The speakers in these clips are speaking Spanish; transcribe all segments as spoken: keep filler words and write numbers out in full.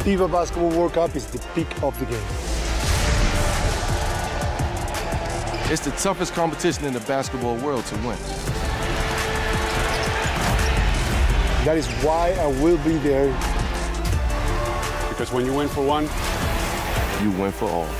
FIBA Basketball World Cup is the peak of the game. It's the toughest competition in the basketball world to win. That is why I will be there. Because when you win for one, you win for all.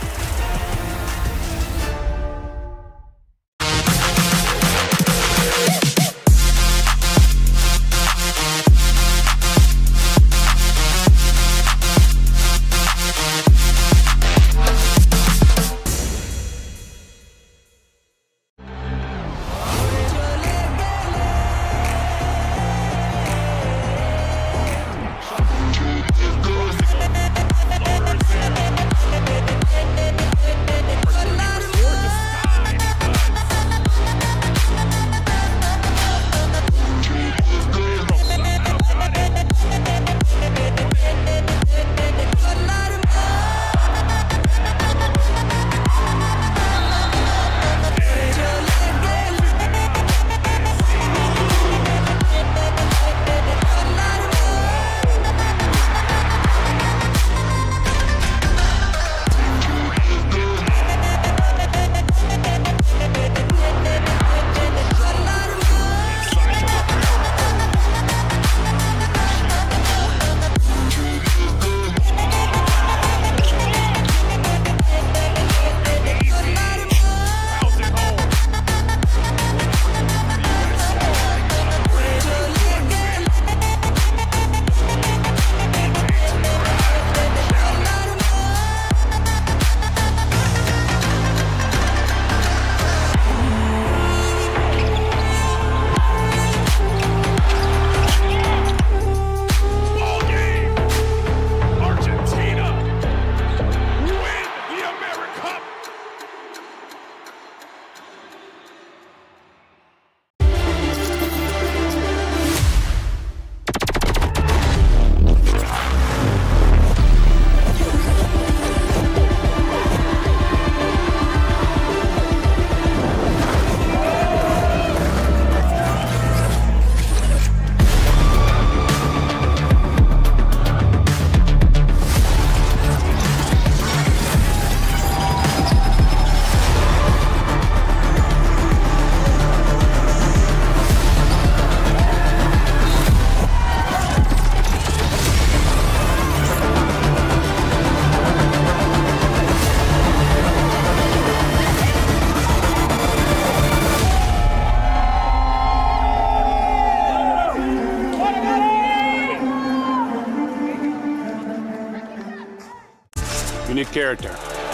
unique character,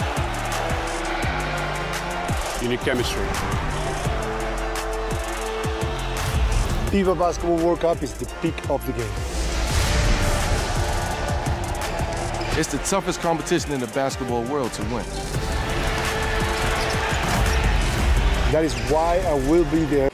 unique chemistry. FIBA Basketball World Cup is the peak of the game. It's the toughest competition in the basketball world to win. That is why I will be there.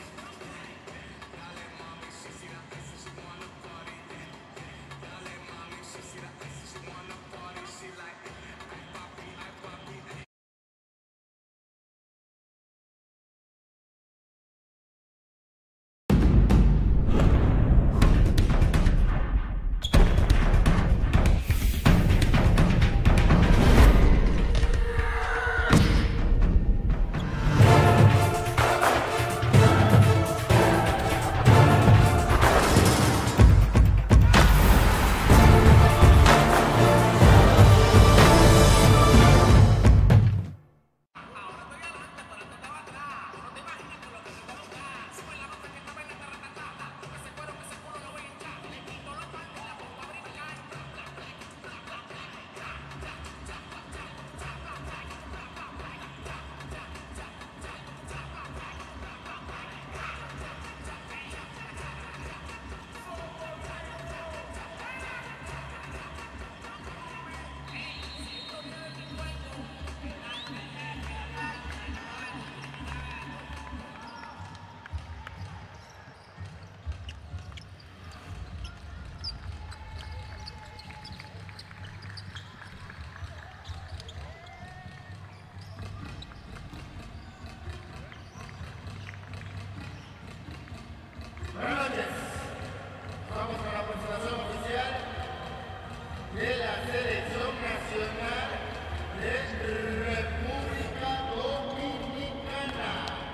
la selección nacional de República Dominicana.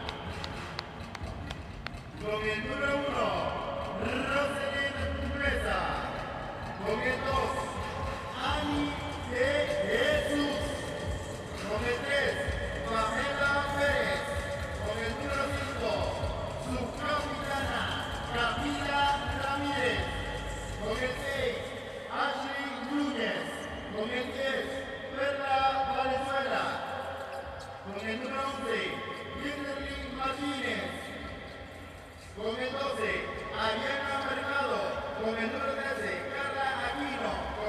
Con el número uno, Roselyn Mesa. Con el dos, Ani de Jesús. Con el tres, Pamela Pérez. Con el número cinco, su capitana, Camila Ramírez. Con el seis, Ashley Núñez. Con el diez, Perla Valenzuela. Con el número once, Kimberly Martínez. Con el doce, Ariana Mercado. Con el número trece, Carla Aquino.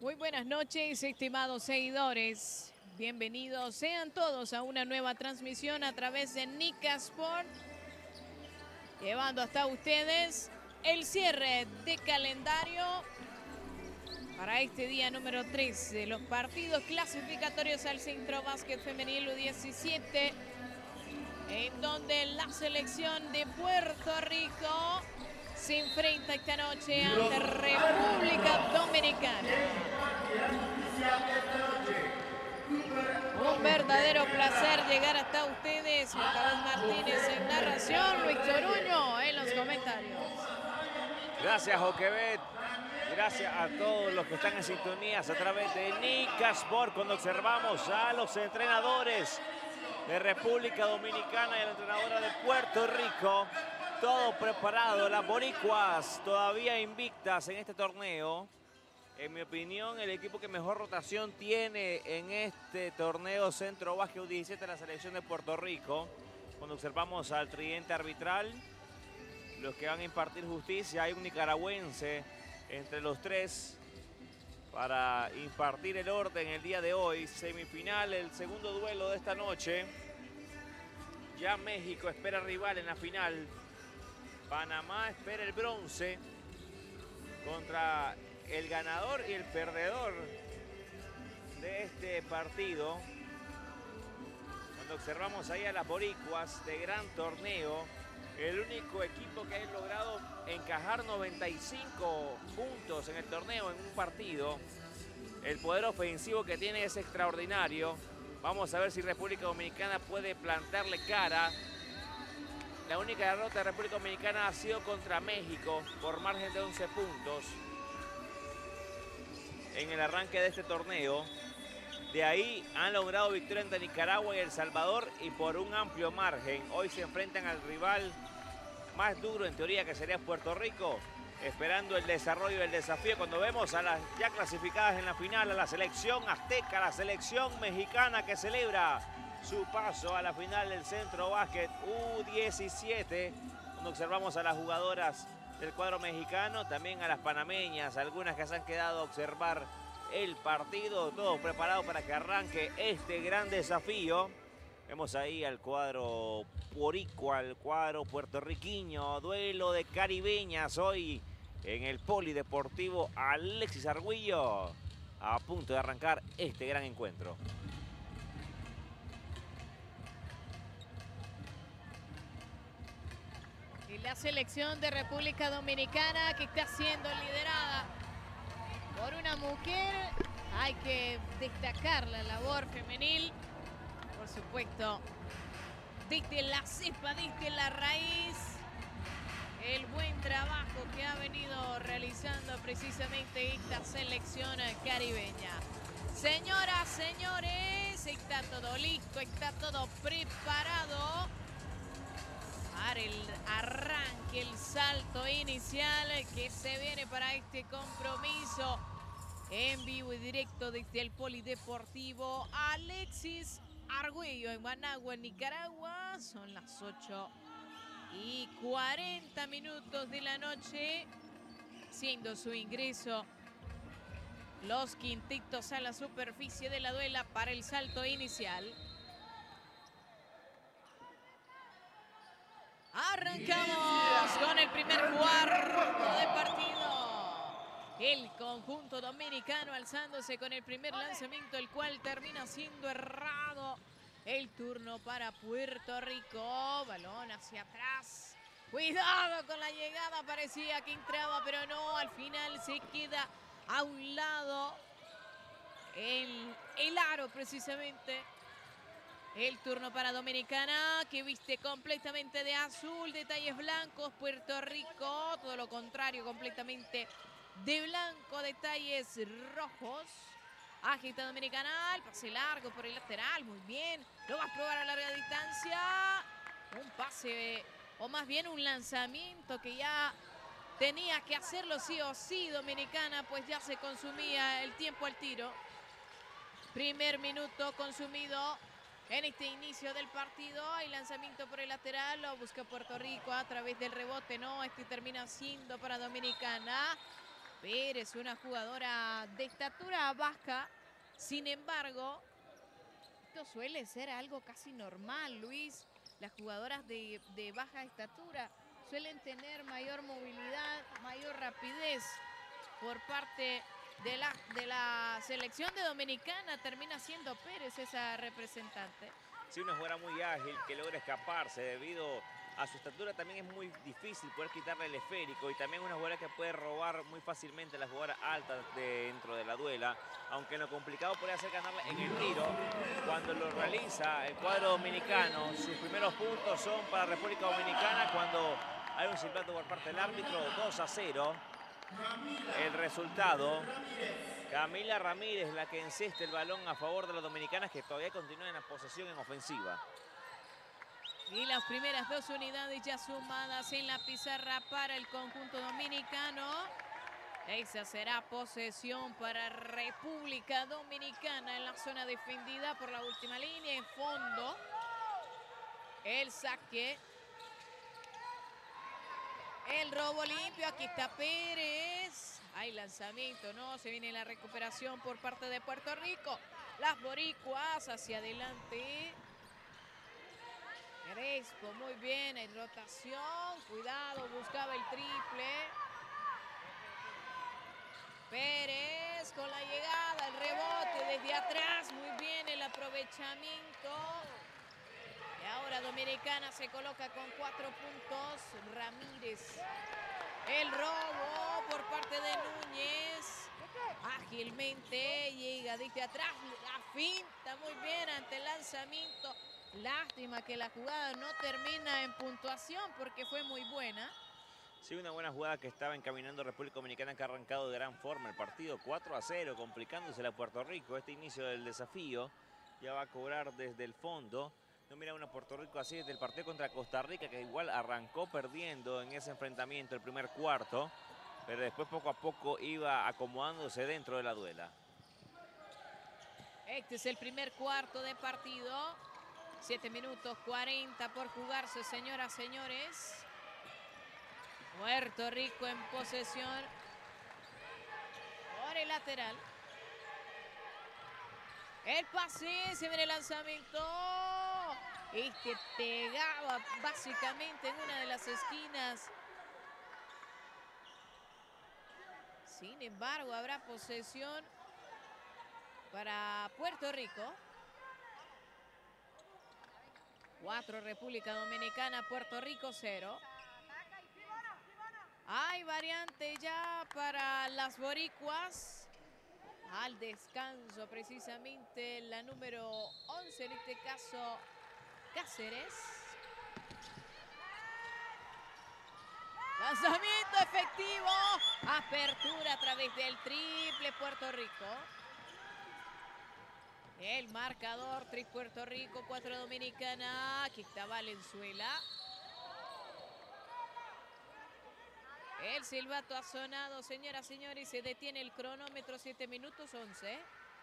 Muy buenas noches, estimados seguidores. Bienvenidos sean todos a una nueva transmisión a través de Nica Sport, llevando hasta ustedes el cierre de calendario para este día número tres de los partidos clasificatorios al Centro Básquet Femenil U diecisiete, en donde la selección de Puerto Rico se enfrenta esta noche ante República Dominicana. Un verdadero placer llegar hasta ustedes. Carlos Martínez en narración, Luis Toruño en los comentarios. Gracias, Joquebet. Gracias a todos los que están en sintonías a través de Nica Sport, cuando observamos a los entrenadores de República Dominicana y a la entrenadora de Puerto Rico. Todo preparado, las boricuas todavía invictas en este torneo. En mi opinión, el equipo que mejor rotación tiene en este torneo Centro Básquet U diecisiete, la selección de Puerto Rico. Cuando observamos al tridente arbitral, los que van a impartir justicia, hay un nicaragüense entre los tres para impartir el orden el día de hoy. Semifinal, el segundo duelo de esta noche. Ya México espera rival en la final. Panamá espera el bronce contra el ganador y el perdedor de este partido. Cuando observamos ahí a las boricuas de gran torneo, el único equipo que ha logrado encajar noventa y cinco puntos en el torneo en un partido. El poder ofensivo que tiene es extraordinario. Vamos a ver si República Dominicana puede plantarle cara. La única derrota de República Dominicana ha sido contra México por margen de once puntos en el arranque de este torneo. De ahí han logrado victoria ante Nicaragua y El Salvador y por un amplio margen. Hoy se enfrentan al rival más duro en teoría, que sería Puerto Rico, esperando el desarrollo del desafío. Cuando vemos a las ya clasificadas en la final, a la selección azteca, la selección mexicana que celebra su paso a la final del Centro Básquet U diecisiete. Cuando observamos a las jugadoras del cuadro mexicano, también a las panameñas, algunas que se han quedado a observar el partido, todo preparado para que arranque este gran desafío. Vemos ahí al cuadro boricua, al cuadro puertorriqueño, duelo de caribeñas hoy en el Polideportivo Alexis Arguello, a punto de arrancar este gran encuentro. Y la selección de República Dominicana, que está siendo liderada por una mujer, hay que destacar la labor femenil, por supuesto, desde la cepa, desde la raíz, el buen trabajo que ha venido realizando precisamente esta selección caribeña. Señoras, señores, está todo listo, está todo preparado para el arranque, el salto inicial que se viene para este compromiso en vivo y directo desde el Polideportivo Alexis Arguello en Managua, Nicaragua. Son las ocho y cuarenta minutos de la noche, siendo su ingreso los quintitos a la superficie de la duela para el salto inicial. Arrancamos con el primer cuarto de partido. El conjunto dominicano alzándose con el primer lanzamiento, el cual termina siendo errado. El turno para Puerto Rico. Balón hacia atrás. Cuidado con la llegada. Parecía que entraba, pero no. Al final se queda a un lado el, el aro precisamente. El turno para Dominicana, que viste completamente de azul, detalles blancos. Puerto Rico, todo lo contrario, completamente de blanco, detalles rojos. Agita Dominicana, el pase largo por el lateral, muy bien. Lo va a probar a larga distancia. Un pase, o más bien un lanzamiento que ya tenía que hacerlo sí o sí Dominicana, pues ya se consumía el tiempo al tiro. Primer minuto consumido en este inicio del partido. Hay lanzamiento por el lateral, lo busca Puerto Rico a través del rebote, no, este termina siendo para Dominicana. Pérez, una jugadora de estatura baja. Sin embargo, esto suele ser algo casi normal, Luis. Las jugadoras de, de baja estatura suelen tener mayor movilidad, mayor rapidez por parte de la, de la selección de Dominicana. Termina siendo Pérez esa representante. Sí, una jugadora muy ágil que logra escaparse debido a su estatura. También es muy difícil poder quitarle el esférico y también una jugadora que puede robar muy fácilmente a las jugadoras altas de, dentro de la duela, aunque lo complicado puede ser ganarle en el tiro. Cuando lo realiza el cuadro dominicano, sus primeros puntos son para República Dominicana cuando hay un silbato por parte del árbitro. Dos a cero el resultado. Camila Ramírez la que encesta el balón a favor de las dominicanas, que todavía continúan en la posesión en ofensiva. Y las primeras dos unidades ya sumadas en la pizarra para el conjunto dominicano. Esa será posesión para República Dominicana en la zona defendida por la última línea. En fondo, el saque. El robo limpio. Aquí está Pérez. Hay lanzamiento, ¿no? Se viene la recuperación por parte de Puerto Rico. Las boricuas hacia adelante. Crespo, muy bien, en rotación, cuidado, buscaba el triple. Pérez con la llegada, el rebote desde atrás, muy bien el aprovechamiento. Y ahora Dominicana se coloca con cuatro puntos. Ramírez, el robo por parte de Núñez. Ágilmente llega desde atrás, la finta muy bien ante el lanzamiento. Lástima que la jugada no termina en puntuación porque fue muy buena. Sí, una buena jugada que estaba encaminando República Dominicana, que ha arrancado de gran forma el partido. cuatro a cero, complicándose a Puerto Rico. Este inicio del desafío ya va a cobrar desde el fondo. No mira una Puerto Rico así desde el partido contra Costa Rica, que igual arrancó perdiendo en ese enfrentamiento el primer cuarto, pero después poco a poco iba acomodándose dentro de la duela. Este es el primer cuarto de partido. siete minutos cuarenta por jugarse, señoras, señores. Puerto Rico en posesión por el lateral. El pase, se viene el lanzamiento. Este pegaba básicamente en una de las esquinas. Sin embargo, habrá posesión para Puerto Rico. cuatro República Dominicana, Puerto Rico cero. Hay variante ya para las boricuas. Al descanso precisamente la número once, en este caso Cáceres. Lanzamiento efectivo. Apertura a través del triple Puerto Rico. El marcador, tres Puerto Rico, cuatro Dominicana. Aquí está Valenzuela. El silbato ha sonado, señoras y señores. Se detiene el cronómetro, siete minutos once.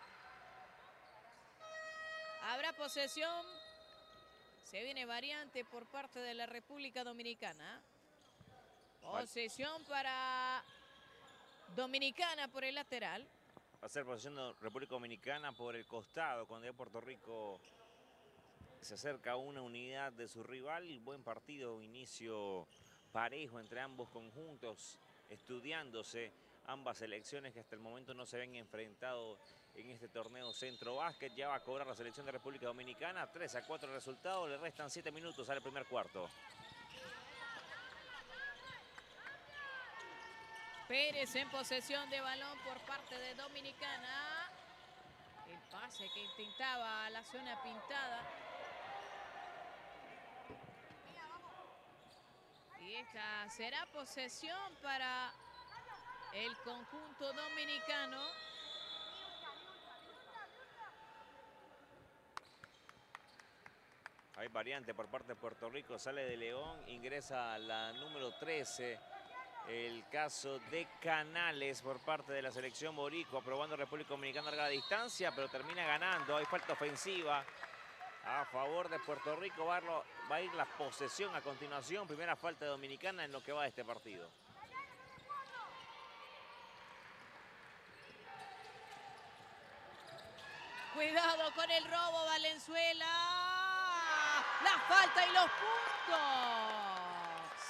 Habrá posesión. Se viene variante por parte de la República Dominicana. Posesión para Dominicana por el lateral. Va a ser posesión de República Dominicana por el costado, cuando ya Puerto Rico se acerca a una unidad de su rival. Buen partido, inicio parejo entre ambos conjuntos, estudiándose ambas selecciones que hasta el momento no se habían enfrentado en este torneo Centro Básquet. Ya va a cobrar la selección de República Dominicana, tres a cuatro el resultado, le restan siete minutos al primer cuarto. Pérez en posesión de balón por parte de Dominicana. El pase que intentaba a la zona pintada. Y esta será posesión para el conjunto dominicano. Hay variante por parte de Puerto Rico, sale de León, ingresa la número trece. El caso de Canales por parte de la selección boricua, probando República Dominicana a larga distancia, pero termina ganando. Hay falta ofensiva a favor de Puerto Rico. Va a, lo, va a ir la posesión a continuación. Primera falta de Dominicana en lo que va de este partido. Cuidado con el robo, Valenzuela. La falta y los puntos.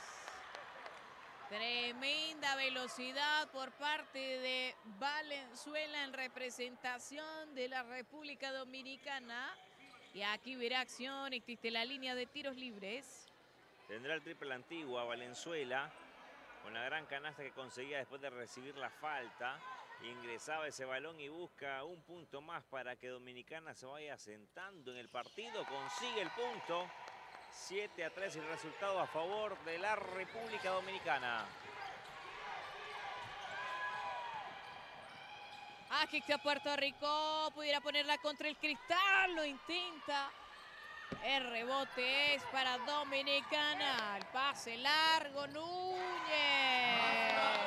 Tremenda velocidad por parte de Valenzuela en representación de la República Dominicana. Y aquí verá acción, existe la línea de tiros libres. Tendrá el triple Antigua, Valenzuela, con la gran canasta que conseguía después de recibir la falta. Ingresaba ese balón y busca un punto más para que Dominicana se vaya sentando en el partido. Consigue el punto. siete a tres el resultado a favor de la República Dominicana. Aquí está Puerto Rico. Pudiera ponerla contra el cristal. Lo intenta. El rebote es para Dominicana. El pase largo. Núñez.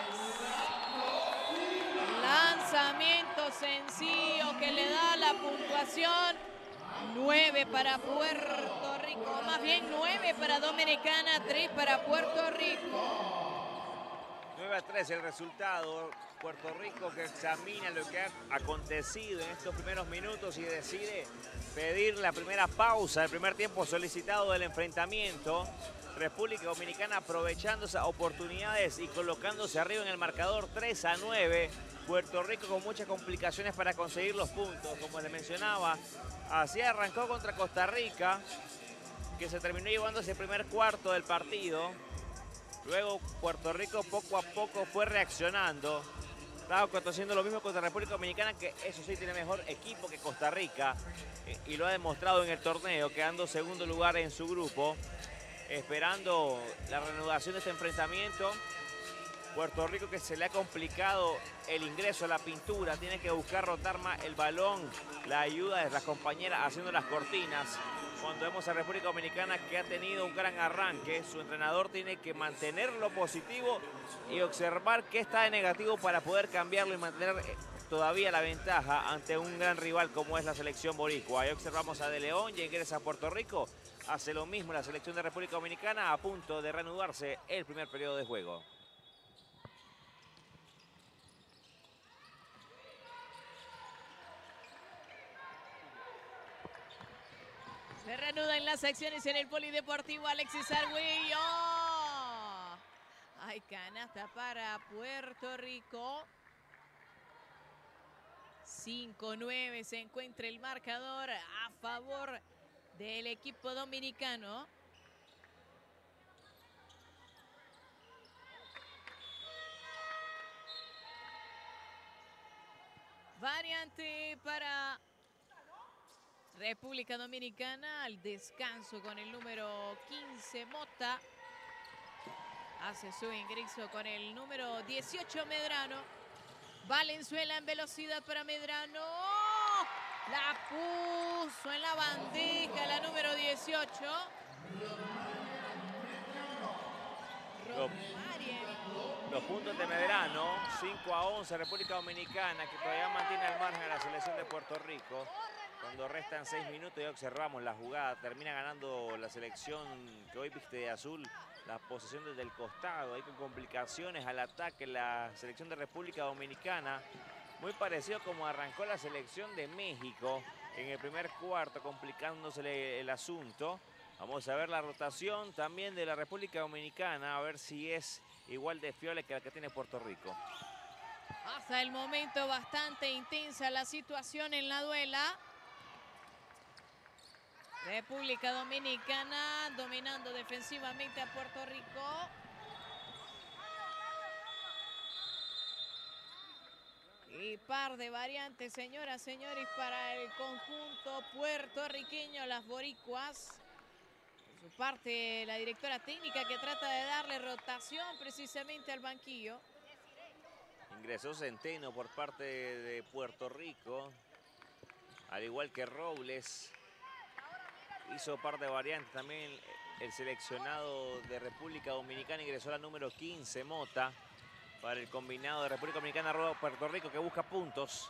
Lanzamiento sencillo que le da la puntuación. nueve para Puerto Rico. Más bien nueve para Dominicana. tres para Puerto Rico. nueve a tres el resultado. Puerto Rico que examina lo que ha acontecido en estos primeros minutos y decide pedir la primera pausa, el primer tiempo solicitado del enfrentamiento. República Dominicana aprovechando esas oportunidades y colocándose arriba en el marcador tres a nueve. Puerto Rico con muchas complicaciones para conseguir los puntos, como les mencionaba. Así arrancó contra Costa Rica, que se terminó llevando ese primer cuarto del partido. Luego Puerto Rico poco a poco fue reaccionando. Estaba aconteciendo lo mismo contra República Dominicana, que eso sí tiene mejor equipo que Costa Rica. Y lo ha demostrado en el torneo, quedando segundo lugar en su grupo. Esperando la reanudación de este enfrentamiento. Puerto Rico que se le ha complicado el ingreso a la pintura. Tiene que buscar rotar más el balón. La ayuda de las compañeras haciendo las cortinas. Cuando vemos a República Dominicana que ha tenido un gran arranque, su entrenador tiene que mantenerlo positivo y observar qué está de negativo para poder cambiarlo y mantener todavía la ventaja ante un gran rival como es la selección boricua. Ahí observamos a De León, ya ingresa a Puerto Rico. Hace lo mismo la selección de República Dominicana, a punto de reanudarse el primer periodo de juego. Se reanudan las acciones en el polideportivo Alexis Arguello. Hay canasta para Puerto Rico. cinco nueve se encuentra el marcador a favor del equipo dominicano. Variante para República Dominicana al descanso con el número quince, Mota. Hace su ingreso con el número dieciocho, Medrano. Valenzuela en velocidad para Medrano. La puso en la bandeja la número dieciocho. Los, los puntos de Medrano, cinco a once, República Dominicana, que todavía mantiene al margen a la selección de Puerto Rico. Cuando restan seis minutos ya observamos la jugada. Termina ganando la selección que hoy viste de azul la posesión desde el costado. Hay con complicaciones al ataque la selección de República Dominicana. Muy parecido como arrancó la selección de México en el primer cuarto, complicándose el asunto. Vamos a ver la rotación también de la República Dominicana, a ver si es igual de fiable que la que tiene Puerto Rico. Hasta el momento bastante intensa la situación en la duela. República Dominicana dominando defensivamente a Puerto Rico. Y par de variantes, señoras, señores, para el conjunto puertorriqueño, las boricuas. Por su parte, la directora técnica que trata de darle rotación precisamente al banquillo. Ingresó Centeno por parte de Puerto Rico, al igual que Robles. Hizo par de variantes también el seleccionado de República Dominicana. Ingresó la número quince, Mota, para el combinado de República Dominicana, Puerto Rico, que busca puntos.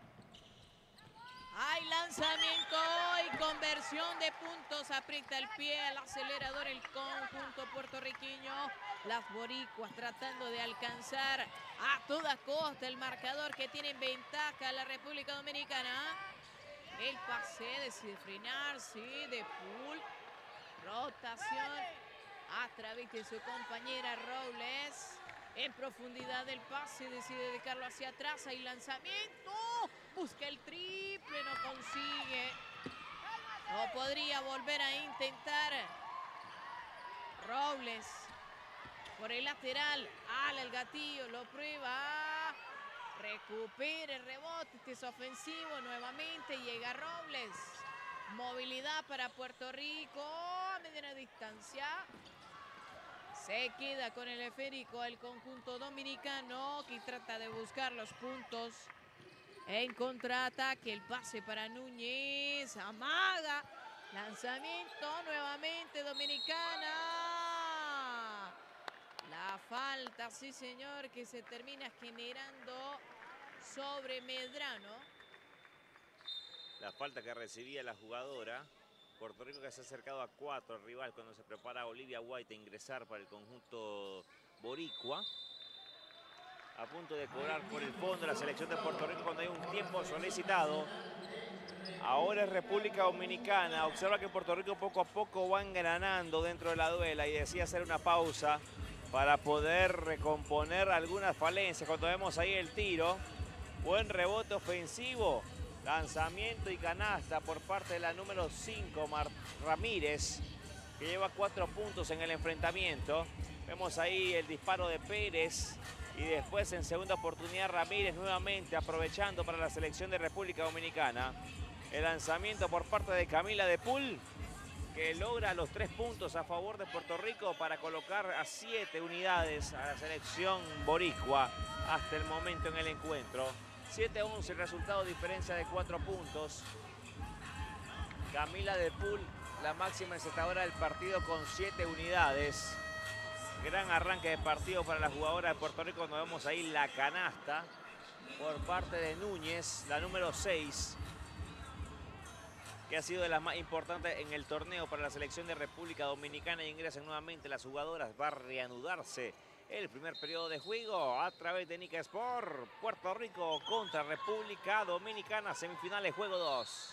Hay lanzamiento y conversión de puntos. Aprieta el pie al acelerador el conjunto puertorriqueño. Las boricuas tratando de alcanzar a toda costa el marcador, que tiene en ventaja la República Dominicana. El pase, decide frenar, sí, de Pool. Rotación a través de su compañera Robles. En profundidad del pase, decide dedicarlo hacia atrás. Hay lanzamiento. Busca el triple, no consigue. No podría volver a intentar. Robles por el lateral. Ala el gatillo, lo prueba. Recupera el rebote, este es ofensivo nuevamente. Llega Robles. Movilidad para Puerto Rico a mediana distancia. Se queda con el esférico el conjunto dominicano, que trata de buscar los puntos en contraataque. El pase para Núñez, amaga, lanzamiento nuevamente dominicana. La falta, sí señor, que se termina generando sobre Medrano. La falta que recibía la jugadora. Puerto Rico que se ha acercado a cuatro al rival cuando se prepara Olivia White a ingresar para el conjunto boricua. A punto de cobrar por el fondo la selección de Puerto Rico cuando hay un tiempo solicitado. Ahora es República Dominicana. Observa que Puerto Rico poco a poco va engranando dentro de la duela y decía hacer una pausa para poder recomponer algunas falencias. Cuando vemos ahí el tiro, buen rebote ofensivo. Lanzamiento y canasta por parte de la número cinco, Mar Ramírez, que lleva cuatro puntos en el enfrentamiento. Vemos ahí el disparo de Pérez y después en segunda oportunidad Ramírez nuevamente aprovechando para la selección de República Dominicana. El lanzamiento por parte de Camila de Pool, que logra los tres puntos a favor de Puerto Rico para colocar a siete unidades a la selección boricua hasta el momento en el encuentro. siete a once el resultado, diferencia de cuatro puntos. Camila de Pool, la máxima encestadora del partido con siete unidades. Gran arranque de partido para la jugadora de Puerto Rico cuando vemos ahí la canasta por parte de Núñez, la número seis, que ha sido de las más importantes en el torneo para la selección de República Dominicana. Y ingresan nuevamente las jugadoras, va a reanudarse el primer periodo de juego a través de Nica Sport. Puerto Rico contra República Dominicana, semifinales, juego dos.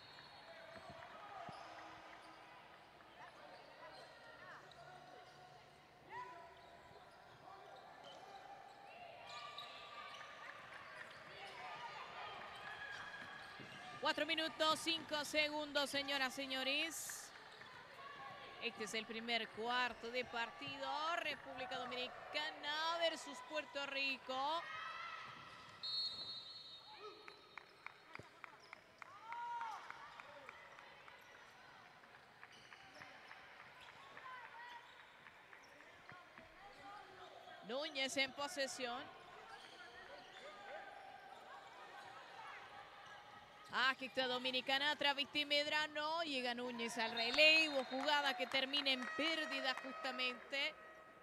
Cuatro minutos, cinco segundos, señoras, señores. Este es el primer cuarto de partido. República Dominicana versus Puerto Rico. Núñez en posesión. Aquí está Dominicana a través de Medrano. Llega Núñez al relevo. Jugada que termina en pérdida justamente.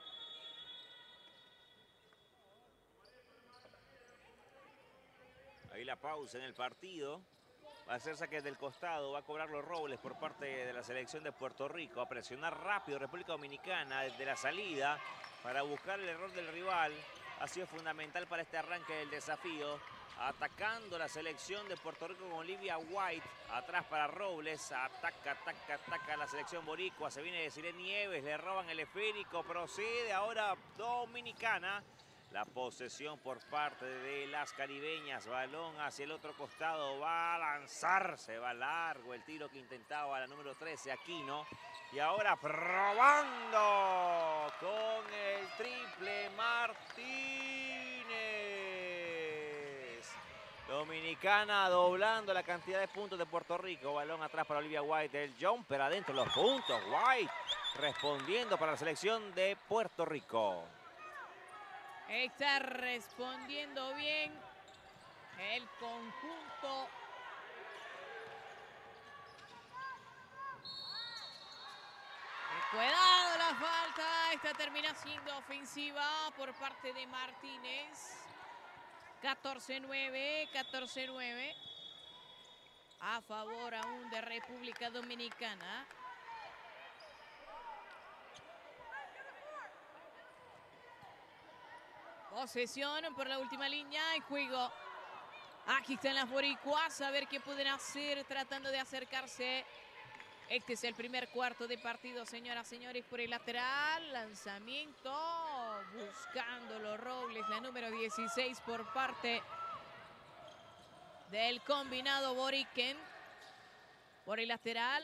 Ahí la pausa en el partido. Va a hacer saques del costado. Va a cobrar los Robles por parte de la selección de Puerto Rico. A presionar rápido República Dominicana desde la salida para buscar el error del rival. Ha sido fundamental para este arranque del desafío. Atacando la selección de Puerto Rico con Olivia White. Atrás para Robles. Ataca, ataca, ataca la selección boricua. Se viene de Sirén Nieves. Le roban el esférico. Procede ahora Dominicana. La posesión por parte de las caribeñas. Balón hacia el otro costado. Va a lanzarse. Va largo el tiro que intentaba la número trece, Aquino. Y ahora probando con el triple Martínez. Dominicana doblando la cantidad de puntos de Puerto Rico. Balón atrás para Olivia White. El jumper adentro los puntos. White respondiendo para la selección de Puerto Rico. Está respondiendo bien el conjunto. Cuidado la falta. Esta termina siendo ofensiva por parte de Martínez. catorce nueve, catorce nueve. A favor aún de República Dominicana. Posesión por la última línea y juego Aquí están las boricuas, a ver qué pueden hacer tratando de acercarse. Este es el primer cuarto de partido, señoras y señores, por el lateral. Lanzamiento, buscándolo Robles, la número dieciséis por parte del combinado Boriken. Por el lateral,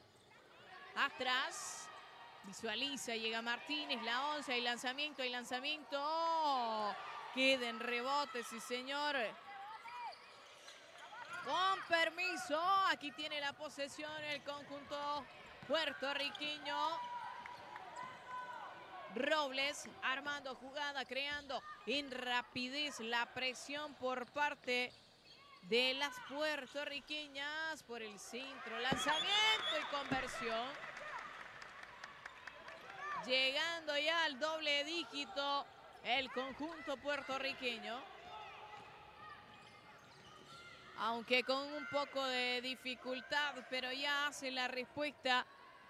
atrás, visualiza, llega Martínez, la once, hay lanzamiento, hay lanzamiento. Oh, queda en rebote, sí señor. Con permiso, aquí tiene la posesión el conjunto puertorriqueño. Robles armando jugada, creando en rapidez la presión por parte de las puertorriqueñas por el centro. Lanzamiento y conversión. Llegando ya al doble dígito el conjunto puertorriqueño. Aunque con un poco de dificultad, pero ya hace la respuesta.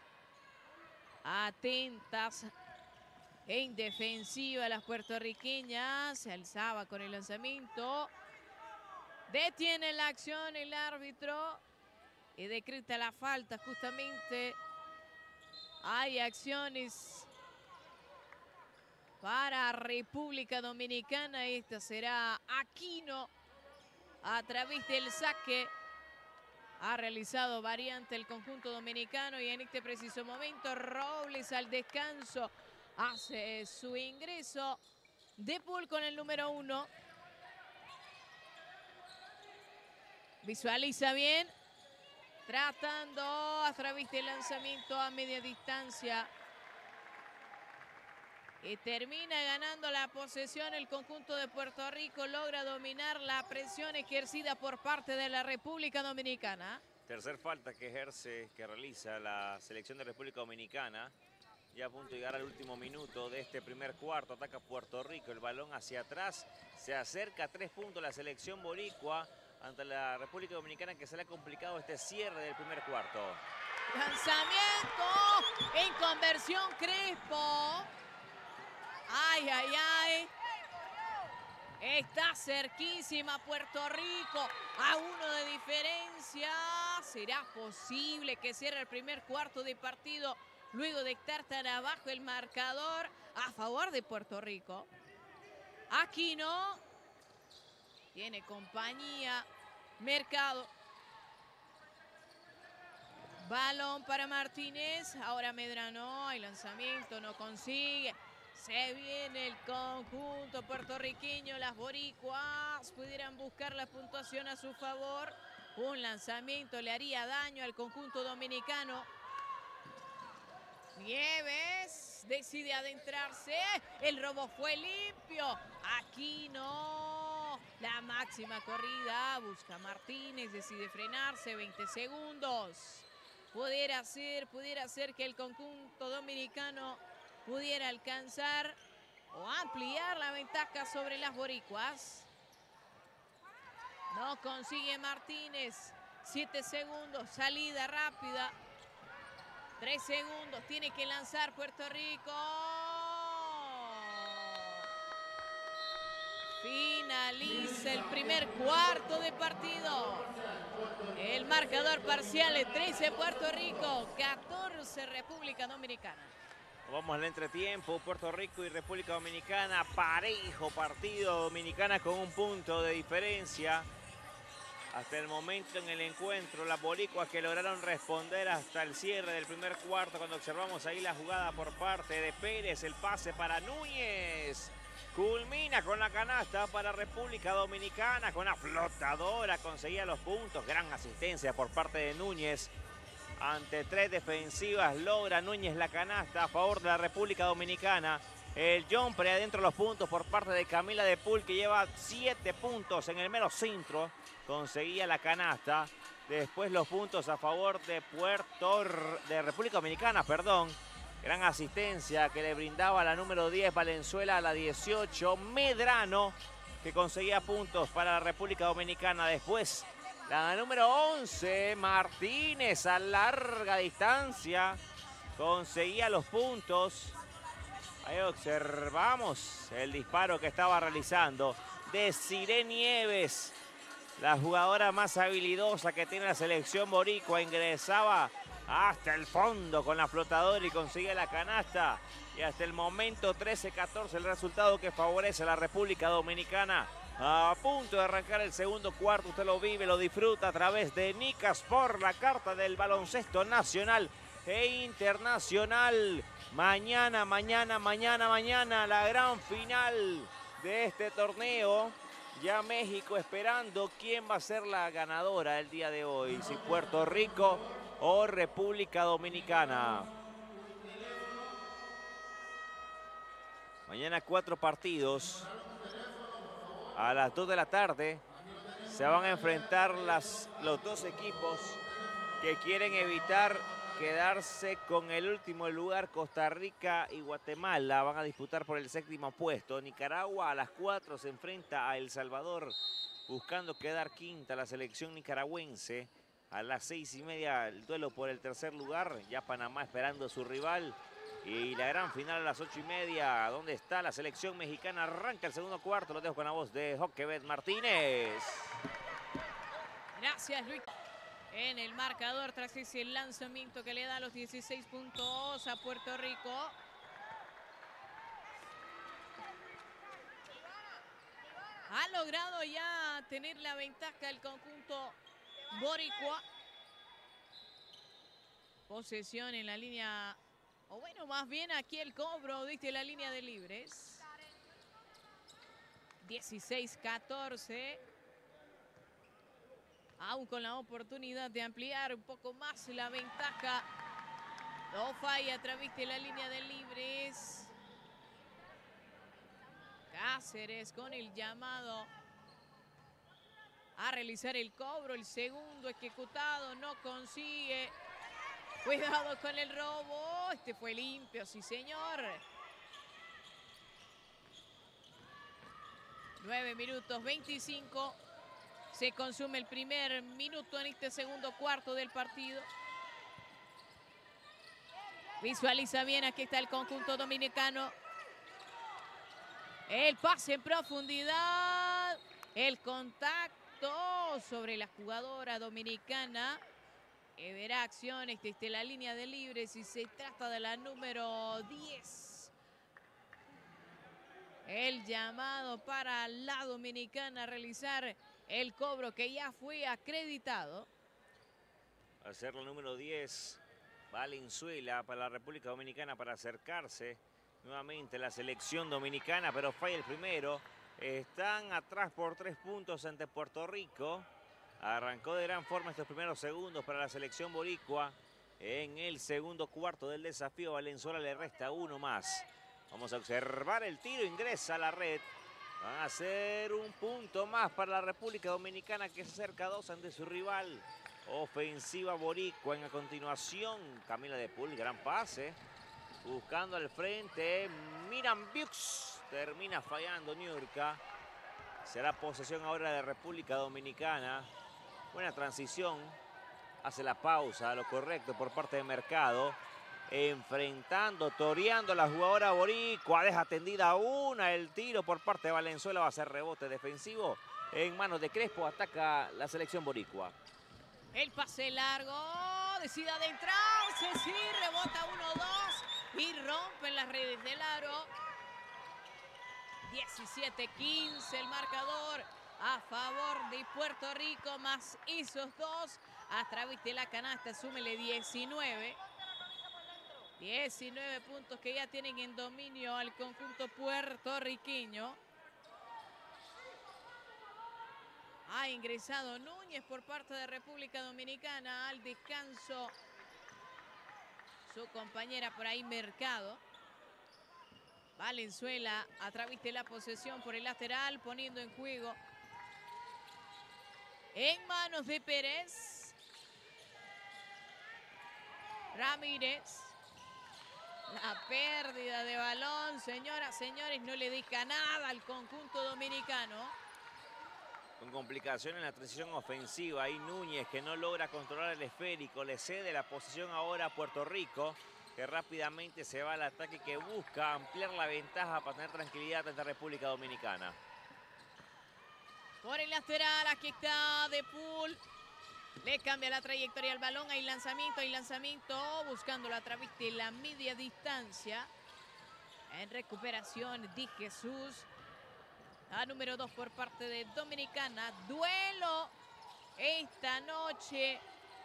Atentas en defensiva las puertorriqueñas. Se alzaba con el lanzamiento. Detiene la acción el árbitro y decreta la falta justamente. Hay acciones para República Dominicana. Esta será Aquino. A través del saque ha realizado variante el conjunto dominicano y en este preciso momento Robles al descanso hace su ingreso. De Paul con el número uno. Visualiza bien. Tratando a través del lanzamiento a media distancia. Y termina ganando la posesión el conjunto de Puerto Rico. Logra dominar la presión ejercida por parte de la República Dominicana. Tercer falta que ejerce, que realiza la selección de República Dominicana. Ya a punto de llegar al último minuto de este primer cuarto. Ataca Puerto Rico, el balón hacia atrás. Se acerca a tres puntos la selección boricua ante la República Dominicana, que se le ha complicado este cierre del primer cuarto. Lanzamiento en conversión Crespo. Ay, ay, ay. Está cerquísima Puerto Rico. A uno de diferencia. ¿Será posible que cierre el primer cuarto de partido luego de estar tan abajo el marcador a favor de Puerto Rico? Aquino. Tiene compañía. Mercado. Balón para Martínez. Ahora Medrano. Hay lanzamiento. No consigue. Se viene el conjunto puertorriqueño. Las boricuas pudieran buscar la puntuación a su favor. Un lanzamiento le haría daño al conjunto dominicano. Nieves decide adentrarse. El robo fue limpio. Aquí no. La máxima corrida. Busca Martínez. Decide frenarse. veinte segundos. Pudiera ser, pudiera ser que el conjunto dominicano pudiera alcanzar o ampliar la ventaja sobre las boricuas. No consigue Martínez. siete segundos. Salida rápida. tres segundos. Tiene que lanzar Puerto Rico. Finaliza el primer cuarto de partido. El marcador parcial es trece Puerto Rico, catorce República Dominicana. Vamos al entretiempo, Puerto Rico y República Dominicana, parejo partido, Dominicana con un punto de diferencia. Hasta el momento en el encuentro, las boricuas que lograron responder hasta el cierre del primer cuarto, cuando observamos ahí la jugada por parte de Pérez, el pase para Núñez. Culmina con la canasta para República Dominicana, con la flotadora, conseguía los puntos, gran asistencia por parte de Núñez. Ante tres defensivas logra Núñez la canasta a favor de la República Dominicana. El jumper adentro de los puntos por parte de Camila de Paul, que lleva siete puntos en el mero centro. Conseguía la canasta. Después los puntos a favor de Puerto de República Dominicana, perdón. Gran asistencia que le brindaba la número diez Valenzuela, a la dieciocho Medrano, que conseguía puntos para la República Dominicana. Después la número once, Martínez, a larga distancia, conseguía los puntos. Ahí observamos el disparo que estaba realizando Desiree Nieves. La jugadora más habilidosa que tiene la selección boricua ingresaba hasta el fondo con la flotadora y consigue la canasta. Y hasta el momento trece catorce el resultado que favorece a la República Dominicana. A punto de arrancar el segundo cuarto, usted lo vive, lo disfruta a través de Nica Sport, la carta del baloncesto nacional e internacional. Mañana, mañana, mañana, mañana, la gran final de este torneo. Ya México esperando quién va a ser la ganadora el día de hoy, si Puerto Rico o República Dominicana. Mañana cuatro partidos. A las dos de la tarde se van a enfrentar las, los dos equipos que quieren evitar quedarse con el último lugar. Costa Rica y Guatemala van a disputar por el séptimo puesto. Nicaragua a las cuatro se enfrenta a El Salvador buscando quedar quinta la selección nicaragüense. A las seis y media el duelo por el tercer lugar. Ya Panamá esperando a su rival. Y la gran final a las ocho y media. ¿Dónde está la selección mexicana? Arranca el segundo cuarto. Lo dejo con la voz de Joquebed Martínez. Gracias, Luis. En el marcador tras ese lanzamiento que le da los dieciséis puntos a Puerto Rico. Ha logrado ya tener la ventaja el conjunto boricua. Posesión en la línea, o bueno, más bien aquí el cobro desde la línea de libres. dieciséis catorce. Aún con la oportunidad de ampliar un poco más la ventaja. No falla a través de la línea de libres. Cáceres con el llamado a realizar el cobro. El segundo ejecutado no consigue. Cuidado con el robo. Este fue limpio, sí señor. nueve minutos veinticinco. Se consume el primer minuto en este segundo cuarto del partido. Visualiza bien, aquí está el conjunto dominicano. El pase en profundidad. El contacto sobre la jugadora dominicana. Que verá acciones desde la línea de libres y se trata de la número diez. El llamado para la dominicana a realizar el cobro que ya fue acreditado. Va a ser la número diez, Valenzuela, para la República Dominicana para acercarse nuevamente a la selección dominicana, pero falla el primero. Están atrás por tres puntos ante Puerto Rico. Arrancó de gran forma estos primeros segundos para la selección boricua. En el segundo cuarto del desafío, Valenzuela le resta uno más. Vamos a observar el tiro, ingresa a la red. Van a hacer un punto más para la República Dominicana que se acerca a dos ante su rival. Ofensiva boricua en a continuación. Camila de Pool, gran pase. Buscando al frente. Miran Bux. Termina fallando Niurka. Será posesión ahora de República Dominicana. Buena transición. Hace la pausa, lo correcto por parte de Mercado. Enfrentando, toreando a la jugadora boricua. Deja tendida una. El tiro por parte de Valenzuela va a ser rebote defensivo. En manos de Crespo ataca la selección boricua. El pase largo. Decide adentrarse. Sí, rebota uno dos. Y rompen las redes del aro. diecisiete quince el marcador a favor de Puerto Rico. Más esos dos a través de la canasta. Súmele diecinueve. diecinueve puntos que ya tienen en dominio al conjunto puertorriqueño. Ha ingresado Núñez por parte de República Dominicana al descanso. Su compañera por ahí, Mercado. Valenzuela a través de la posesión por el lateral, poniendo en juego en manos de Pérez. Ramírez. La pérdida de balón, señoras, señores, no le deja nada al conjunto dominicano. Con complicación en la transición ofensiva. Ahí Núñez que no logra controlar el esférico. Le cede la posición ahora a Puerto Rico, que rápidamente se va al ataque, que busca ampliar la ventaja para tener tranquilidad ante la República Dominicana. Por el lateral, aquí está De Pool. Le cambia la trayectoria al balón. Hay lanzamiento, hay lanzamiento. Buscándolo a través de la media distancia. En recuperación, Di Jesús. A número dos por parte de Dominicana. Duelo esta noche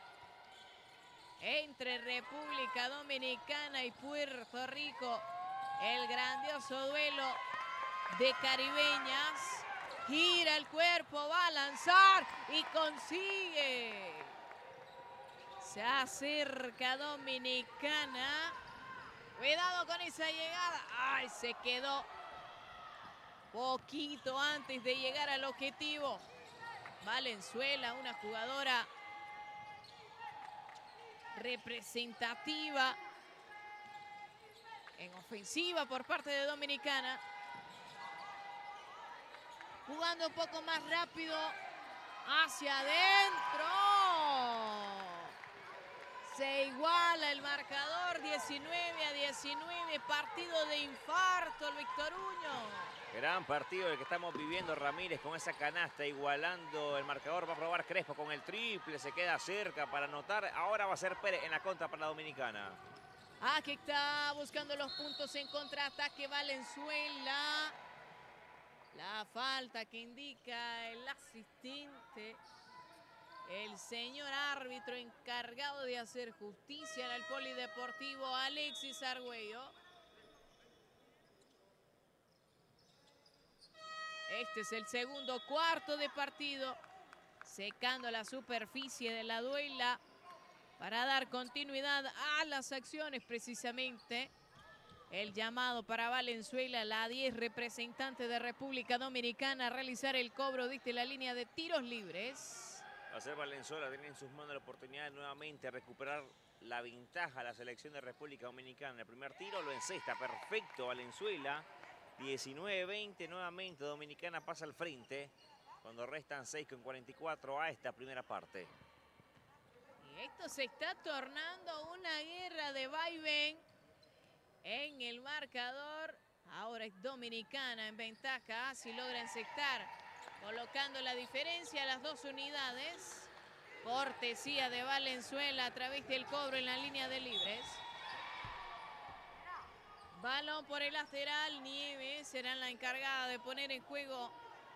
entre República Dominicana y Puerto Rico. El grandioso duelo de caribeñas. Gira el cuerpo, va a lanzar y consigue. Se acerca Dominicana. Cuidado con esa llegada. Ay, se quedó poquito antes de llegar al objetivo. Valenzuela, una jugadora representativa en ofensiva por parte de Dominicana. Jugando un poco más rápido hacia adentro. Se iguala el marcador, diecinueve a diecinueve, partido de infarto el Victoruño. Gran partido el que estamos viviendo. Ramírez con esa canasta igualando el marcador. Va a probar Crespo con el triple, se queda cerca para anotar. Ahora va a ser Pérez en la contra para la Dominicana. Aquí está buscando los puntos en contraataque Valenzuela. La falta que indica el asistente, el señor árbitro encargado de hacer justicia en el polideportivo, Alexis Argüello. Este es el segundo cuarto de partido, secando la superficie de la duela para dar continuidad a las acciones precisamente. El llamado para Valenzuela, la diez representante de República Dominicana, a realizar el cobro desde la línea de tiros libres. Va a ser Valenzuela, tiene en sus manos la oportunidad de nuevamente recuperar la ventaja a la selección de República Dominicana. El primer tiro lo encesta, perfecto Valenzuela. diecinueve veinte, nuevamente Dominicana pasa al frente cuando restan seis con cuarenta y cuatro a esta primera parte. Y esto se está tornando una guerra de vaivén en el marcador. Ahora es Dominicana en ventaja, si logra encestar, colocando la diferencia a las dos unidades. Cortesía de Valenzuela a través del cobro en la línea de libres. Balón por el lateral, Nieves será la encargada de poner en juego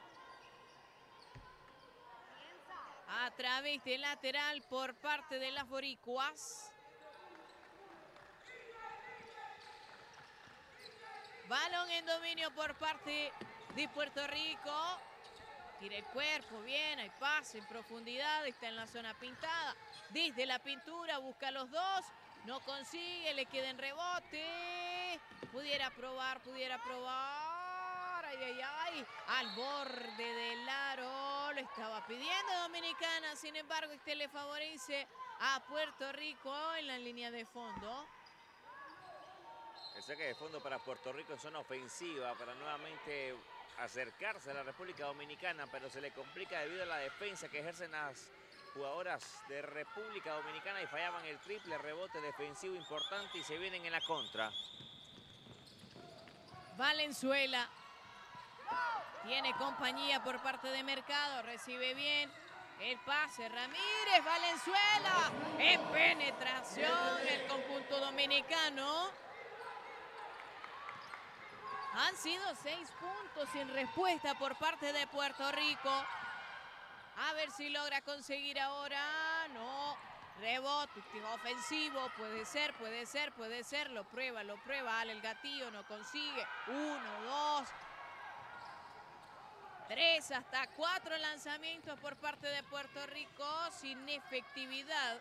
a través del lateral por parte de las boricuas. Balón en dominio por parte de Puerto Rico. Tira el cuerpo, bien, hay pase en profundidad, está en la zona pintada. Desde la pintura busca a los dos, no consigue, le queda en rebote. Pudiera probar, pudiera probar. Ay, ay, ay. Al borde del aro, lo estaba pidiendo Dominicana, sin embargo, este le favorece a Puerto Rico en la línea de fondo. El saque de fondo para Puerto Rico en zona ofensiva para nuevamente acercarse a la República Dominicana, pero se le complica debido a la defensa que ejercen las jugadoras de República Dominicana y fallaban el triple rebote defensivo importante y se vienen en la contra. Valenzuela tiene compañía por parte de Mercado, recibe bien el pase, Ramírez, Valenzuela, en penetración el conjunto dominicano. Han sido seis puntos sin respuesta por parte de Puerto Rico. A ver si logra conseguir ahora. No. Rebote ofensivo. Puede ser, puede ser, puede ser. Lo prueba, lo prueba. Ale el gatillo, no consigue. Uno, dos. Tres, hasta cuatro lanzamientos por parte de Puerto Rico sin efectividad.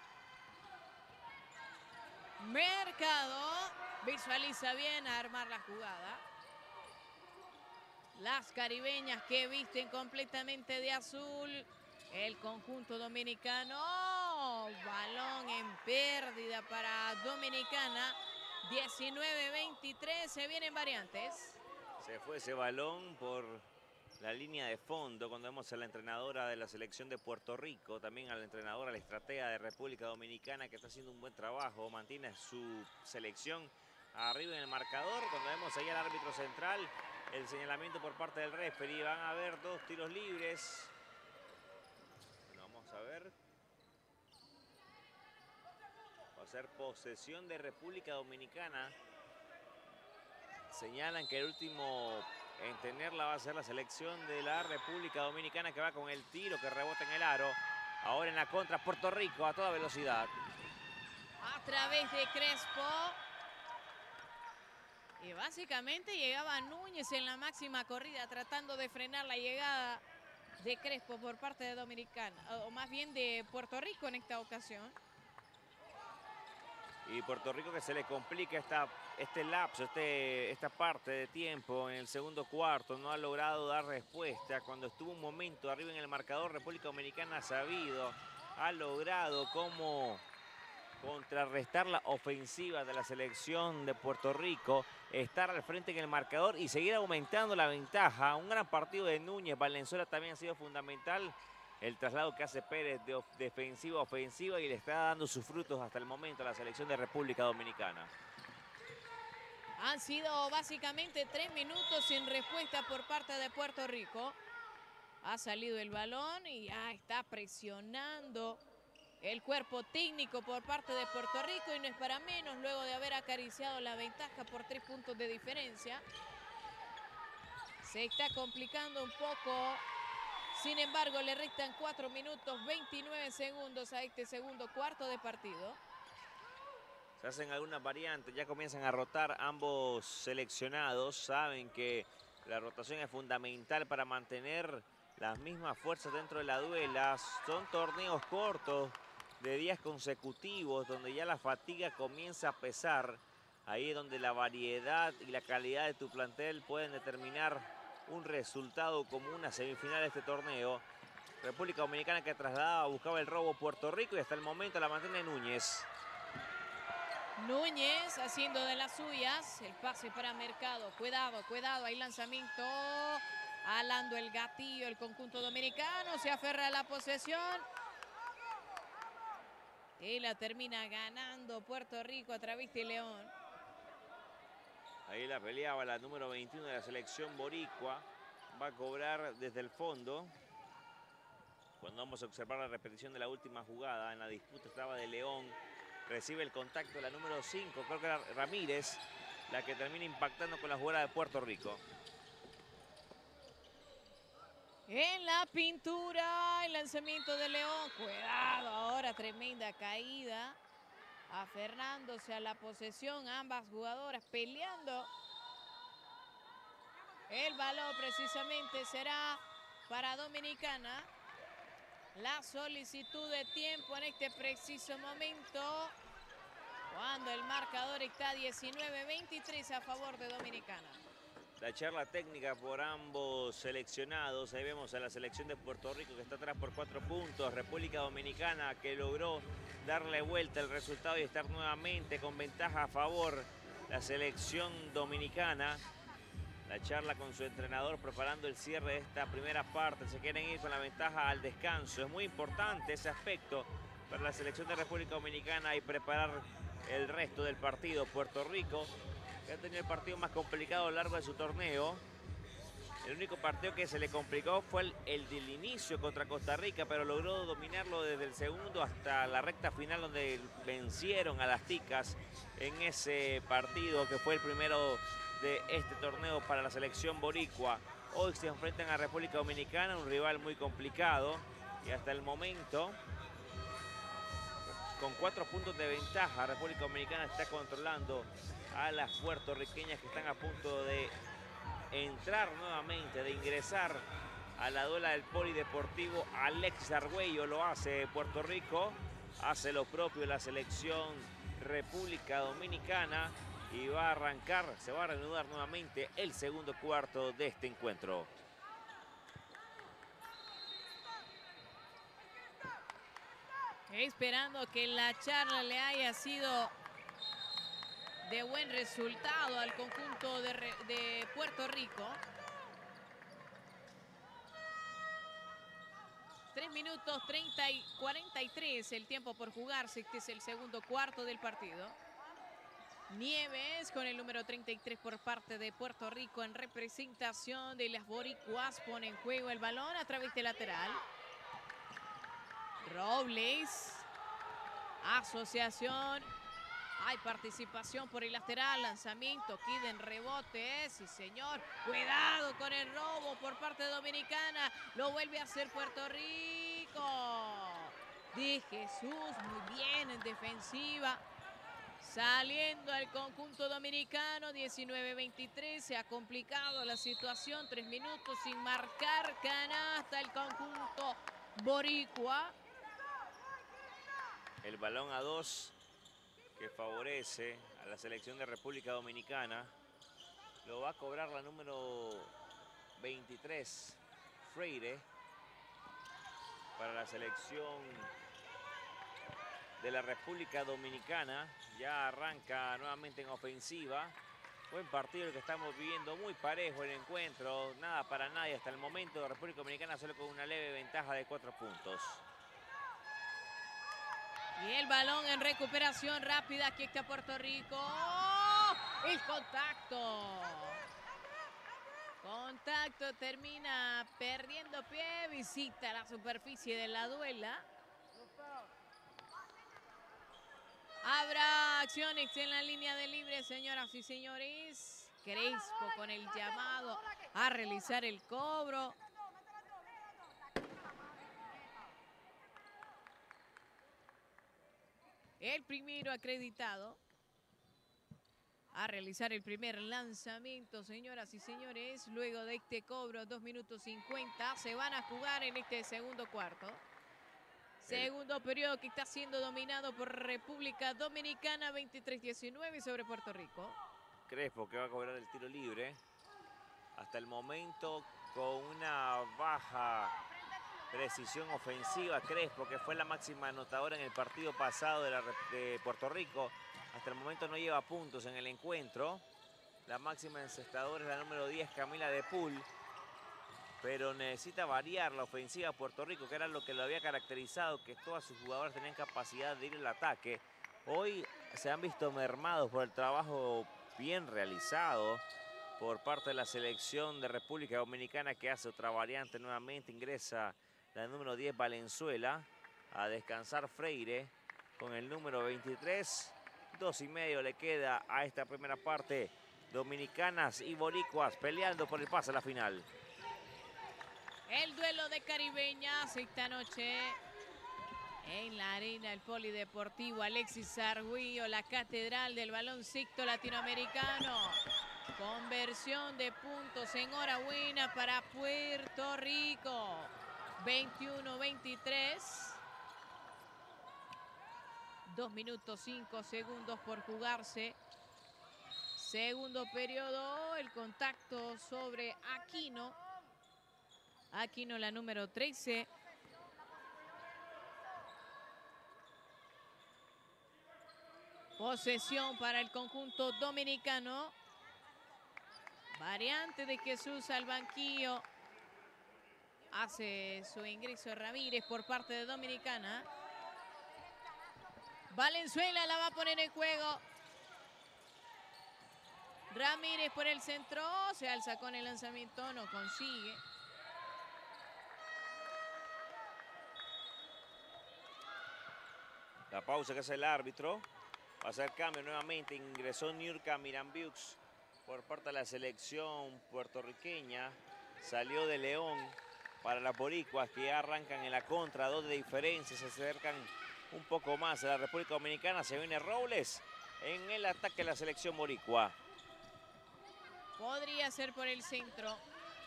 Mercado visualiza bien a armar la jugada. Las caribeñas que visten completamente de azul. El conjunto dominicano. Balón en pérdida para Dominicana. diecinueve veintitrés. Se vienen variantes. Se fue ese balón por la línea de fondo cuando vemos a la entrenadora de la selección de Puerto Rico, también a la entrenadora, la estratega de República Dominicana que está haciendo un buen trabajo, mantiene su selección arriba en el marcador. Cuando vemos ahí al árbitro central, el señalamiento por parte del referee. Van a haber dos tiros libres. Bueno, vamos a ver. Va a ser posesión de República Dominicana. Señalan que el último en tenerla va a ser la selección de la República Dominicana, que va con el tiro que rebota en el aro. Ahora en la contra Puerto Rico a toda velocidad. A través de Crespo. Y básicamente llegaba Núñez en la máxima corrida tratando de frenar la llegada de Crespo por parte de Dominicana, o más bien de Puerto Rico en esta ocasión. Y Puerto Rico que se le complica esta, este lapso, este, esta parte de tiempo en el segundo cuarto. No ha logrado dar respuesta. Cuando estuvo un momento arriba en el marcador, República Dominicana ha sabido, ha logrado cómo contrarrestar la ofensiva de la selección de Puerto Rico, estar al frente en el marcador y seguir aumentando la ventaja. Un gran partido de Núñez. Valenzuela también ha sido fundamental. El traslado que hace Pérez de defensiva a ofensiva y le está dando sus frutos hasta el momento a la selección de República Dominicana. Han sido básicamente tres minutos sin respuesta por parte de Puerto Rico. Ha salido el balón y ya está presionando el cuerpo técnico por parte de Puerto Rico, y no es para menos luego de haber acariciado la ventaja por tres puntos de diferencia. Se está complicando un poco. Sin embargo, le restan cuatro minutos veintinueve segundos a este segundo cuarto de partido. Se hacen algunas variantes, ya comienzan a rotar ambos seleccionados. Saben que la rotación es fundamental para mantener las mismas fuerzas dentro de la duela. Son torneos cortos de días consecutivos donde ya la fatiga comienza a pesar. Ahí es donde la variedad y la calidad de tu plantel pueden determinar un resultado como una semifinal de este torneo. República Dominicana que trasladaba, buscaba el robo Puerto Rico y hasta el momento la mantiene Núñez. Núñez haciendo de las suyas. El pase para Mercado. Cuidado, cuidado. Hay lanzamiento. Alando el gatillo el conjunto dominicano. Se aferra a la posesión. Y la termina ganando Puerto Rico a través de León. Ahí la peleaba la número veintiuno de la selección boricua. Va a cobrar desde el fondo. Cuando vamos a observar la repetición de la última jugada, en la disputa estaba de León. Recibe el contacto de la número cinco, creo que era Ramírez, la que termina impactando con la jugada de Puerto Rico. En la pintura, el lanzamiento de León. Cuidado, ahora tremenda caída. Aferrándose a la posesión, ambas jugadoras peleando. El balón precisamente será para Dominicana. La solicitud de tiempo en este preciso momento, cuando el marcador está diecinueve veintitrés a favor de Dominicana. La charla técnica por ambos seleccionados. Ahí vemos a la selección de Puerto Rico que está atrás por cuatro puntos. República Dominicana que logró darle vuelta el resultado y estar nuevamente con ventaja a favor. La selección dominicana. La charla con su entrenador preparando el cierre de esta primera parte. Se quieren ir con la ventaja al descanso. Es muy importante ese aspecto para la selección de República Dominicana y preparar el resto del partido. Puerto Rico que ha tenido el partido más complicado a lo largo de su torneo. El único partido que se le complicó fue el, el del inicio contra Costa Rica, pero logró dominarlo desde el segundo hasta la recta final, donde vencieron a las Ticas en ese partido que fue el primero de este torneo para la selección boricua. Hoy se enfrentan a República Dominicana, un rival muy complicado, y hasta el momento, con cuatro puntos de ventaja, República Dominicana está controlando a las puertorriqueñas que están a punto de entrar nuevamente, de ingresar a la duela del polideportivo. Alexis Argüello lo hace Puerto Rico, hace lo propio la selección República Dominicana y va a arrancar, se va a reanudar nuevamente el segundo cuarto de este encuentro. Esperando que la charla le haya sido de buen resultado al conjunto de, de Puerto Rico. tres minutos treinta y cuarenta y tres el tiempo por jugarse. Este es el segundo cuarto del partido. Nieves con el número treinta y tres por parte de Puerto Rico en representación de las boricuas. Pone en juego el balón a través del lateral. Robles. Asociación. Hay participación por el lateral. Lanzamiento. Queda en rebote. Sí, señor. Cuidado con el robo por parte dominicana. Lo vuelve a hacer Puerto Rico. De Jesús. Muy bien en defensiva. Saliendo al conjunto dominicano, diecinueve veintitrés, se ha complicado la situación, tres minutos sin marcar canasta el conjunto boricua. El balón a dos que favorece a la selección de República Dominicana. Lo va a cobrar la número veintitrés, Freire, para la selección de la República Dominicana. Ya arranca nuevamente en ofensiva. Buen partido el que estamos viviendo, muy parejo el encuentro, nada para nadie hasta el momento. La República Dominicana solo con una leve ventaja de cuatro puntos. Y el balón en recuperación rápida, aquí está Puerto Rico. ¡Oh! El contacto. Contacto, termina perdiendo pie, visita la superficie de la duela. Habrá acciones en la línea de libre, señoras y señores. Crespo con el llamado a realizar el cobro. El primero acreditado a realizar el primer lanzamiento, señoras y señores. Luego de este cobro, dos minutos cincuenta, se van a jugar en este segundo cuarto. Segundo periodo que está siendo dominado por República Dominicana, veintitrés diecinueve sobre Puerto Rico. Crespo que va a cobrar el tiro libre. Hasta el momento con una baja precisión ofensiva. Crespo, que fue la máxima anotadora en el partido pasado de, la, de Puerto Rico. Hasta el momento no lleva puntos en el encuentro. La máxima encestadora es la número diez, Camila de Pool. Pero necesita variar la ofensiva de Puerto Rico, que era lo que lo había caracterizado, que todas sus jugadoras tenían capacidad de ir al ataque. Hoy se han visto mermados por el trabajo bien realizado por parte de la selección de República Dominicana, que hace otra variante nuevamente. Ingresa la número diez, Valenzuela, a descansar Freire con el número veintitrés. Dos y medio le queda a esta primera parte. Dominicanas y boricuas peleando por el pase a la final. El duelo de caribeñas esta noche en la arena del Polideportivo Alexis Arguillo, la catedral del baloncito latinoamericano. Conversión de puntos, enhorabuena para Puerto Rico. veintiuno veintitrés. dos minutos cinco segundos por jugarse. Segundo periodo, el contacto sobre Aquino. Aquino, la número trece. Posesión para el conjunto dominicano. Variante de Jesús al banquillo. Hace su ingreso Ramírez por parte de Dominicana. Valenzuela la va a poner en juego. Ramírez por el centro. Se alza con el lanzamiento, no consigue. La pausa que hace el árbitro. Va a hacer cambio nuevamente. Ingresó Niurka Mirambiux por parte de la selección puertorriqueña. Salió de León para las boricuas, que ya arrancan en la contra. Dos de diferencia. Se acercan un poco más a la República Dominicana. Se viene Robles en el ataque de la selección boricua. Podría ser por el centro.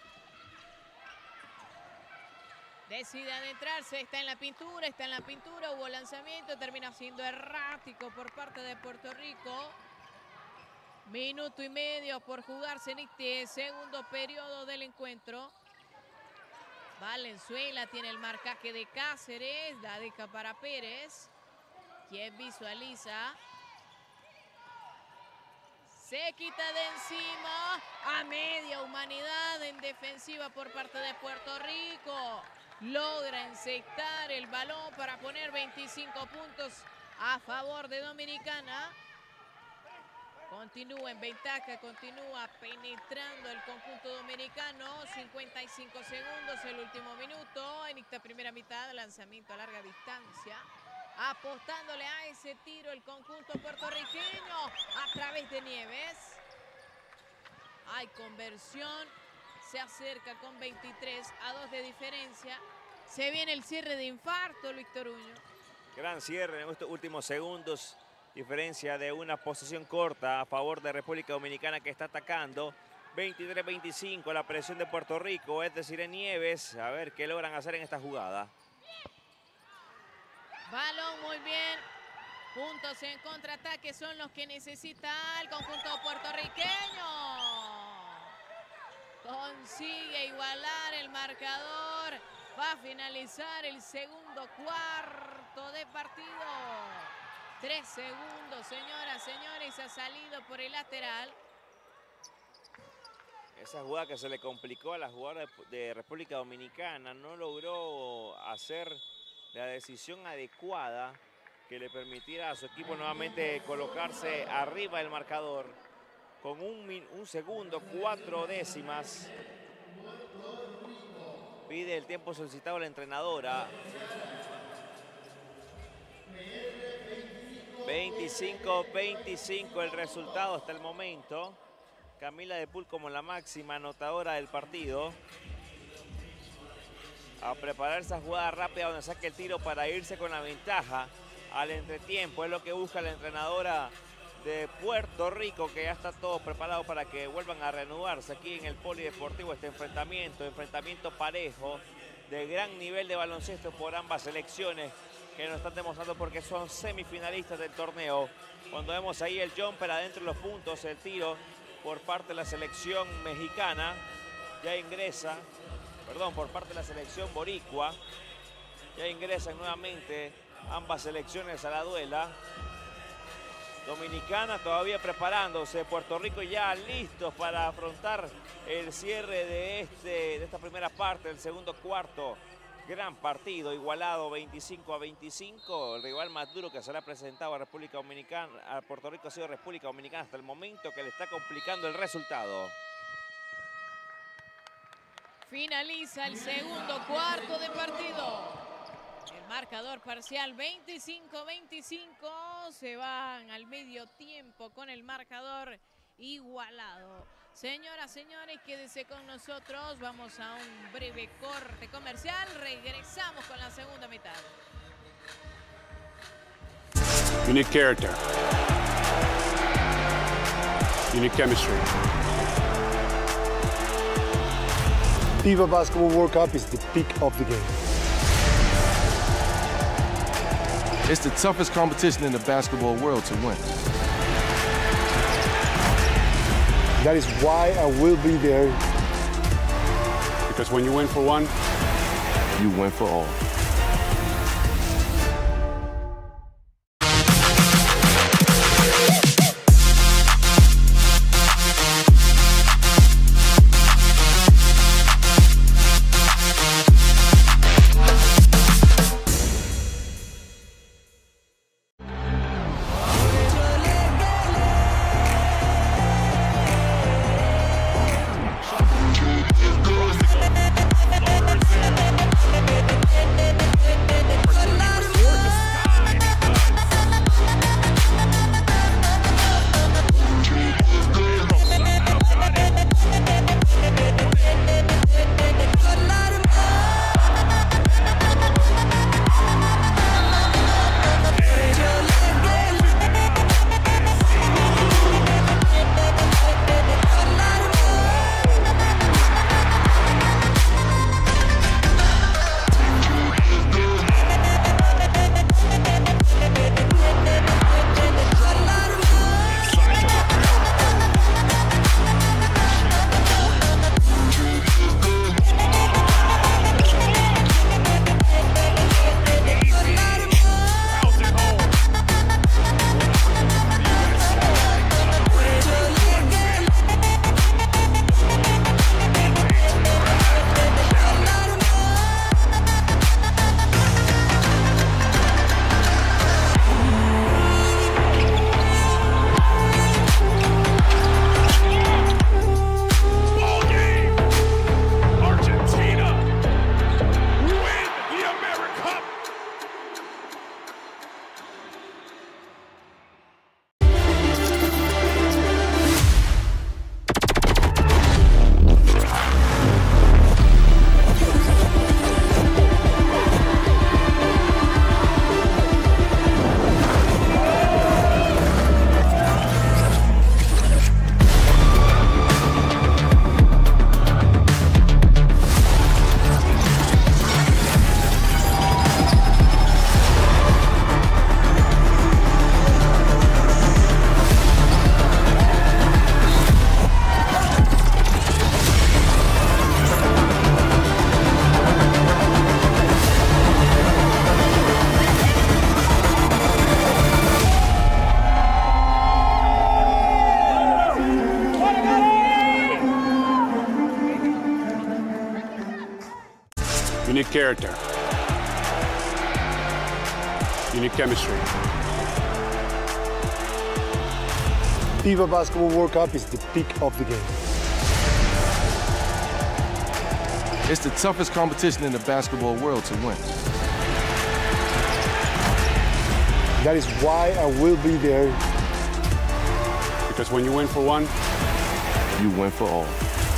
Decide adentrarse, está en la pintura, está en la pintura, hubo lanzamiento, termina siendo errático por parte de Puerto Rico. Minuto y medio por jugarse en este segundo periodo del encuentro. Valenzuela tiene el marcaje de Cáceres, la deja para Pérez, quien visualiza. Se quita de encima a media humanidad en defensiva por parte de Puerto Rico. Logra encestar el balón para poner veinticinco puntos a favor de Dominicana. Continúa en ventaja, continúa penetrando el conjunto dominicano. cincuenta y cinco segundos, el último minuto. En esta primera mitad, lanzamiento a larga distancia. Apostándole a ese tiro el conjunto puertorriqueño a través de Nieves. Hay conversión. Se acerca con veintitrés a dos de diferencia. Se viene el cierre de infarto, Luis Toruño. Gran cierre en estos últimos segundos. Diferencia de una posesión corta a favor de República Dominicana que está atacando. veintitrés veinticinco la presión de Puerto Rico, es decir, en Nieves. A ver qué logran hacer en esta jugada. Balón muy bien. Puntos en contraataque son los que necesita el conjunto puertorriqueño. Consigue igualar el marcador. Va a finalizar el segundo cuarto de partido. Tres segundos, señoras, señores, ha salido por el lateral. Esa jugada que se le complicó a la jugadora de República Dominicana, no logró hacer la decisión adecuada que le permitiera a su equipo nuevamente colocarse arriba del marcador con un, un segundo, cuatro décimas. Pide el tiempo solicitado a la entrenadora. veinticinco veinticinco el resultado hasta el momento. Camila de Pool como la máxima anotadora del partido. A preparar esa jugada rápida donde saque el tiro para irse con la ventaja al entretiempo. Es lo que busca la entrenadora de Puerto Rico, que ya está todo preparado para que vuelvan a reanudarse aquí en el Polideportivo este enfrentamiento. Enfrentamiento parejo de gran nivel de baloncesto por ambas selecciones, que nos están demostrando porque son semifinalistas del torneo. Cuando vemos ahí el jumper adentro de los puntos, el tiro por parte de la selección mexicana, ya ingresa, perdón, por parte de la selección boricua, ya ingresan nuevamente ambas selecciones a la duela. Dominicana todavía preparándose, Puerto Rico ya listos para afrontar el cierre de, este, de esta primera parte, del segundo cuarto. Gran partido, igualado veinticinco a veinticinco. El rival más duro que se le ha presentado a República Dominicana, a Puerto Rico ha sido República Dominicana hasta el momento, que le está complicando el resultado. Finaliza el segundo cuarto de partido. El marcador parcial veinticinco veinticinco. Se van al medio tiempo con el marcador igualado. Señoras, señores, quédense con nosotros. Vamos a un breve corte comercial. Regresamos con la segunda mitad. You need character. You need chemistry. FIBA Basketball World Cup is the peak of the game. It's the toughest competition in the basketball world to win. That is why I will be there. Because when you win for one, You win for all. We'll be right back. character. You need chemistry. FIBA Basketball World Cup is the peak of the game. It's the toughest competition in the basketball world to win. That is why I will be there. Because when you win for one, You win for all.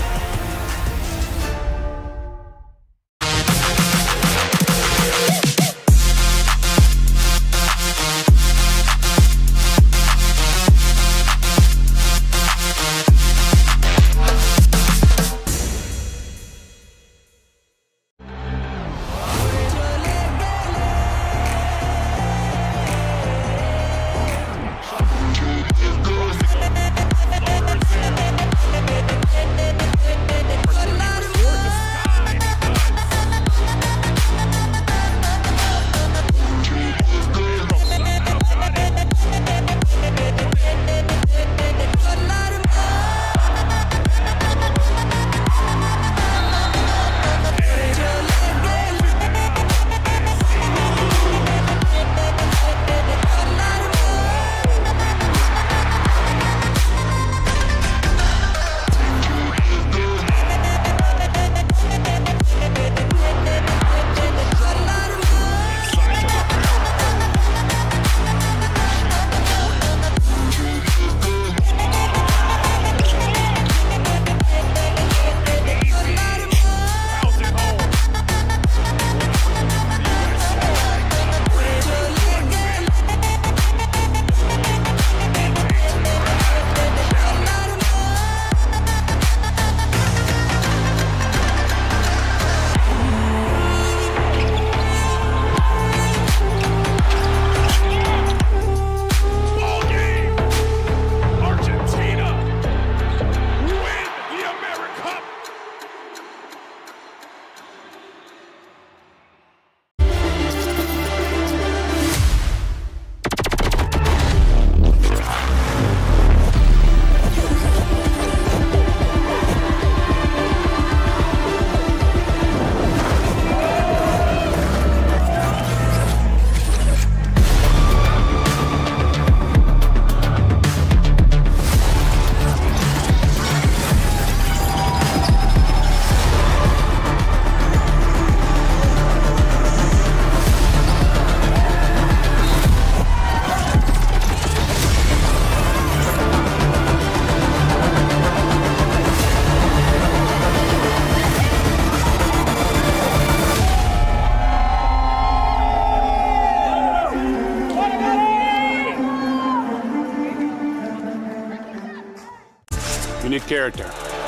you need character.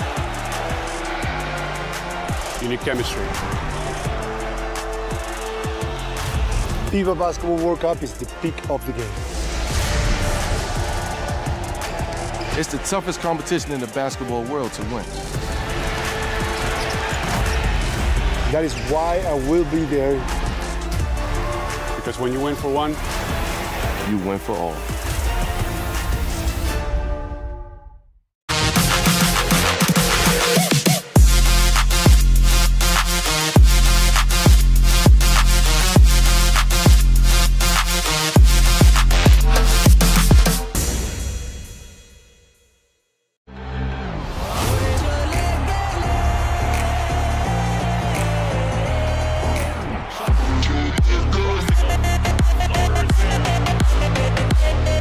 You need chemistry. FIBA Basketball World Cup is the peak of the game. It's the toughest competition in the basketball world to win. That is why I will be there. Because when you win for one, You win for all. Crossing over.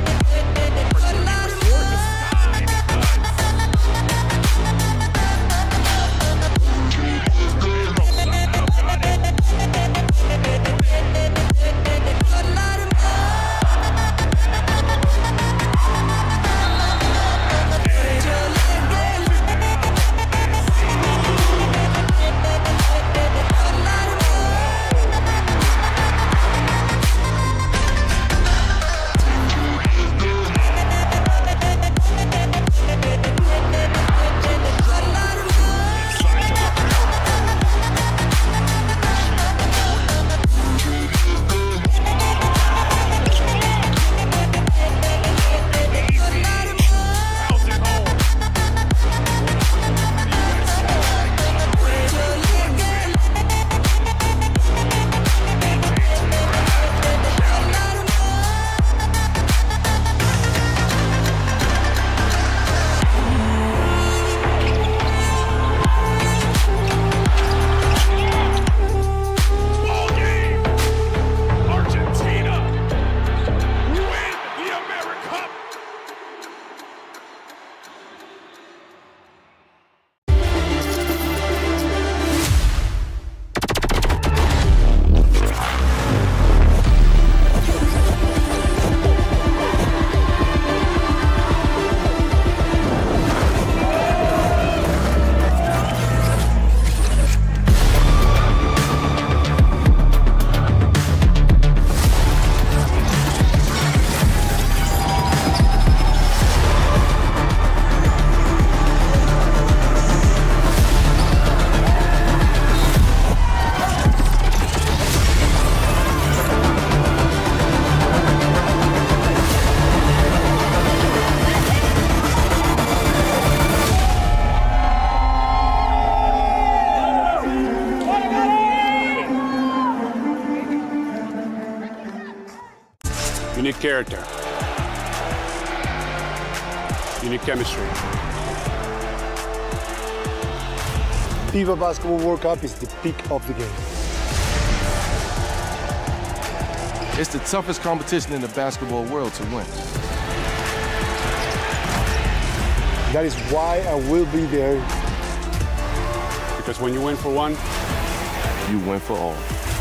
character. You need chemistry. FIBA Basketball World Cup is the peak of the game. It's the toughest competition in the basketball world to win. That is why I will be there. Because when you win for one, You win for all.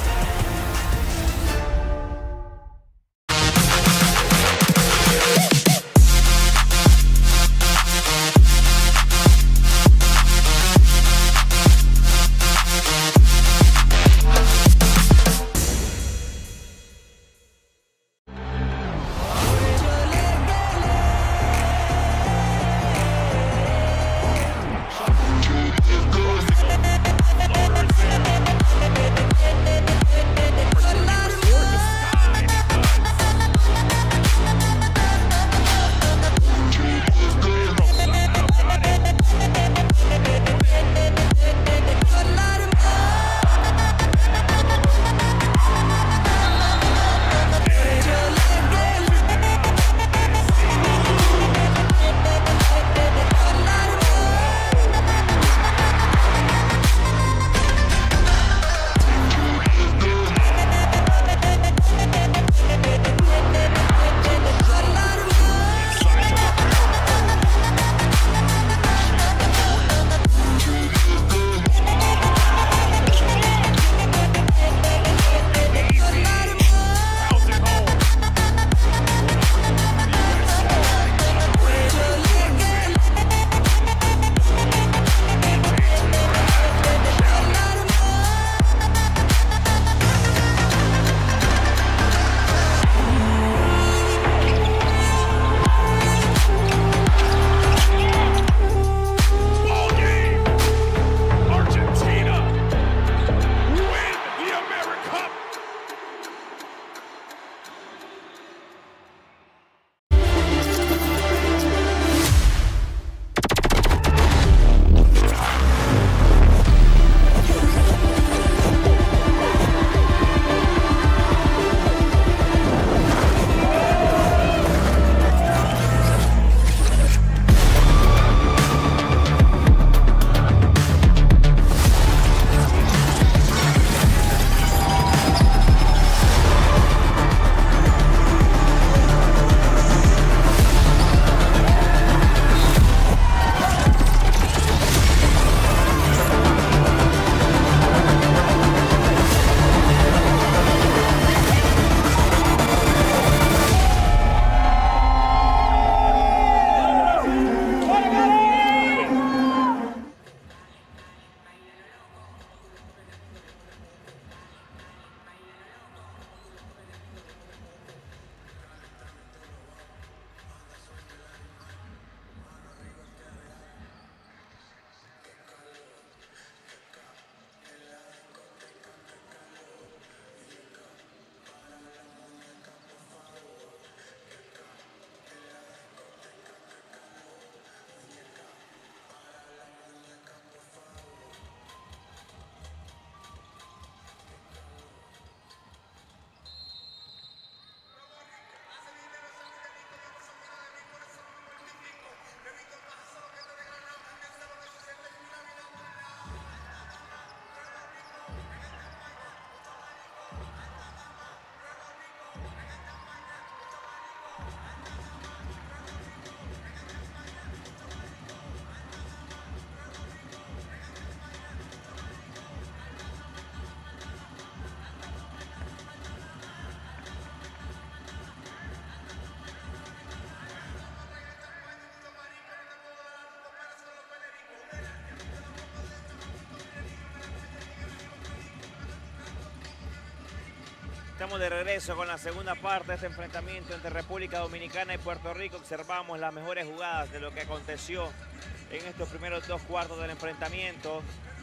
Estamos de regreso con la segunda parte de este enfrentamiento entre República Dominicana y Puerto Rico. Observamos las mejores jugadas de lo que aconteció en estos primeros dos cuartos del enfrentamiento.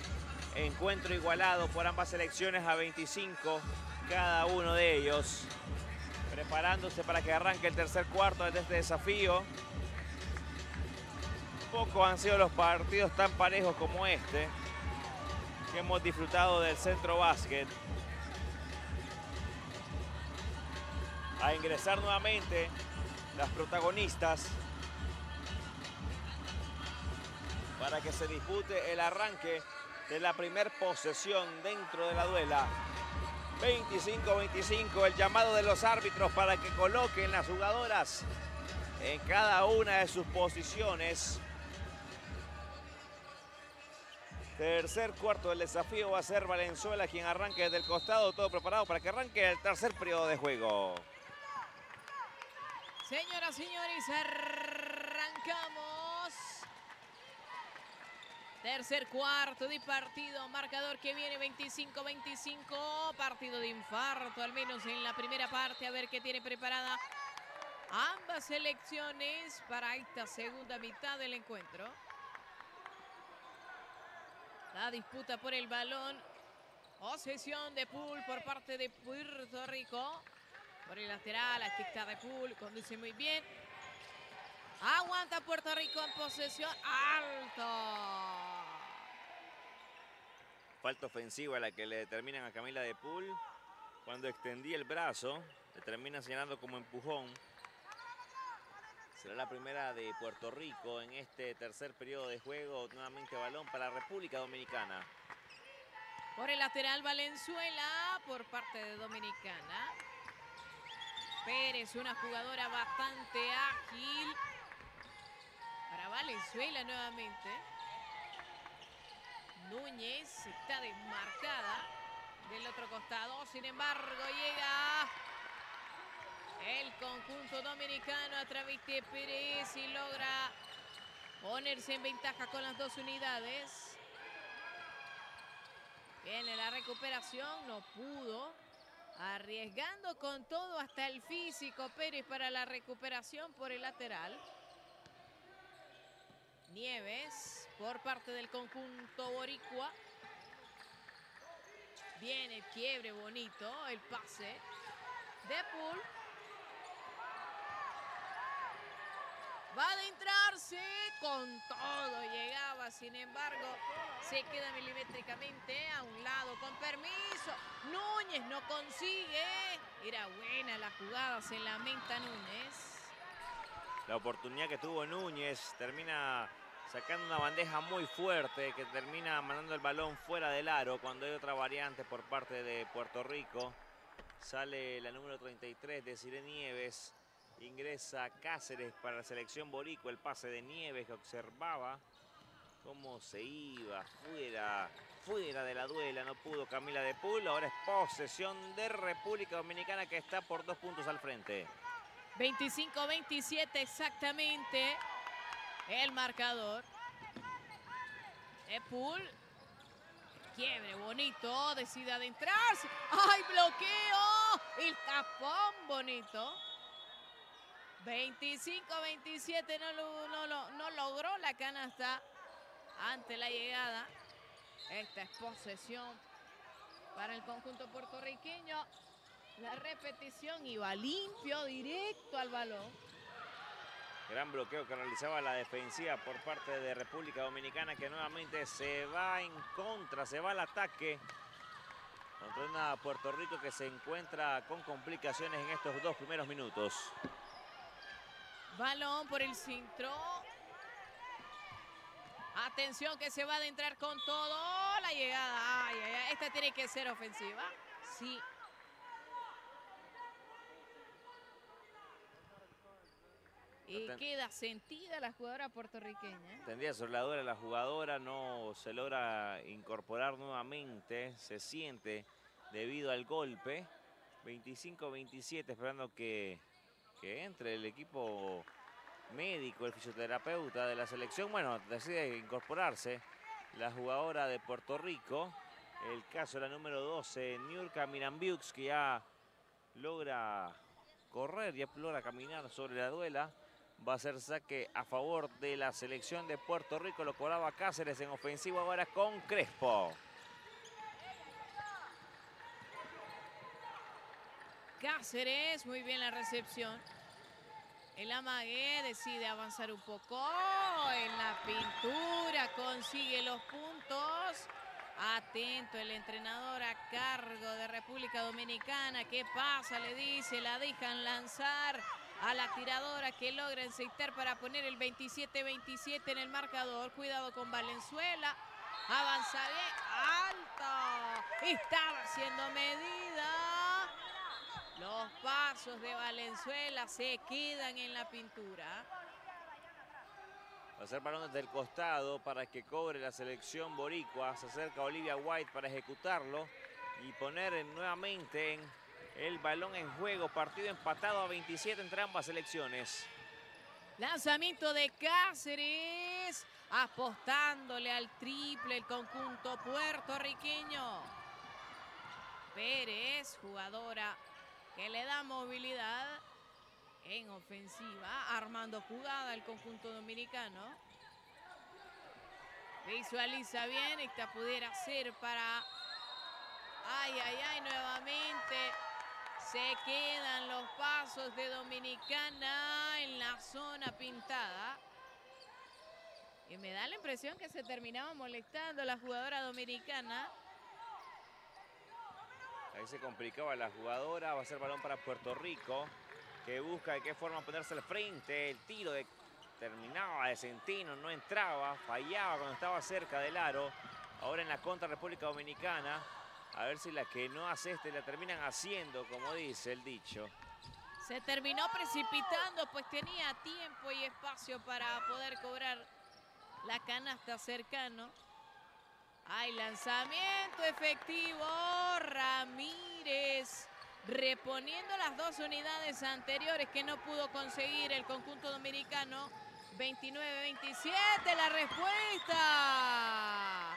Encuentro igualado por ambas selecciones a veinticinco cada uno de ellos. Preparándose para que arranque el tercer cuarto de este desafío. Pocos han sido los partidos tan parejos como este que hemos disfrutado del Centro Básquet. a ingresar nuevamente las protagonistas para que se dispute el arranque de la primer posesión dentro de la duela. veinticinco veinticinco, el llamado de los árbitros para que coloquen las jugadoras en cada una de sus posiciones. Tercer cuarto del desafío va a ser Valenzuela quien arranque desde el costado, todo preparado para que arranque el tercer periodo de juego. Señoras y señores, arrancamos. Tercer cuarto de partido, marcador que viene veinticinco veinticinco, partido de infarto, al menos en la primera parte, a ver qué tiene preparada ambas selecciones para esta segunda mitad del encuentro. La disputa por el balón, posesión de Pool por parte de Puerto Rico, por el lateral, aquí está de Pool, conduce muy bien. Aguanta Puerto Rico en posesión. ¡Alto! Falta ofensiva a la que le determinan a Camila de Pool. Cuando extendía el brazo, le termina señalando como empujón. Será la primera de Puerto Rico en este tercer periodo de juego. Nuevamente balón para la República Dominicana. Por el lateral Valenzuela, por parte de Dominicana. Pérez, una jugadora bastante ágil. Para Valenzuela nuevamente. Núñez está desmarcada del otro costado. Sin embargo, llega el conjunto dominicano a través de Pérez y logra ponerse en ventaja con las dos unidades. Viene la recuperación, no pudo. Arriesgando con todo hasta el físico Pérez para la recuperación por el lateral. Nieves por parte del conjunto boricua. Viene el quiebre bonito, el pase de Pool. Va a adentrarse con todo, llegaba, sin embargo, se queda milimétricamente a un lado, con permiso. Núñez no consigue. Era buena la jugada, se lamenta Núñez. La oportunidad que tuvo Núñez termina sacando una bandeja muy fuerte que termina mandando el balón fuera del aro cuando hay otra variante por parte de Puerto Rico. Sale la número treinta y tres de Desiree Nieves. Ingresa Cáceres para la selección boricua. El pase de Nieves que observaba cómo se iba fuera, fuera de la duela. No pudo Camila de Pool. Ahora es posesión de República Dominicana que está por dos puntos al frente. veinticinco veintisiete exactamente el marcador. De Pool. Quiebre bonito. Decide adentrarse. ¡Ay, bloqueo! El tapón bonito. veinticinco veintisiete no, no, no, no logró la canasta ante la llegada. Esta es posesión para el conjunto puertorriqueño. La repetición iba limpio, directo al balón. Gran bloqueo que realizaba la defensiva por parte de República Dominicana que nuevamente se va en contra, se va al ataque. Contra una Puerto Rico que se encuentra con complicaciones en estos dos primeros minutos. Balón por el centro. Atención que se va a adentrar con todo. La llegada. Ay, ay, ay. Esta tiene que ser ofensiva. Sí. Y queda sentida la jugadora puertorriqueña. Tendría sobre la duela la jugadora. No se logra incorporar nuevamente. Se siente debido al golpe. veinticinco veintisiete esperando que... que entre el equipo médico, el fisioterapeuta de la selección. Bueno, decide incorporarse la jugadora de Puerto Rico. El caso de la número doce, Niurka Mirambiux, que ya logra correr, ya logra caminar sobre la duela. Va a ser saque a favor de la selección de Puerto Rico. Lo cobraba Cáceres en ofensivo ahora con Crespo. Cáceres, muy bien la recepción. El amague decide avanzar un poco en la pintura, consigue los puntos. Atento el entrenador a cargo de República Dominicana. ¿Qué pasa? Le dice, la dejan lanzar a la tiradora que logra encestar para poner el veintisiete veintisiete en el marcador. Cuidado con Valenzuela. Avanza bien. Alto. Estaba haciendo medida. Los pasos de Valenzuela se quedan en la pintura. Va a ser balón desde el costado para que cobre la selección boricua. Se acerca Olivia White para ejecutarlo y poner nuevamente en el balón en juego. Partido empatado a veintisiete entre ambas selecciones. Lanzamiento de Cáceres, apostándole al triple el conjunto puertorriqueño. Pérez, jugadora que le da movilidad en ofensiva, armando jugada el conjunto dominicano. Visualiza bien, esta pudiera ser para... Ay, ay, ay, nuevamente se quedan los pasos de Dominicana en la zona pintada. Y me da la impresión que se terminaba molestando la jugadora dominicana. Ahí se complicaba la jugadora. Va a ser balón para Puerto Rico, que busca de qué forma ponerse al frente. El tiro de, terminaba de Centino, no entraba, fallaba cuando estaba cerca del aro. Ahora en la contra República Dominicana. A ver si la que no hace este la terminan haciendo, como dice el dicho. Se terminó precipitando, pues tenía tiempo y espacio para poder cobrar la canasta cercano. Hay lanzamiento efectivo. Ramírez reponiendo las dos unidades anteriores que no pudo conseguir el conjunto dominicano. veintinueve veintisiete la respuesta.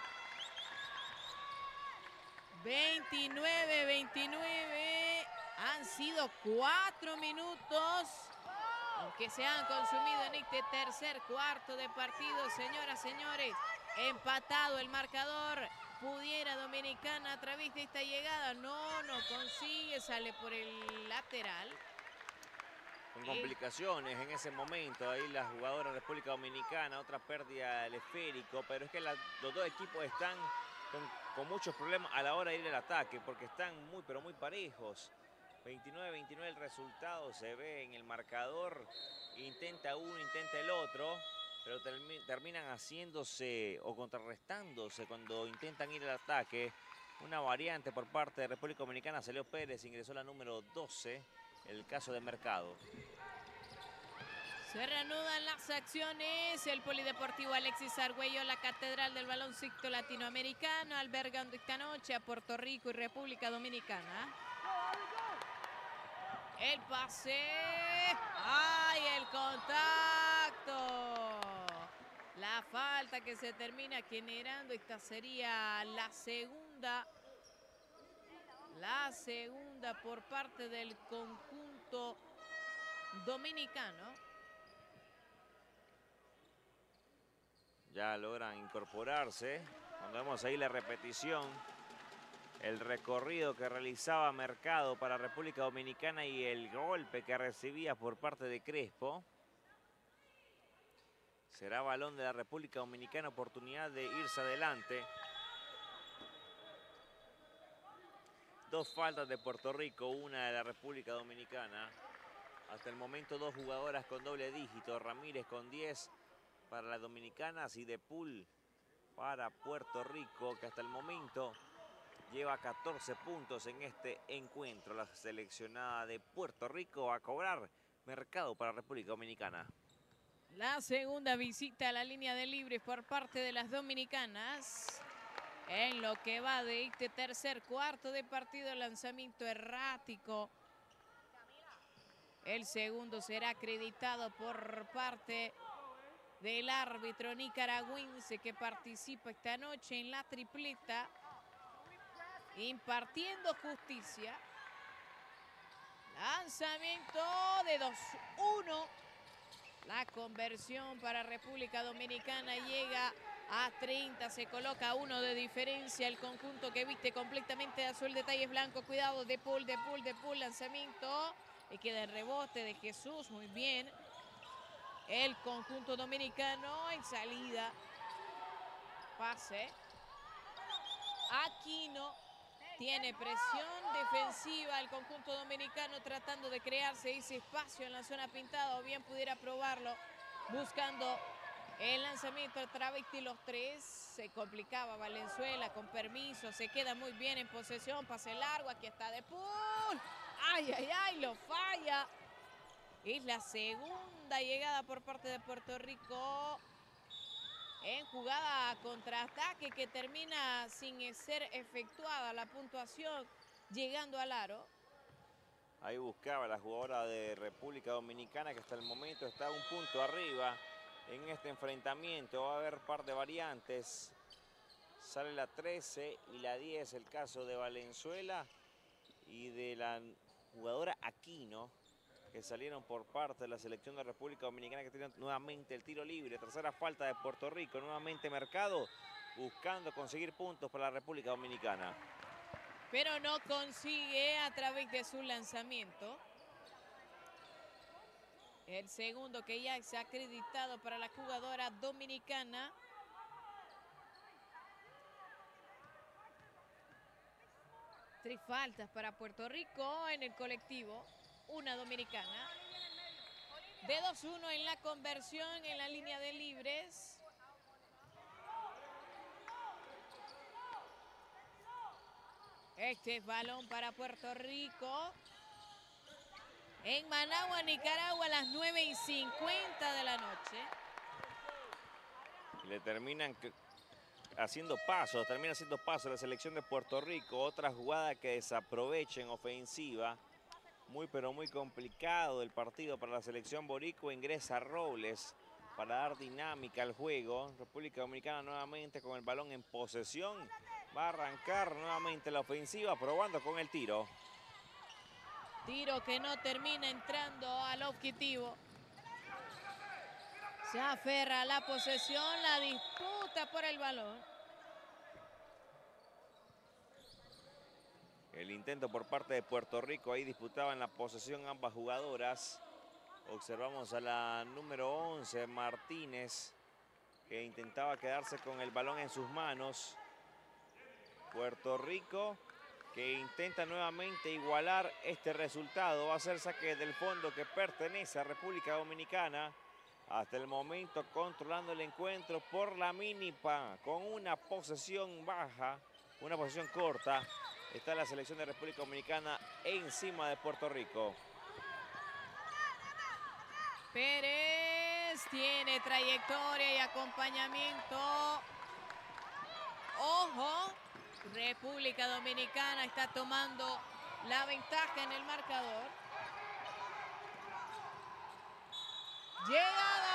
veintinueve veintinueve. Han sido cuatro minutos, aunque se han consumido en este tercer cuarto de partido. Señoras, señores, empatado el marcador. Pudiera Dominicana a través de esta llegada. No, no consigue, sale por el lateral. Con complicaciones en ese momento, ahí la jugadora de República Dominicana, otra pérdida del esférico, pero es que la, los dos equipos están con, con muchos problemas a la hora de ir al ataque, porque están muy, pero muy parejos. veintinueve veintinueve el resultado, se ve en el marcador, intenta uno, intenta el otro, pero termi terminan haciéndose o contrarrestándose cuando intentan ir al ataque. Una variante por parte de República Dominicana, salió Pérez, ingresó la número doce, el caso de Mercado. Se reanudan las acciones. El Polideportivo Alexis Argüello, la catedral del baloncito latinoamericano, albergando esta noche a Puerto Rico y República Dominicana. El pase. ¡Ay, el contacto! La falta que se termina generando. Esta sería la segunda. La segunda por parte del conjunto dominicano. Ya logran incorporarse. Cuando vemos ahí la repetición, el recorrido que realizaba Mercado para República Dominicana y el golpe que recibía por parte de Crespo. Será balón de la República Dominicana, oportunidad de irse adelante. Dos faltas de Puerto Rico, una de la República Dominicana. Hasta el momento dos jugadoras con doble dígito. Ramírez con diez para las dominicanas y De Pool para Puerto Rico, que hasta el momento lleva catorce puntos en este encuentro. La seleccionada de Puerto Rico va a cobrar. Mercado para República Dominicana. La segunda visita a la línea de libres por parte de las dominicanas. En lo que va de este tercer cuarto de partido, lanzamiento errático. El segundo será acreditado por parte del árbitro nicaragüense que participa esta noche en la tripleta, impartiendo justicia. Lanzamiento de dos uno. La conversión para República Dominicana llega a treinta. Se coloca uno de diferencia el conjunto que viste completamente de azul, detalles blancos. Cuidado, De Pool, De Pool, De Pool. Lanzamiento. Y queda el rebote de Jesús. Muy bien. El conjunto dominicano en salida. Pase. Aquino tiene presión defensiva el conjunto dominicano tratando de crearse ese espacio en la zona pintada, o bien pudiera probarlo buscando el lanzamiento a través de los tres. Se complicaba Valenzuela, con permiso, se queda muy bien en posesión, pase largo, aquí está De Paul. Ay, ay, ay, lo falla. Es la segunda llegada por parte de Puerto Rico en jugada contraataque que termina sin ser efectuada la puntuación llegando al aro. Ahí buscaba la jugadora de República Dominicana, que hasta el momento está un punto arriba en este enfrentamiento. Va a haber par de variantes. Sale la trece y la diez, el caso de Valenzuela y de la jugadora Aquino, que salieron por parte de la selección de República Dominicana, que tienen nuevamente el tiro libre. Tercera falta de Puerto Rico, nuevamente Mercado, buscando conseguir puntos para la República Dominicana. Pero no consigue a través de su lanzamiento. El segundo que ya se ha acreditado para la jugadora dominicana. Tres faltas para Puerto Rico en el colectivo. Una dominicana. De dos uno en la conversión en la línea de libres. Este es balón para Puerto Rico. En Managua, Nicaragua, a las nueve y cincuenta de la noche. Le terminan haciendo pasos, termina haciendo pasos la selección de Puerto Rico. Otra jugada que desaprovecha en ofensiva. Muy pero muy complicado el partido para la selección boricua. Ingresa Robles para dar dinámica al juego. República Dominicana nuevamente con el balón en posesión. Va a arrancar nuevamente la ofensiva, probando con el tiro. Tiro que no termina entrando al objetivo. Se aferra a la posesión, la disputa por el balón. El intento por parte de Puerto Rico, ahí disputaban la posesión ambas jugadoras. Observamos a la número once, Martínez, que intentaba quedarse con el balón en sus manos. Puerto Rico, que intenta nuevamente igualar este resultado. Va a ser saque del fondo que pertenece a República Dominicana. Hasta el momento controlando el encuentro por la mínima, con una posesión baja, una posesión corta. Está la selección de República Dominicana encima de Puerto Rico. Pérez tiene trayectoria y acompañamiento. Ojo, República Dominicana está tomando la ventaja en el marcador. Llegada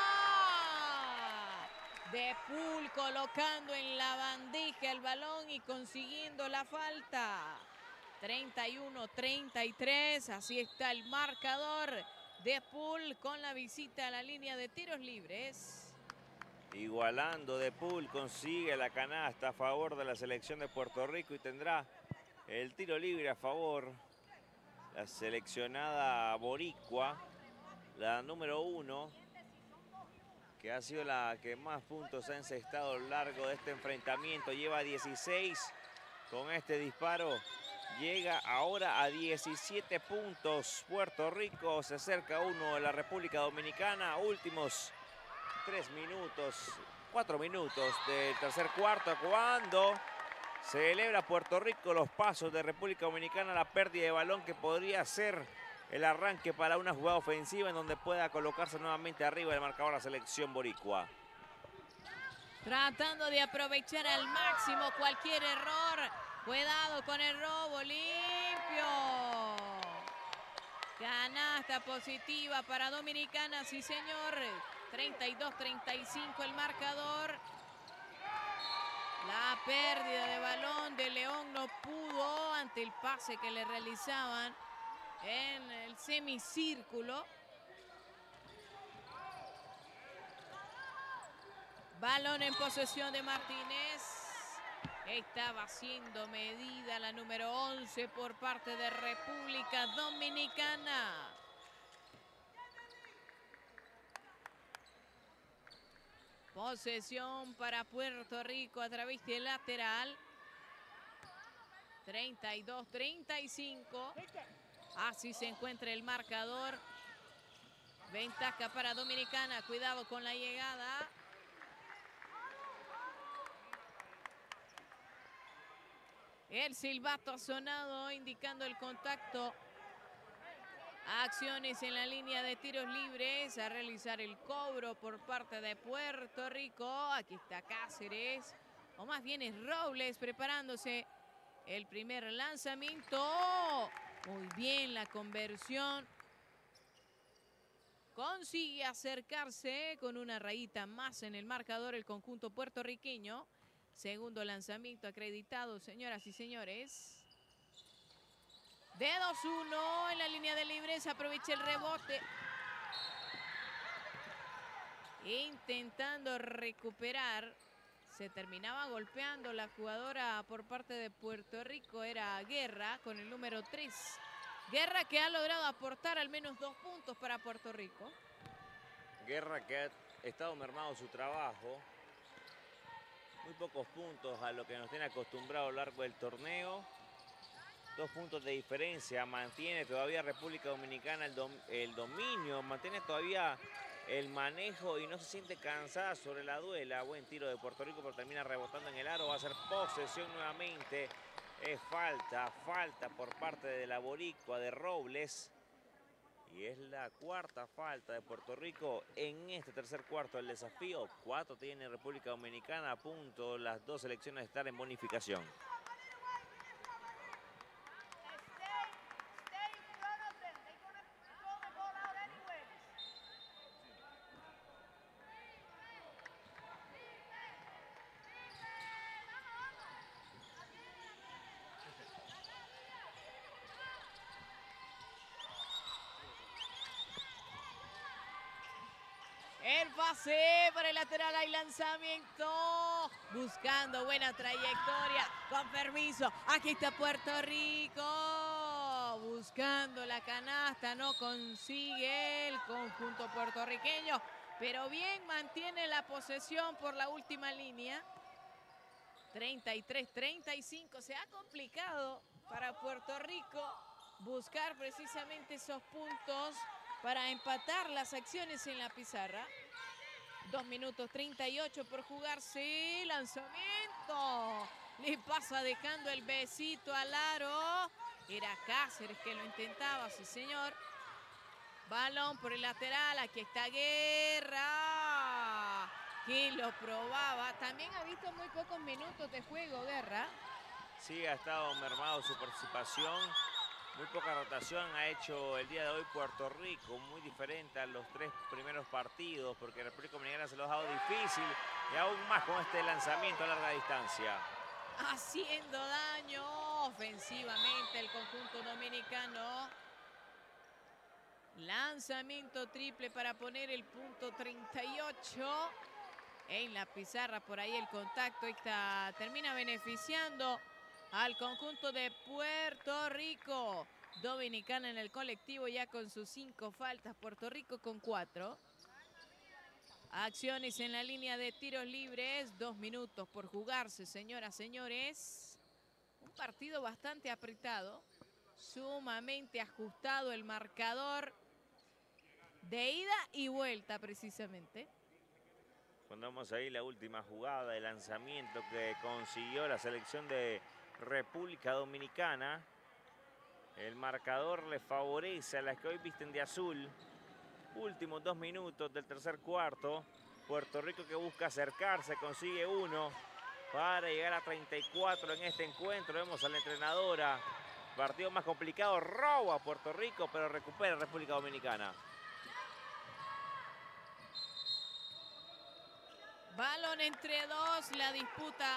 de Paul, colocando en la bandeja el balón y consiguiendo la falta. treinta y uno a treinta y tres, así está el marcador. De Paul con la visita a la línea de tiros libres. Igualando De Paul, consigue la canasta a favor de la selección de Puerto Rico y tendrá el tiro libre a favor la seleccionada boricua, la número uno, que ha sido la que más puntos ha encestado a lo largo de este enfrentamiento. Lleva dieciséis con este disparo. Llega ahora a diecisiete puntos. Puerto Rico se acerca a uno de la República Dominicana. Últimos tres minutos, cuatro minutos del tercer cuarto, cuando celebra Puerto Rico los pasos de República Dominicana, la pérdida de balón que podría ser el arranque para una jugada ofensiva en donde pueda colocarse nuevamente arriba del marcador la selección boricua. Tratando de aprovechar al máximo cualquier error. Cuidado con el robo, limpio. Canasta positiva para Dominicana, sí señor. treinta y dos a treinta y cinco el marcador. La pérdida de balón de León no pudo ante el pase que le realizaban en el semicírculo. Balón en posesión de Martínez. Estaba siendo medida la número once por parte de República Dominicana. Posesión para Puerto Rico a través del lateral. treinta y dos, treinta y cinco. Así se encuentra el marcador. Ventaja para Dominicana. Cuidado con la llegada. El silbato ha sonado indicando el contacto. Acciones en la línea de tiros libres. A realizar el cobro por parte de Puerto Rico. Aquí está Cáceres. O más bien es Robles preparándose. El primer lanzamiento. Muy bien la conversión. Consigue acercarse con una rayita más en el marcador el conjunto puertorriqueño. Segundo lanzamiento acreditado, señoras y señores. De dos uno en la línea de libres. Aprovecha el rebote. Intentando recuperar. Se terminaba golpeando la jugadora por parte de Puerto Rico. Era Guerra con el número tres. Guerra que ha logrado aportar al menos dos puntos para Puerto Rico. Guerra que ha estado mermado su trabajo. Muy pocos puntos a lo que nos tiene acostumbrado a lo largo del torneo. Dos puntos de diferencia. Mantiene todavía República Dominicana el, dom el dominio. Mantiene todavía el manejo y no se siente cansada sobre la duela. Buen tiro de Puerto Rico, pero termina rebotando en el aro. Va a ser posesión nuevamente. Es falta, falta por parte de la boricua de Robles. Y es la cuarta falta de Puerto Rico en este tercer cuarto del desafío. Cuatro tiene República Dominicana, a punto las dos selecciones de estar en bonificación. El pase para el lateral, hay lanzamiento. Buscando buena trayectoria. Con permiso. Aquí está Puerto Rico. Buscando la canasta. No consigue el conjunto puertorriqueño. Pero bien mantiene la posesión por la última línea. treinta y tres, treinta y cinco. Se ha complicado para Puerto Rico buscar precisamente esos puntos para empatar las acciones en la pizarra. Dos minutos treinta y ocho por jugarse. Lanzamiento. Le pasa dejando el besito al aro. Era Cáceres que lo intentaba, sí señor. Balón por el lateral. Aquí está Guerra. Que lo probaba. También ha visto muy pocos minutos de juego, Guerra. Sí, ha estado mermado su participación. Muy poca rotación ha hecho el día de hoy Puerto Rico, muy diferente a los tres primeros partidos, porque República Dominicana se los ha dado difícil y aún más con este lanzamiento a larga distancia. Haciendo daño ofensivamente el conjunto dominicano. Lanzamiento triple para poner el punto treinta y ocho en la pizarra. Por ahí el contacto está, termina beneficiando al conjunto de Puerto Rico. Dominicana en el colectivo ya con sus cinco faltas. Puerto Rico con cuatro. Acciones en la línea de tiros libres. Dos minutos por jugarse, señoras, señores. Un partido bastante apretado. Sumamente ajustado el marcador. De ida y vuelta, precisamente. Cuando vemos ahí la última jugada de lanzamiento que consiguió la selección de República Dominicana. El marcador le favorece a las que hoy visten de azul. Últimos dos minutos del tercer cuarto. Puerto Rico que busca acercarse, consigue uno para llegar a treinta y cuatro en este encuentro. Vemos a la entrenadora. Partido más complicado, roba a Puerto Rico, pero recupera República Dominicana. Balón entre dos, la disputa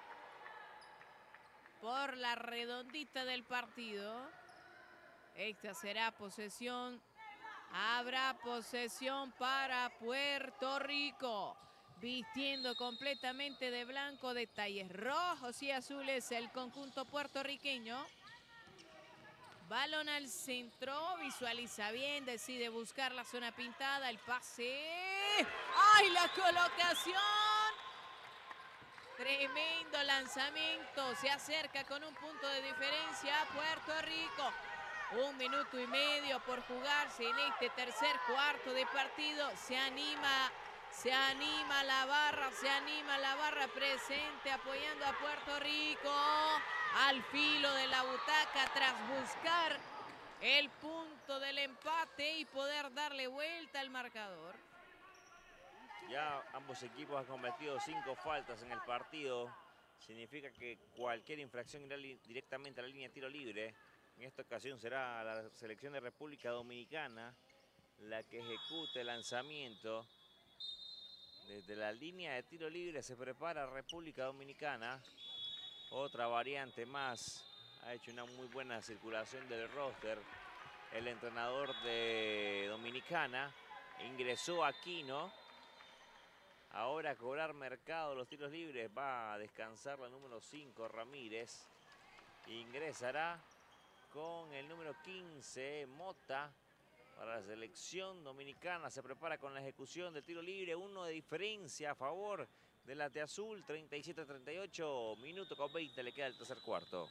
por la redondita del partido. Esta será posesión. Habrá posesión para Puerto Rico. Vistiendo completamente de blanco, detalles rojos y azules el conjunto puertorriqueño. Balón al centro, visualiza bien, decide buscar la zona pintada, el pase. ¡Ay, la colocación! Tremendo lanzamiento. Se acerca con un punto de diferencia a Puerto Rico. Un minuto y medio por jugarse en este tercer cuarto de partido. Se anima, se anima la barra, se anima la barra presente apoyando a Puerto Rico. Al filo de la butaca tras buscar el punto del empate y poder darle vuelta al marcador. Ya ambos equipos han cometido cinco faltas en el partido. Significa que cualquier infracción irá directamente a la línea de tiro libre. En esta ocasión será la selección de República Dominicana la que ejecute el lanzamiento. Desde la línea de tiro libre se prepara República Dominicana. Otra variante más. Ha hecho una muy buena circulación del roster. El entrenador de Dominicana ingresó Aquino. Ahora a cobrar mercado los tiros libres. Va a descansar la número cinco, Ramírez. Ingresará con el número quince, Mota. Para la selección dominicana se prepara con la ejecución del tiro libre. Uno de diferencia a favor de las de azul. treinta y siete a treinta y ocho. Minuto con veinte le queda el tercer cuarto.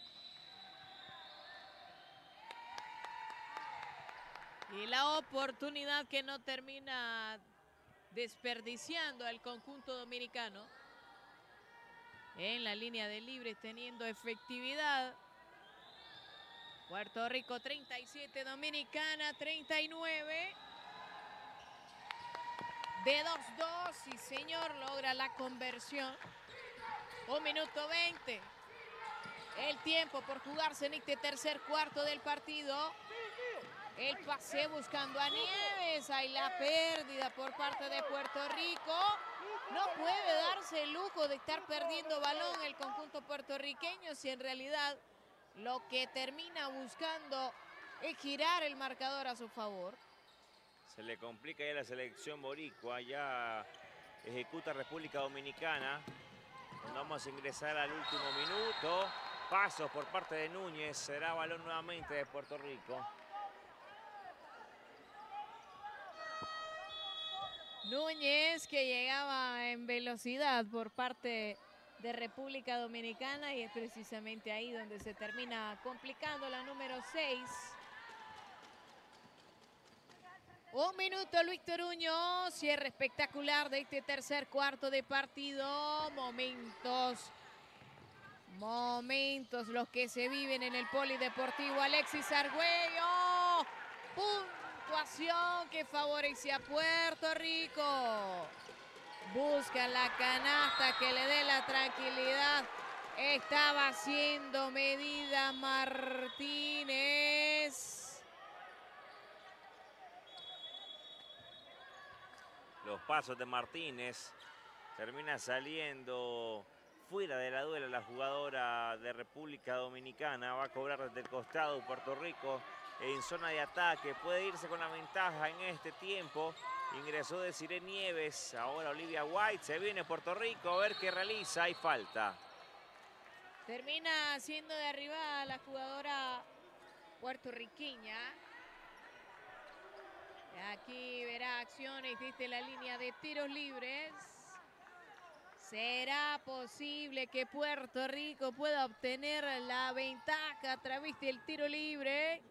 Y la oportunidad que no termina desperdiciando al conjunto dominicano. En la línea de libres teniendo efectividad. Puerto Rico treinta y siete, Dominicana treinta y nueve. De dos dos, sí señor, logra la conversión. Un minuto veinte. El tiempo por jugarse en este tercer cuarto del partido. El pase buscando a Nieves. Hay la pérdida por parte de Puerto Rico. No puede darse el lujo de estar perdiendo balón el conjunto puertorriqueño si en realidad lo que termina buscando es girar el marcador a su favor. Se le complica ya la selección boricua. Ya ejecuta República Dominicana. Vamos a ingresar al último minuto. Pasos por parte de Núñez. Será balón nuevamente de Puerto Rico. Núñez que llegaba en velocidad por parte de República Dominicana y es precisamente ahí donde se termina complicando la número seis. Un minuto Luis Toruño, cierre espectacular de este tercer cuarto de partido. Momentos, momentos los que se viven en el Polideportivo Alexis Argüello. Puntuación que favorece a Puerto Rico. Busca la canasta que le dé la tranquilidad. Estaba haciendo medida Martínez. Los pasos de Martínez. Termina saliendo fuera de la duela la jugadora de República Dominicana. Va a cobrar desde el costado Puerto Rico en zona de ataque. Puede irse con la ventaja en este tiempo. Ingresó de Desiree Nieves, ahora Olivia White, se viene Puerto Rico, a ver qué realiza, hay falta. Termina siendo derribada la jugadora puertorriqueña. Aquí verá acciones desde la línea de tiros libres. ¿Será posible que Puerto Rico pueda obtener la ventaja a través del tiro libre?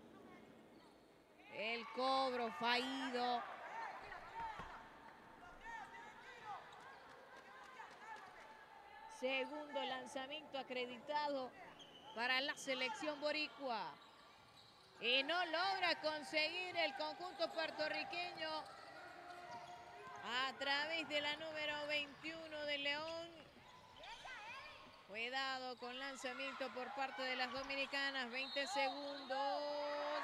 El cobro fallido. Segundo lanzamiento acreditado para la selección boricua. Y no logra conseguir el conjunto puertorriqueño a través de la número veintiuno de León. Cuidado con lanzamiento por parte de las dominicanas. veinte segundos.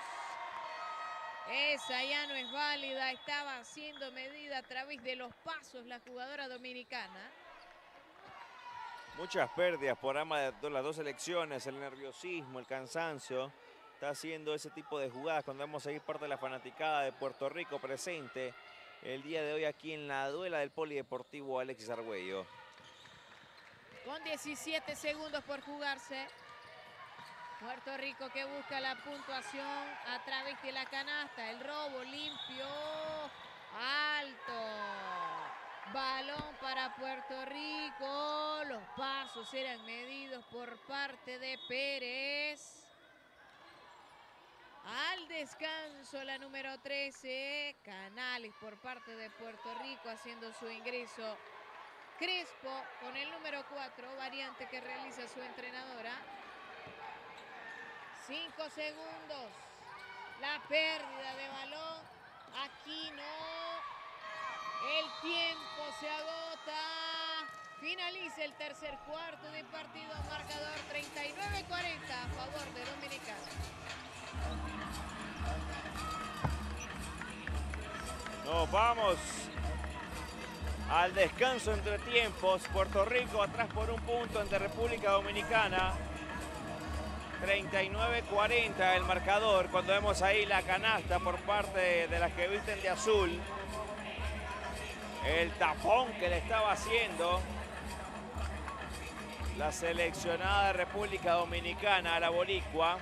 Esa ya no es válida. Estaba haciendo medida a través de los pasos la jugadora dominicana. Muchas pérdidas por ambas de las dos selecciones, el nerviosismo, el cansancio. Está haciendo ese tipo de jugadas cuando vamos a ir parte de la fanaticada de Puerto Rico presente el día de hoy aquí en la duela del Polideportivo Alexis Argüello. Con diecisiete segundos por jugarse. Puerto Rico que busca la puntuación a través de la canasta. El robo limpio. Alto. Balón para Puerto Rico. Los pasos eran medidos por parte de Pérez. Al descanso la número trece. Canales por parte de Puerto Rico haciendo su ingreso. Crespo con el número cuatro, variante que realiza su entrenadora. Cinco segundos. La pérdida de balón. Aquí no. El tiempo se agota. Finaliza el tercer cuarto de partido. Marcador treinta y nueve cuarenta a favor de Dominicana. Nos vamos al descanso entre tiempos. Puerto Rico atrás por un punto ante República Dominicana. treinta y nueve cuarenta el marcador cuando vemos ahí la canasta por parte de las que visten de azul. El tapón que le estaba haciendo la seleccionada de República Dominicana a la boricua.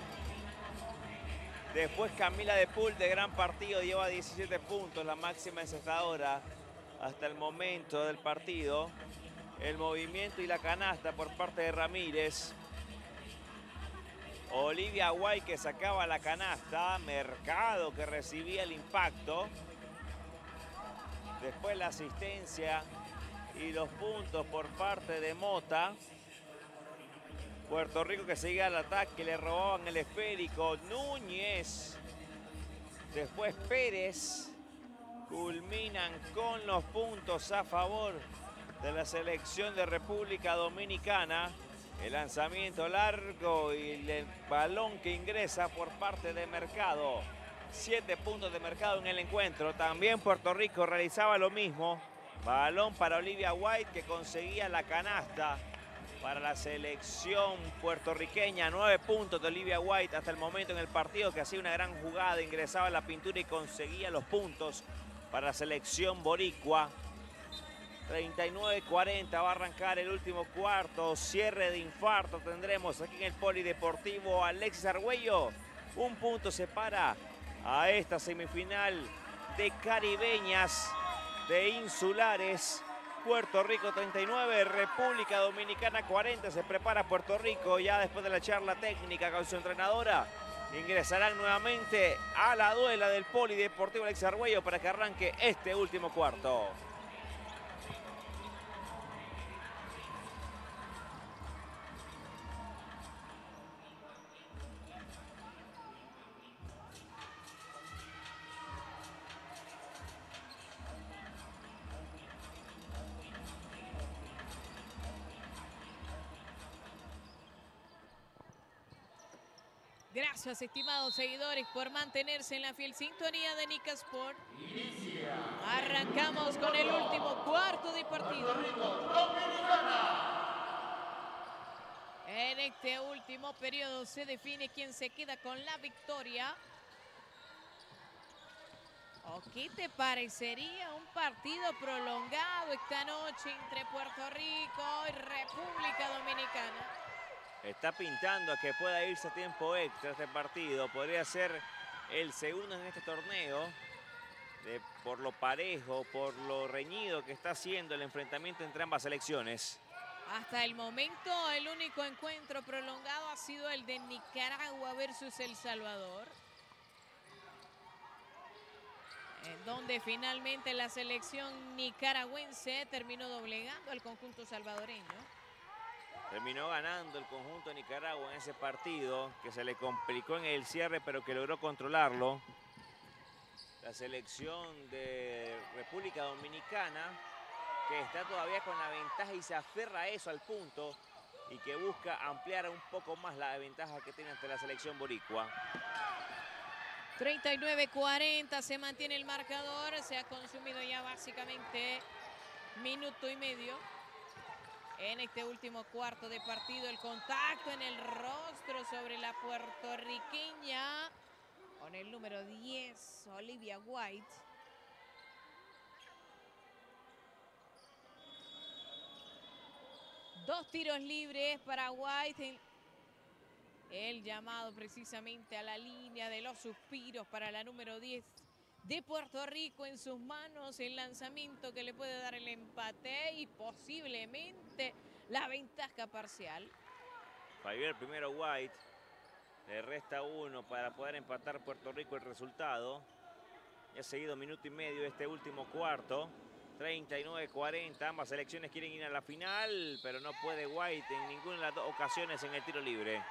Después Camila de Pool de gran partido, lleva diecisiete puntos, la máxima encestadora hasta el momento del partido. El movimiento y la canasta por parte de Ramírez. Olivia White que sacaba la canasta. Mercado que recibía el impacto. Después la asistencia y los puntos por parte de Mota. Puerto Rico que seguía al ataque, le robaban el esférico. Núñez. Después Pérez. Culminan con los puntos a favor de la selección de República Dominicana. El lanzamiento largo y el balón que ingresa por parte de Mercado. Siete puntos de Mercado en el encuentro. También Puerto Rico realizaba lo mismo. Balón para Olivia White que conseguía la canasta para la selección puertorriqueña. Nueve puntos de Olivia White hasta el momento en el partido, que hacía una gran jugada, ingresaba a la pintura y conseguía los puntos para la selección boricua. treinta y nueve cuarenta va a arrancar el último cuarto. Cierre de infarto tendremos aquí en el Polideportivo. Alexis Argüello, un punto separa a esta semifinal de caribeñas, de insulares. Puerto Rico treinta y nueve, República Dominicana cuarenta. Se prepara Puerto Rico ya después de la charla técnica con su entrenadora. Ingresarán nuevamente a la duela del Polideportivo Alexis Argüello para que arranque este último cuarto. Gracias, estimados seguidores, por mantenerse en la fiel sintonía de Nica Sport. Arrancamos con el último cuarto de partido. En este último periodo se define quién se queda con la victoria. ¿O qué te parecería un partido prolongado esta noche entre Puerto Rico y República Dominicana? Está pintando a que pueda irse a tiempo extra este partido. Podría ser el segundo en este torneo. De, por lo parejo, por lo reñido que está haciendo el enfrentamiento entre ambas selecciones. Hasta el momento, el único encuentro prolongado ha sido el de Nicaragua versus El Salvador. En donde finalmente la selección nicaragüense terminó doblegando al conjunto salvadoreño. Terminó ganando el conjunto de Nicaragua en ese partido, que se le complicó en el cierre, pero que logró controlarlo. La selección de República Dominicana, que está todavía con la ventaja y se aferra a eso al punto, y que busca ampliar un poco más la ventaja que tiene ante la selección boricua. treinta y nueve cuarenta se mantiene el marcador, se ha consumido ya básicamente minuto y medio. En este último cuarto de partido, el contacto en el rostro sobre la puertorriqueña con el número diez, Olivia White. Dos tiros libres para White. El llamado precisamente a la línea de los suspiros para la número diez de Puerto Rico en sus manos. El lanzamiento que le puede dar el empate y posiblemente la ventaja parcial. Falló el primero White. Le resta uno para poder empatar Puerto Rico el resultado. Ya ha seguido minuto y medio este último cuarto. treinta y nueve cuarenta. Ambas selecciones quieren ir a la final, pero no puede White en ninguna de las dos ocasiones en el tiro libre.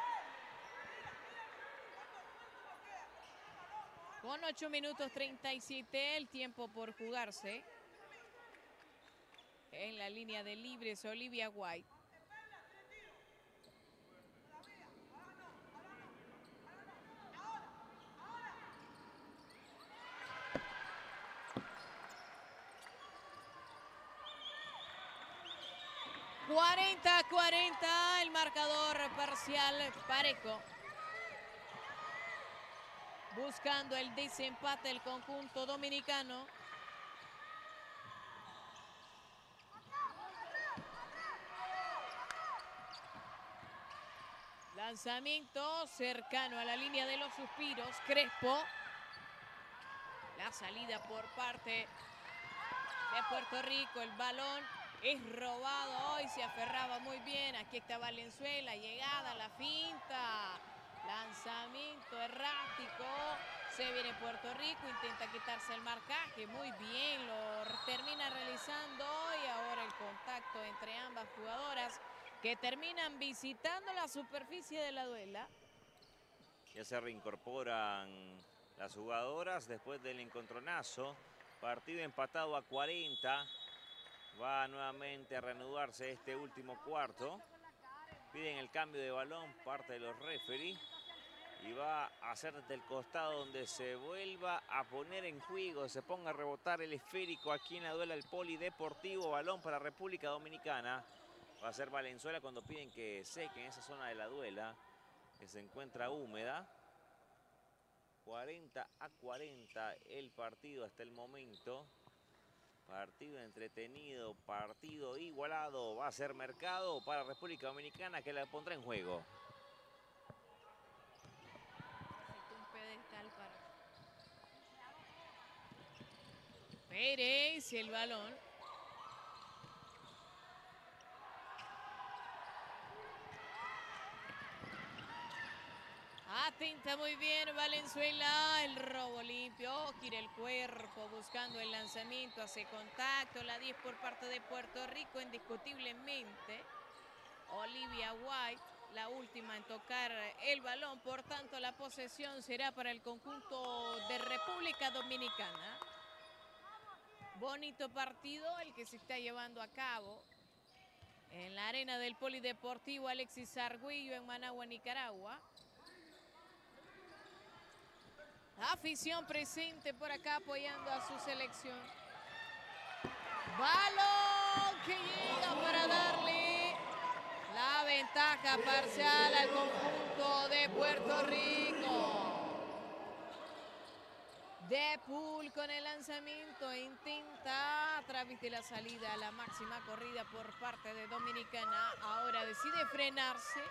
Con ocho minutos treinta y siete, el tiempo por jugarse. En la línea de libres, Olivia White. cuarenta a cuarenta, el marcador parcial parejo. Buscando el desempate el conjunto dominicano. Lanzamiento cercano a la línea de los suspiros. Crespo. La salida por parte de Puerto Rico. El balón es robado hoy. Se aferraba muy bien. Aquí está Valenzuela. Llegada, la finta. Lanzamiento errático. Se viene Puerto Rico. Intenta quitarse el marcaje. Muy bien. Lo termina realizando. Y ahora el contacto entre ambas jugadoras, que terminan visitando la superficie de la duela. Ya se reincorporan las jugadoras después del encontronazo. Partido empatado a cuarenta. Va nuevamente a reanudarse este último cuarto. Piden el cambio de balón, parte de los referees. Y va a hacer desde el costado donde se vuelva a poner en juego, se ponga a rebotar el esférico aquí en la duela del Polideportivo. Balón para República Dominicana. Va a ser Valenzuela cuando piden que seque en esa zona de la duela, que se encuentra húmeda. cuarenta a cuarenta el partido hasta el momento. Partido entretenido, partido igualado. Va a ser mercado para República Dominicana, que la pondrá en juego. Un pedestal para Pérez y el balón. Atenta muy bien Valenzuela, el robo limpio, gira el cuerpo buscando el lanzamiento, hace contacto, la diez por parte de Puerto Rico indiscutiblemente. Olivia White, la última en tocar el balón, por tanto la posesión será para el conjunto de República Dominicana. Bonito partido el que se está llevando a cabo en la arena del Polideportivo Alexis Arguillo en Managua, Nicaragua. Afición presente por acá apoyando a su selección. Balón que llega para darle la ventaja parcial al conjunto de Puerto Rico. De Pool con el lanzamiento intenta a través de la salida la máxima corrida por parte de Dominicana. Ahora decide frenarse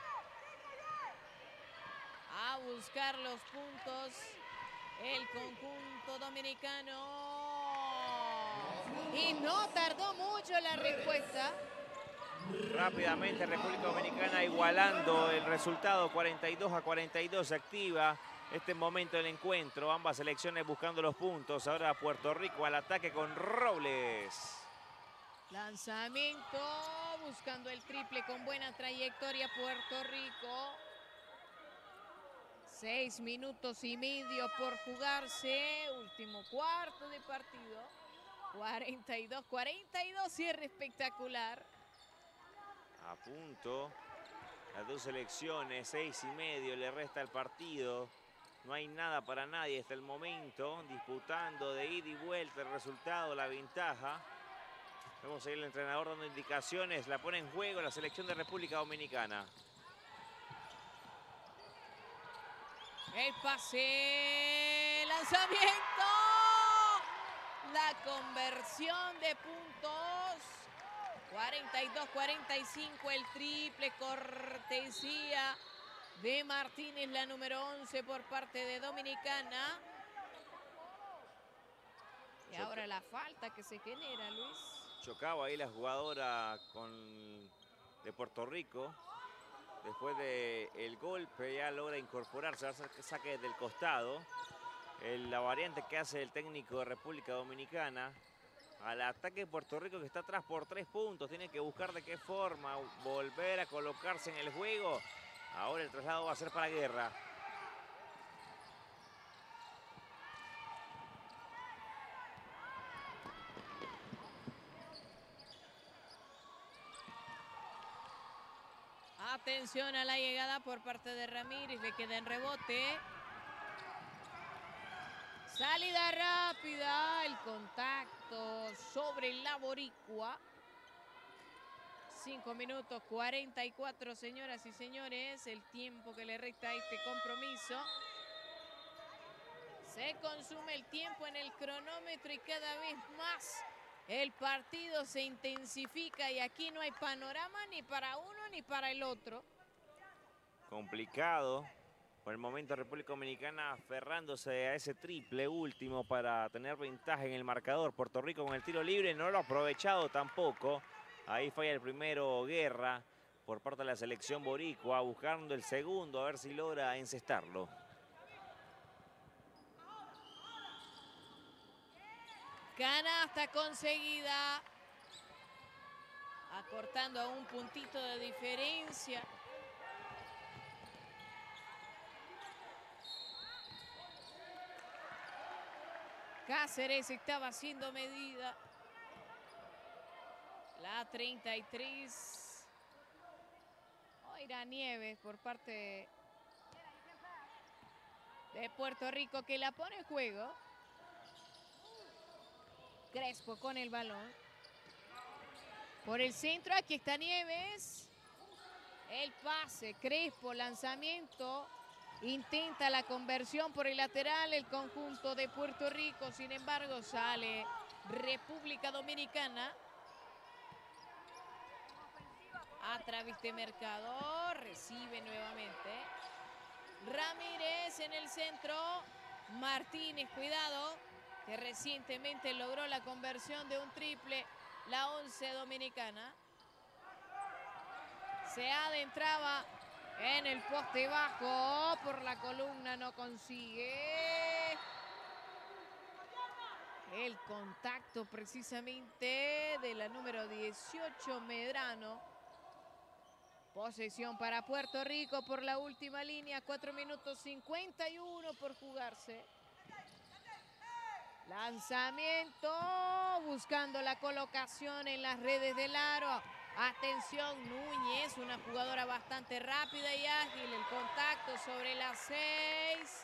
a buscar los puntos. El conjunto dominicano. Y no tardó mucho la respuesta. Rápidamente República Dominicana igualando el resultado. cuarenta y dos a cuarenta y dos se activa este momento del encuentro. Ambas selecciones buscando los puntos. Ahora Puerto Rico al ataque con Robles. Lanzamiento buscando el triple con buena trayectoria Puerto Rico. Seis minutos y medio por jugarse. Último cuarto de partido. cuarenta y dos cuarenta y dos, cierre espectacular. A punto. Las dos selecciones, seis y medio le resta el partido. No hay nada para nadie hasta el momento. Disputando de ida y vuelta el resultado, la ventaja. Vamos a ir el entrenador dando indicaciones. La pone en juego la selección de República Dominicana. El pase, lanzamiento, la conversión de puntos. cuarenta y dos cuarenta y cinco el triple, cortesía de Martínez, la número once por parte de Dominicana. Y ahora la falta que se genera, Luis. Chocaba ahí la jugadora con, de Puerto Rico. Después del golpe ya logra incorporarse, hace saque del costado. El, la variante que hace el técnico de República Dominicana al ataque de Puerto Rico, que está atrás por tres puntos. Tiene que buscar de qué forma volver a colocarse en el juego. Ahora el traslado va a ser para Guerra. Atención a la llegada por parte de Ramírez, le queda en rebote. Salida rápida, el contacto sobre la boricua. cinco minutos cuarenta y cuatro, señoras y señores, el tiempo que le resta a este compromiso. Se consume el tiempo en el cronómetro y cada vez más el partido se intensifica y aquí no hay panorama ni para uno ni para el otro. Complicado. Por el momento República Dominicana aferrándose a ese triple último para tener ventaja en el marcador. Puerto Rico con el tiro libre no lo ha aprovechado tampoco. Ahí falla el primero Guerra por parte de la selección boricua, buscando el segundo a ver si logra encestarlo. Canasta conseguida. Acortando a un puntito de diferencia. Cáceres estaba haciendo medida. La treinta y tres. Oira Nieves por parte de Puerto Rico que la pone en juego. Crespo con el balón. Por el centro, aquí está Nieves. El pase, Crespo, lanzamiento. Intenta la conversión por el lateral el conjunto de Puerto Rico. Sin embargo, sale República Dominicana. A través de Mercado. Recibe nuevamente. Ramírez en el centro. Martínez, cuidado, que recientemente logró la conversión de un triple. La once dominicana. Se adentraba en el poste bajo. Por la columna no consigue. El contacto precisamente de la número dieciocho, Medrano. Posesión para Puerto Rico por la última línea. cuatro minutos cincuenta y uno por jugarse. Lanzamiento, buscando la colocación en las redes del aro. Atención, Núñez, una jugadora bastante rápida y ágil. El contacto sobre las seis.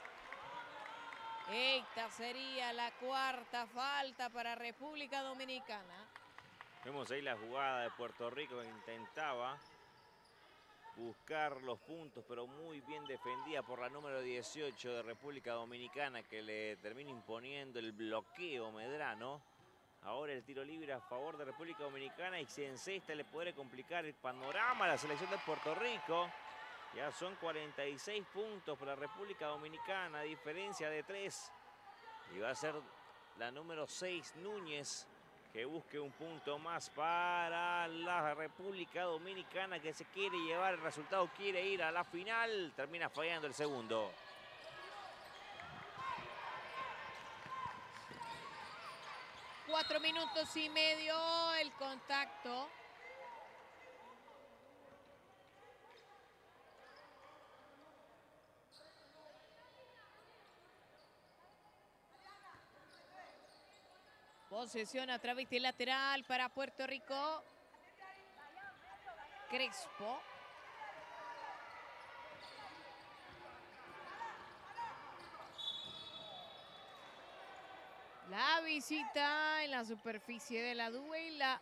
Esta sería la cuarta falta para República Dominicana. Vemos ahí la jugada de Puerto Rico que intentaba buscar los puntos, pero muy bien defendida por la número dieciocho de República Dominicana, que le termina imponiendo el bloqueo Medrano. Ahora el tiro libre a favor de República Dominicana y si encesta le puede complicar el panorama a la selección de Puerto Rico. Ya son cuarenta y seis puntos para República Dominicana, diferencia de tres. Y va a ser la número seis, Núñez, que busque un punto más para la República Dominicana, que se quiere llevar el resultado, quiere ir a la final. Termina fallando el segundo. Cuatro minutos y medio el contacto. Posesión a través del lateral para Puerto Rico. Crespo. La visita en la superficie de la duela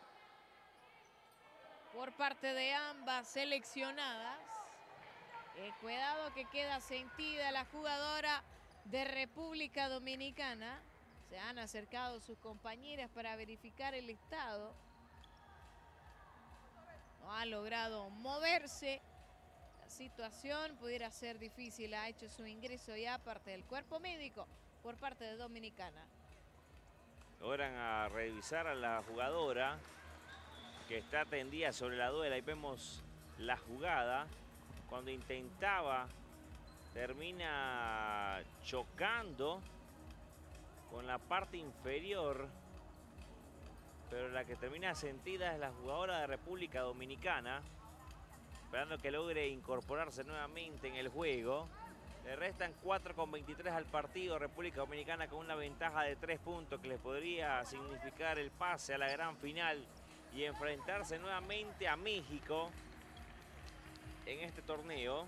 por parte de ambas seleccionadas. El cuidado que queda sentida la jugadora de República Dominicana. Se han acercado sus compañeras para verificar el estado. No ha logrado moverse. La situación pudiera ser difícil. Ha hecho su ingreso ya parte del cuerpo médico por parte de Dominicana. Logran a revisar a la jugadora que está tendida sobre la duela. Ahí vemos la jugada. Cuando intentaba, termina chocando con la parte inferior. Pero la que termina sentida es la jugadora de República Dominicana, esperando que logre incorporarse nuevamente en el juego. Le restan cuatro con veintitrés al partido. República Dominicana con una ventaja de tres puntos que les podría significar el pase a la gran final y enfrentarse nuevamente a México en este torneo.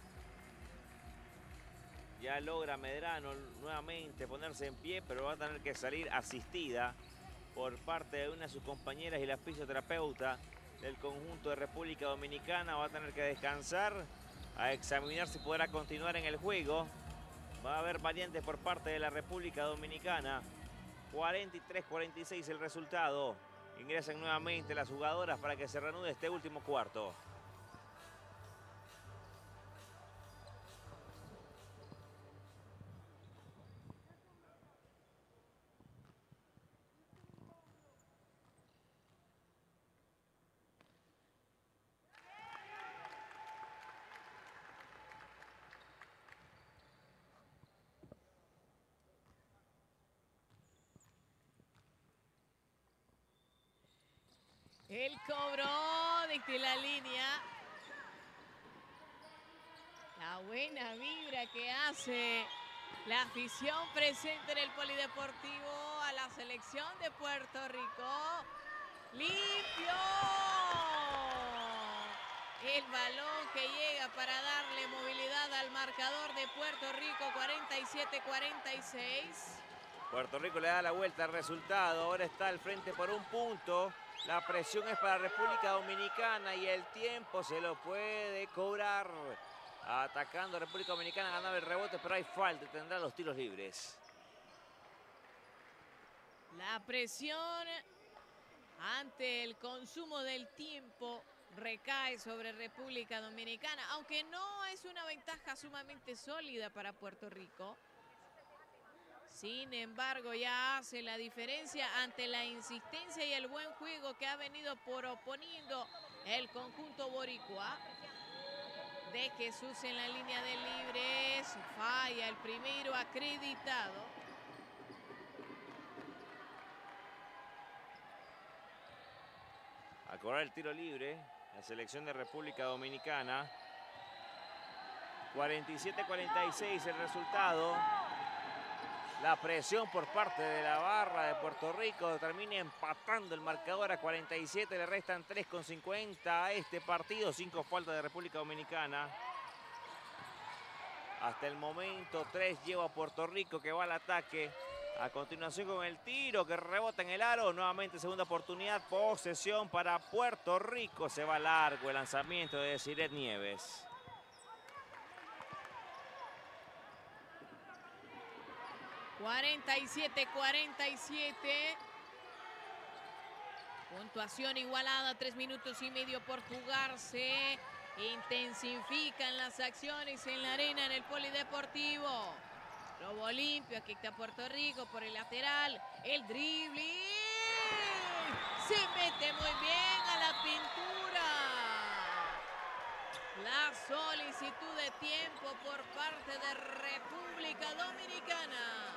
Ya logra Medrano nuevamente ponerse en pie, pero va a tener que salir asistida por parte de una de sus compañeras y la fisioterapeuta del conjunto de República Dominicana. Va a tener que descansar, a examinar si podrá continuar en el juego. Va a haber variantes por parte de la República Dominicana. cuarenta y tres a cuarenta y seis el resultado. Ingresan nuevamente las jugadoras para que se reanude este último cuarto. El cobro desde la línea. La buena vibra que hace la afición presente en el Polideportivo a la selección de Puerto Rico. ¡Limpio! El balón que llega para darle movilidad al marcador de Puerto Rico, cuarenta y siete a cuarenta y seis. Puerto Rico le da la vuelta al resultado. Ahora está al frente por un punto. La presión es para República Dominicana y el tiempo se lo puede cobrar. Atacando a República Dominicana, ganaba el rebote, pero hay falta, tendrá los tiros libres. La presión ante el consumo del tiempo recae sobre República Dominicana, aunque no es una ventaja sumamente sólida para Puerto Rico. Sin embargo, ya hace la diferencia ante la insistencia y el buen juego que ha venido proponiendo el conjunto boricua. De Jesús en la línea de libres, falla el primero acreditado. A cobrar el tiro libre, la selección de República Dominicana. cuarenta y siete a cuarenta y seis el resultado. La presión por parte de la barra de Puerto Rico termina empatando el marcador a cuarenta y siete. Le restan tres con cincuenta a este partido. cinco faltas de República Dominicana. Hasta el momento tres lleva Puerto Rico, que va al ataque. A continuación con el tiro que rebota en el aro. Nuevamente segunda oportunidad. Posesión para Puerto Rico. Se va largo el lanzamiento de Desiree Nieves. cuarenta y siete a cuarenta y siete. Puntuación igualada, tres minutos y medio por jugarse. Intensifican las acciones en la arena en el Polideportivo. Robo limpio, aquí está Puerto Rico por el lateral. El dribbling. Se mete muy bien a la pintura. La solicitud de tiempo por parte de República Dominicana.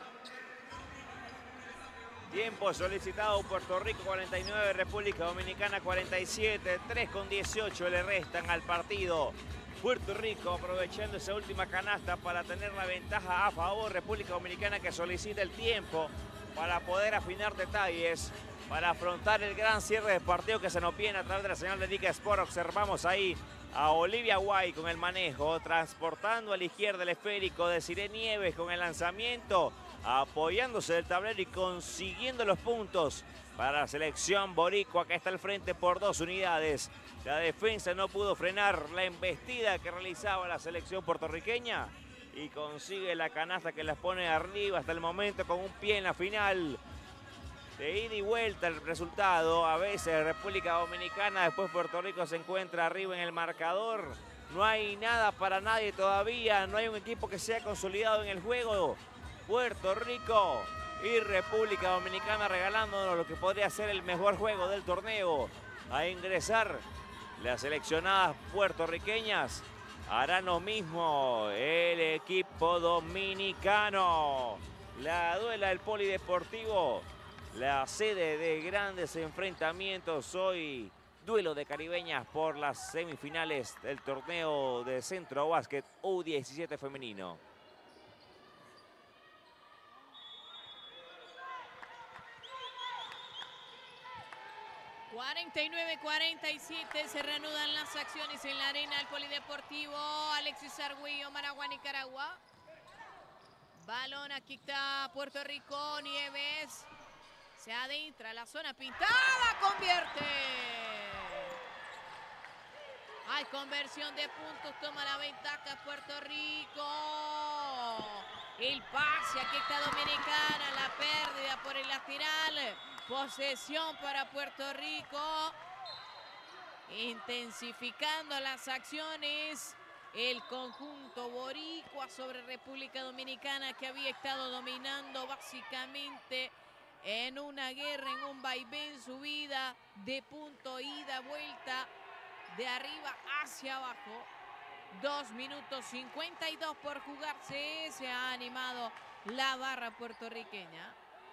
Tiempo solicitado Puerto Rico cuarenta y nueve, República Dominicana cuarenta y siete, tres con dieciocho le restan al partido. Puerto Rico aprovechando esa última canasta para tener la ventaja a favor. República Dominicana que solicita el tiempo para poder afinar detalles, para afrontar el gran cierre de partido que se nos viene a través de la señal de Nica Sport. Observamos ahí a Olivia Guay con el manejo, transportando a la izquierda el esférico de Desiree Nieves con el lanzamiento, apoyándose del tablero y consiguiendo los puntos para la selección boricua, que está al frente por dos unidades. La defensa no pudo frenar la embestida que realizaba la selección puertorriqueña y consigue la canasta que las pone arriba hasta el momento con un pie en la final. De ida y vuelta el resultado, a veces República Dominicana, después Puerto Rico se encuentra arriba en el marcador. No hay nada para nadie todavía, no hay un equipo que sea consolidado en el juego. Puerto Rico y República Dominicana regalándonos lo que podría ser el mejor juego del torneo. A ingresar las seleccionadas puertorriqueñas, harán lo mismo el equipo dominicano. La duela del Polideportivo, la sede de grandes enfrentamientos hoy. Duelo de caribeñas por las semifinales del torneo de Centro Básquet U diecisiete femenino. cuarenta y nueve cuarenta y siete, se reanudan las acciones en la arena del Polideportivo. Alexis Arguillo, Managua, Nicaragua. Balón, aquí está Puerto Rico, Nieves. Se adentra la zona pintada, convierte. Hay conversión de puntos, toma la ventaja Puerto Rico. El pase, aquí está Dominicana, la pérdida por el lateral. Posesión para Puerto Rico. Intensificando las acciones el conjunto boricua sobre República Dominicana, que había estado dominando básicamente en una guerra, en un vaivén, subida de punto, ida, vuelta, de arriba hacia abajo. Dos minutos cincuenta y dos por jugarse. Se ha animado la barra puertorriqueña.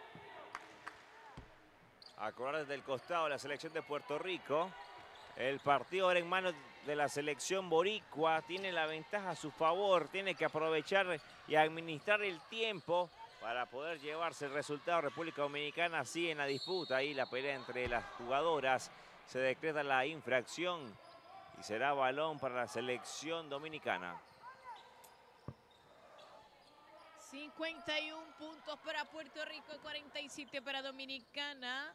A correr desde el costado la selección de Puerto Rico. El partido ahora en manos de la selección boricua. Tiene la ventaja a su favor. Tiene que aprovechar y administrar el tiempo para poder llevarse el resultado. República Dominicana sigue en la disputa. Ahí la pelea entre las jugadoras. Se decreta la infracción y será balón para la selección dominicana. cincuenta y uno puntos para Puerto Rico, cuarenta y siete para Dominicana.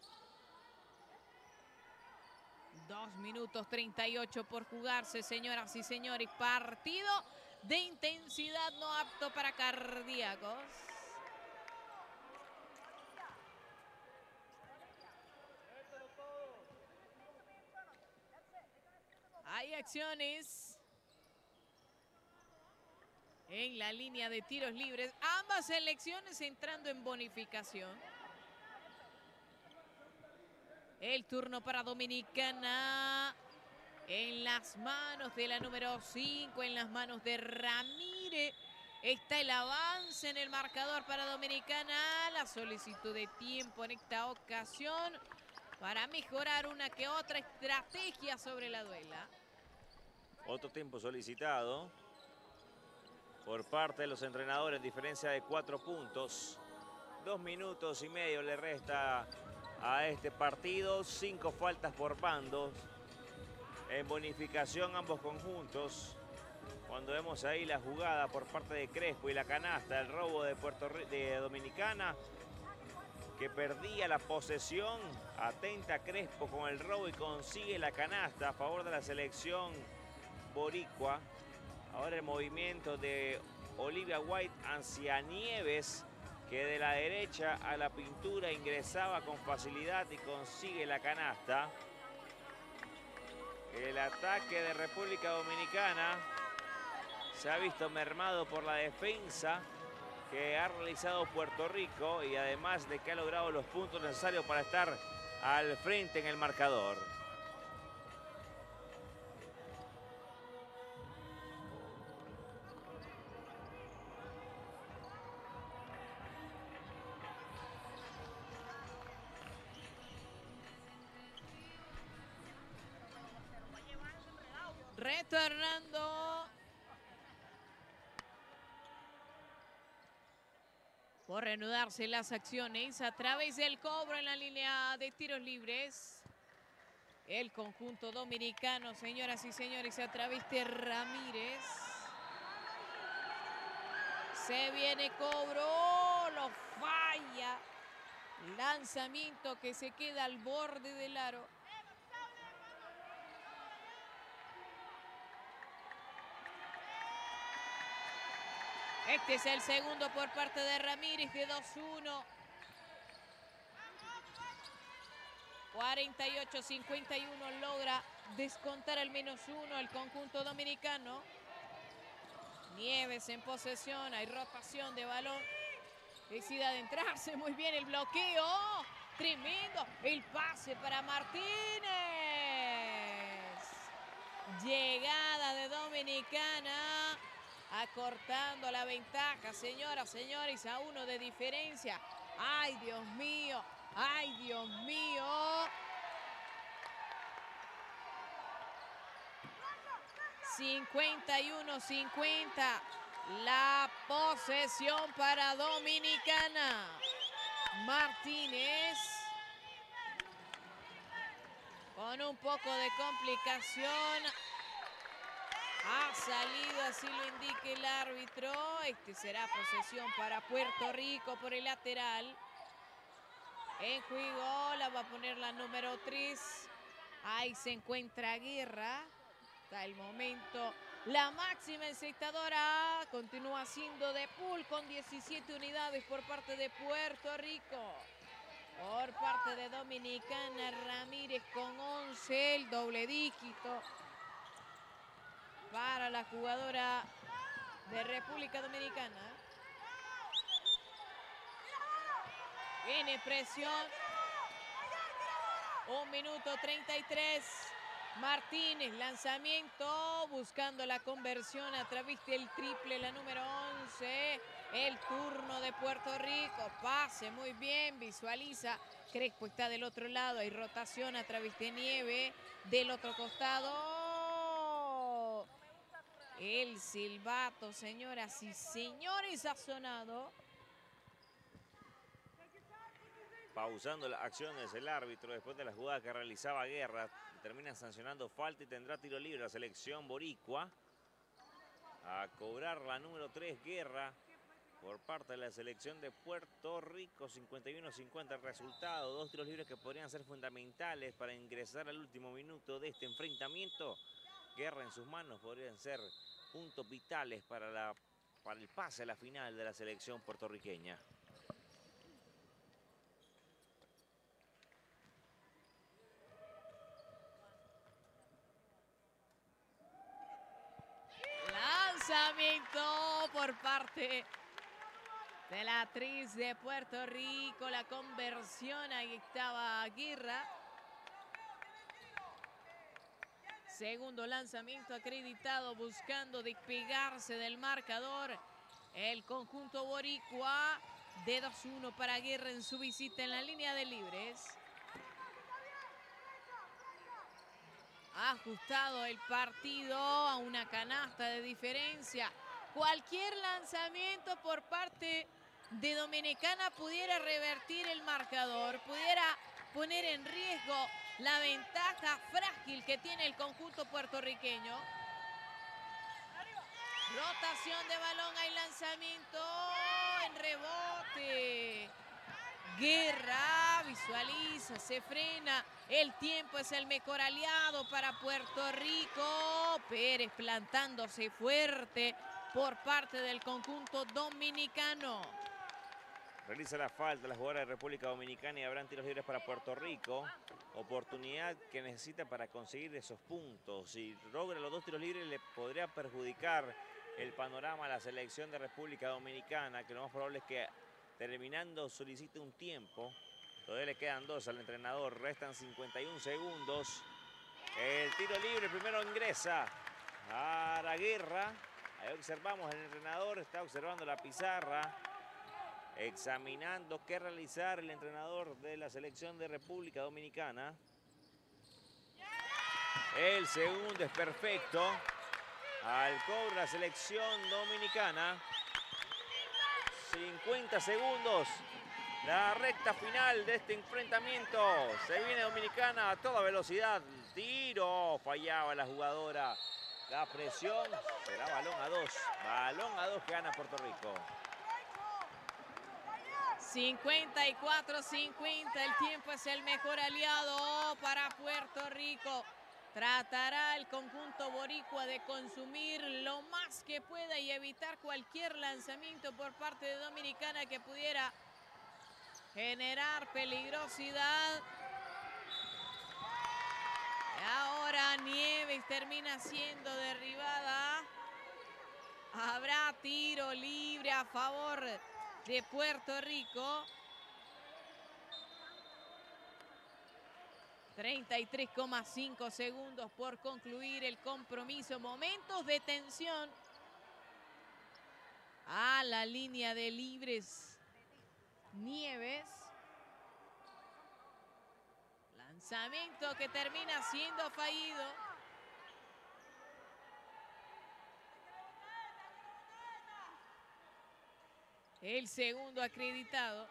Dos minutos treinta y ocho por jugarse, señoras y señores. Partido de intensidad no apto para cardíacos. Hay acciones en la línea de tiros libres. Ambas selecciones entrando en bonificación. El turno para Dominicana. En las manos de la número cinco, en las manos de Ramírez. Está el avance en el marcador para Dominicana. La solicitud de tiempo en esta ocasión para mejorar una que otra estrategia sobre la duela. Otro tiempo solicitado por parte de los entrenadores, diferencia de cuatro puntos. Dos minutos y medio le resta a este partido. Cinco faltas por bandos. En bonificación ambos conjuntos. Cuando vemos ahí la jugada por parte de Crespo y la canasta, el robo de Puerto Rico, de Dominicana, que perdía la posesión. Atenta Crespo con el robo y consigue la canasta a favor de la selección boricua. Ahora el movimiento de Olivia White hacia Nieves, que de la derecha a la pintura ingresaba con facilidad y consigue la canasta. El ataque de República Dominicana se ha visto mermado por la defensa que ha realizado Puerto Rico y además de que ha logrado los puntos necesarios para estar al frente en el marcador. Retornando por reanudarse las acciones a través del cobro en la línea de tiros libres. El conjunto dominicano, señoras y señores, a través de Ramírez. Se viene cobro, lo falla. Lanzamiento que se queda al borde del aro. Este es el segundo por parte de Ramírez de dos uno. cuarenta y ocho cincuenta y uno logra descontar al menos uno el conjunto dominicano. Nieves en posesión, hay rotación de balón. decide adentrarse muy bien el bloqueo. Tremendo el pase para Martínez. Llegada de Dominicana, acortando la ventaja, señoras, señores, a uno de diferencia. ¡Ay, Dios mío! ¡Ay, Dios mío! cincuenta y uno cincuenta. La posesión para Dominicana. Martínez. Con un poco de complicación. Ha salido, así lo indica el árbitro. Este será posesión para Puerto Rico por el lateral. En juego la va a poner la número tres. Ahí se encuentra Guerra. Hasta el momento la máxima encestadora continúa siendo de Pool con diecisiete unidades por parte de Puerto Rico. Por parte de Dominicana, Ramírez con once, el doble dígito para la jugadora de República Dominicana. Viene presión. Un minuto treinta y tres. Martínez, lanzamiento, buscando la conversión a través del triple, la número once. El turno de Puerto Rico, pase muy bien, visualiza. Crespo está del otro lado, hay rotación a través de Nieve. Del otro costado, el silbato, señoras y señores, ha sonado. Pausando las acciones el árbitro después de la jugada que realizaba Guerra. Termina sancionando falta y tendrá tiro libre la selección boricua. A cobrar la número tres, Guerra, por parte de la selección de Puerto Rico. cincuenta y uno cincuenta el resultado. Dos tiros libres que podrían ser fundamentales para ingresar al último minuto de este enfrentamiento. Guerra en sus manos podrían ser puntos vitales para, la, para el pase a la final de la selección puertorriqueña. Lanzamiento por parte de la actriz de Puerto Rico. La conversión, ahí estaba Guerra. Segundo lanzamiento acreditado, buscando despegarse del marcador. El conjunto boricua de dos uno para Guerra en su visita en la línea de libres. Ha ajustado el partido a una canasta de diferencia. Cualquier lanzamiento por parte de Dominicana pudiera revertir el marcador, pudiera poner en riesgo la ventaja frágil que tiene el conjunto puertorriqueño. Rotación de balón, hay lanzamiento en rebote. Guerra visualiza, se frena. El tiempo es el mejor aliado para Puerto Rico. Pérez plantándose fuerte por parte del conjunto dominicano. Realiza la falta la jugadora de República Dominicana y habrán tiros libres para Puerto Rico. Oportunidad que necesita para conseguir esos puntos. Si logra los dos tiros libres le podría perjudicar el panorama a la selección de República Dominicana, que lo más probable es que terminando solicite un tiempo. Todavía le quedan dos al entrenador. Restan cincuenta y un segundos. El tiro libre primero ingresa para Guerra. Ahí observamos, el entrenador está observando la pizarra, examinando qué realizar el entrenador de la selección de República Dominicana. El segundo es perfecto. Al cobro la selección dominicana. cincuenta segundos. La recta final de este enfrentamiento. Se viene Dominicana a toda velocidad. Tiro. Fallaba la jugadora. La presión. Será balón a dos. Balón a dos que gana Puerto Rico. cincuenta y cuatro cincuenta. El tiempo es el mejor aliado para Puerto Rico. Tratará el conjunto boricua de consumir lo más que pueda y evitar cualquier lanzamiento por parte de Dominicana que pudiera generar peligrosidad. Y ahora Nieves termina siendo derribada. Habrá tiro libre a favor de Puerto Rico. treinta y tres coma cinco segundos por concluir el compromiso. Momentos de tensión a la línea de libres. Nieves. Lanzamiento que termina siendo fallido. El segundo acreditado.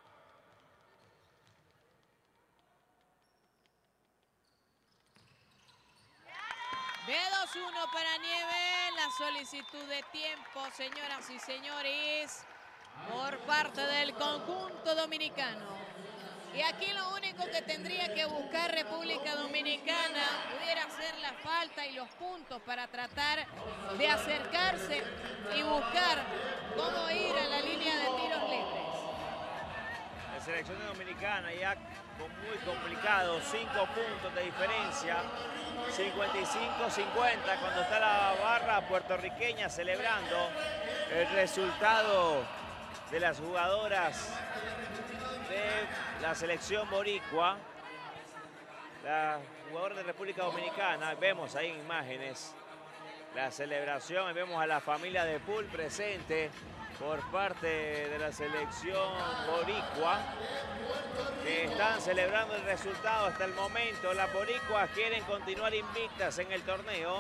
B dos uno para Nieves. La solicitud de tiempo, señoras y señores, por parte del conjunto dominicano. Y aquí lo único que tendría que buscar República Dominicana pudiera ser la falta y los puntos para tratar de acercarse y buscar cómo ir a la línea de tiros libres. La selección dominicana ya con muy complicado, cinco puntos de diferencia, cincuenta y cinco cincuenta cuando está la barra puertorriqueña celebrando el resultado de las jugadoras de la selección boricua, la jugadora de República Dominicana. Vemos ahí en imágenes la celebración, vemos a la familia de Pool presente por parte de la selección boricua, que están celebrando el resultado hasta el momento. Las boricuas quieren continuar invictas en el torneo.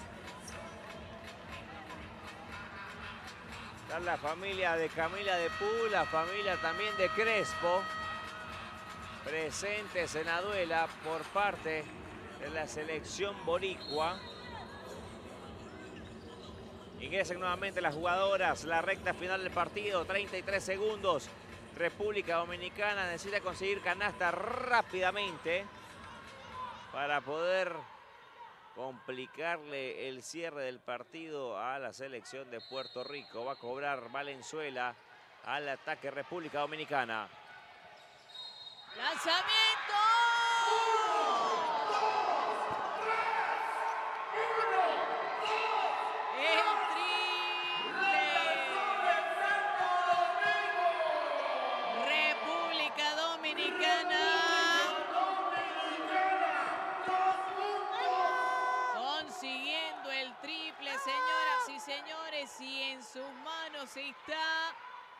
Está la familia de Camila de Pool, la familia también de Crespo, presentes en la duela por parte de la selección boricua. Ingresan nuevamente las jugadoras, la recta final del partido, treinta y tres segundos. República Dominicana necesita conseguir canasta rápidamente para poder complicarle el cierre del partido a la selección de Puerto Rico. Va a cobrar Valenzuela al ataque República Dominicana. ¡Lanzamiento! Señores, y en sus manos está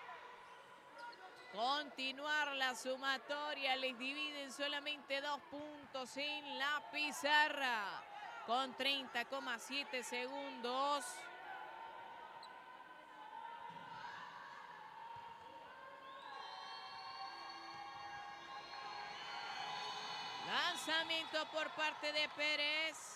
continuar la sumatoria. Les dividen solamente dos puntos en la pizarra con treinta coma siete segundos. Lanzamiento por parte de Pérez.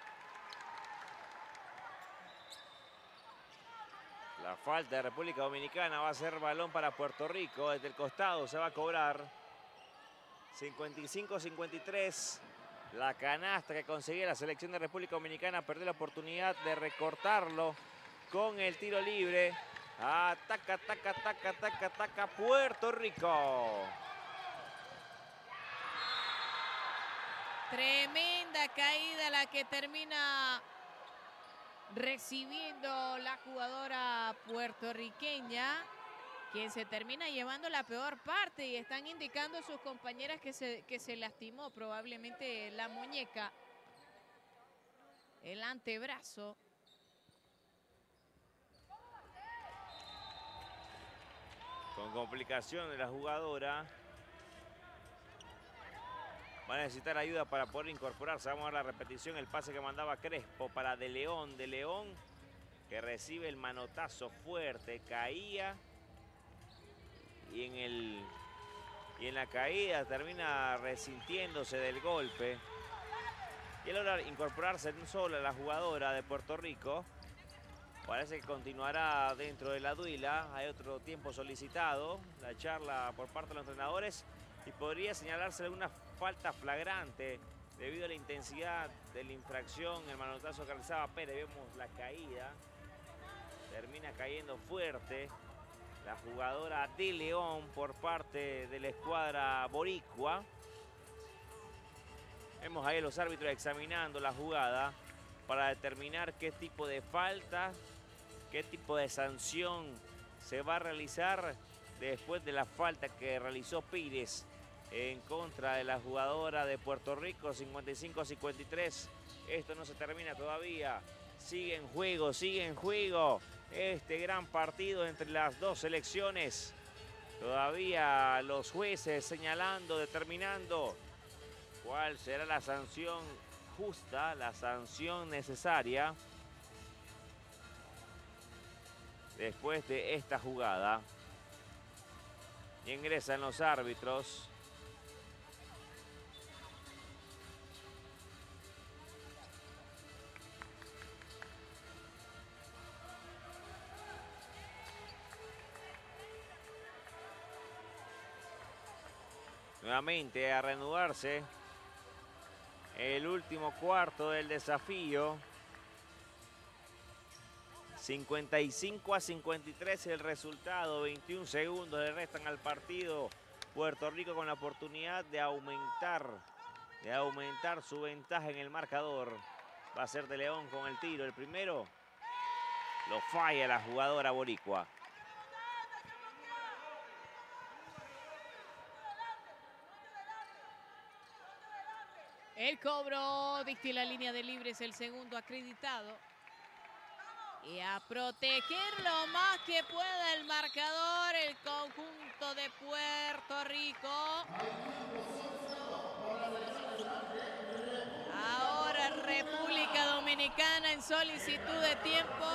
La falta de República Dominicana va a ser balón para Puerto Rico. Desde el costado se va a cobrar. cincuenta y cinco cincuenta y tres. La canasta que conseguía la selección de República Dominicana. Perdió la oportunidad de recortarlo con el tiro libre. Ataca, ataca, ataca, ataca, ataca Puerto Rico. Tremenda caída la que termina recibiendo la jugadora puertorriqueña, quien se termina llevando la peor parte, y están indicando a sus compañeras que se, que se lastimó probablemente la muñeca, el antebrazo. Con complicación de la jugadora. Va a necesitar ayuda para poder incorporarse. Vamos a ver la repetición, el pase que mandaba Crespo para De León. De León que recibe el manotazo fuerte, caía y en, el, y en la caída termina resintiéndose del golpe. Y logra incorporarse en un solo a la jugadora de Puerto Rico. Parece que continuará dentro de la duela. Hay otro tiempo solicitado, la charla por parte de los entrenadores. Y podría señalarse alguna falta flagrante debido a la intensidad de la infracción, el manotazo que realizaba Pérez. Vemos la caída, termina cayendo fuerte la jugadora de León por parte de la escuadra boricua. Vemos ahí a los árbitros examinando la jugada para determinar qué tipo de falta, qué tipo de sanción se va a realizar después de la falta que realizó Pires en contra de la jugadora de Puerto Rico, cincuenta y cinco a cincuenta y tres. Esto no se termina todavía. Sigue en juego, sigue en juego este gran partido entre las dos selecciones. Todavía los jueces señalando, determinando cuál será la sanción justa, la sanción necesaria después de esta jugada. Y ingresan los árbitros. Nuevamente a reanudarse el último cuarto del desafío. cincuenta y cinco a cincuenta y tres el resultado, veintiún segundos le restan al partido. Puerto Rico con la oportunidad de aumentar, de aumentar su ventaja en el marcador. Va a ser de León con el tiro. El primero lo falla la jugadora boricua. El cobro dicta la línea de libres, el segundo acreditado. Y a proteger lo más que pueda el marcador, el conjunto de Puerto Rico. Ahora República Dominicana en solicitud de tiempo.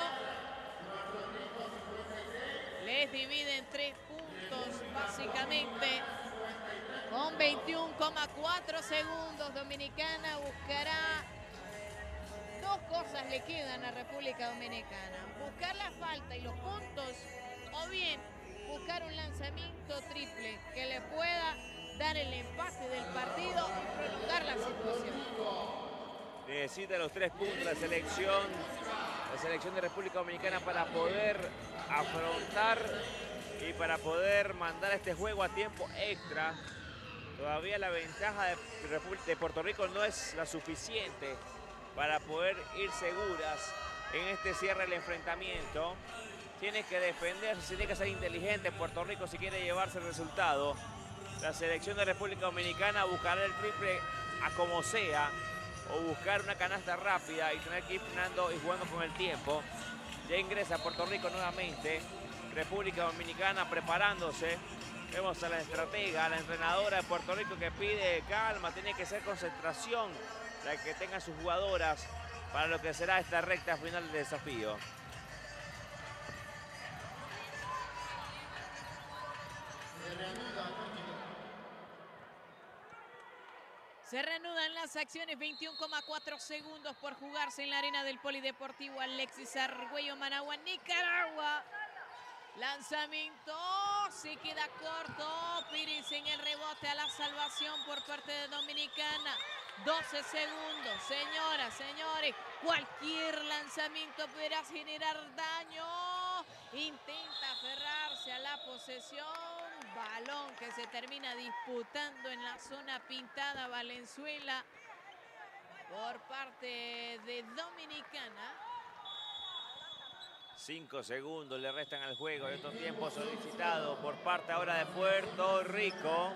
Les divide en tres puntos básicamente. Con veintiuno coma cuatro segundos, Dominicana buscará, dos cosas le quedan a República Dominicana. Buscar la falta y los puntos, o bien buscar un lanzamiento triple que le pueda dar el empate del partido y prolongar la situación. Necesita los tres puntos la selección, la selección de República Dominicana para poder afrontar y para poder mandar este juego a tiempo extra. Todavía la ventaja de, de Puerto Rico no es la suficiente para poder ir seguras en este cierre del enfrentamiento. Tiene que defenderse, tiene que ser inteligente Puerto Rico si quiere llevarse el resultado. La selección de República Dominicana buscará el triple a como sea o buscar una canasta rápida y tener que ir frenando y jugando con el tiempo. Ya ingresa Puerto Rico nuevamente. República Dominicana preparándose. Vemos a la estratega, a la entrenadora de Puerto Rico que pide calma, tiene que ser concentración la que tengan sus jugadoras para lo que será esta recta final del desafío. Se reanudan las acciones, veintiuno coma cuatro segundos por jugarse en la arena del Polideportivo Alexis Argüello, Managua, Nicaragua. Lanzamiento, se queda corto, Pires en el rebote a la salvación por parte de Dominicana. doce segundos, señoras, señores, cualquier lanzamiento podrá generar daño. Intenta aferrarse a la posesión, balón que se termina disputando en la zona pintada Valenzuela por parte de Dominicana. Cinco segundos le restan al juego de estos tiempos solicitados por parte ahora de Puerto Rico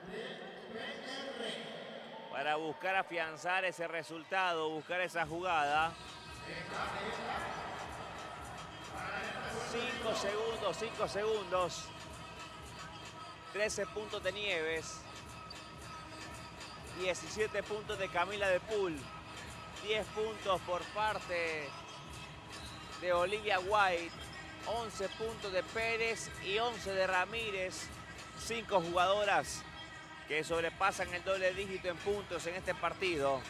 para buscar afianzar ese resultado, buscar esa jugada. Cinco segundos, cinco segundos. trece puntos de Nieves. diecisiete puntos de Camila de Pool. diez puntos por parte de Olivia White, once puntos de Pérez y once de Ramírez. Cinco jugadoras que sobrepasan el doble dígito en puntos en este partido.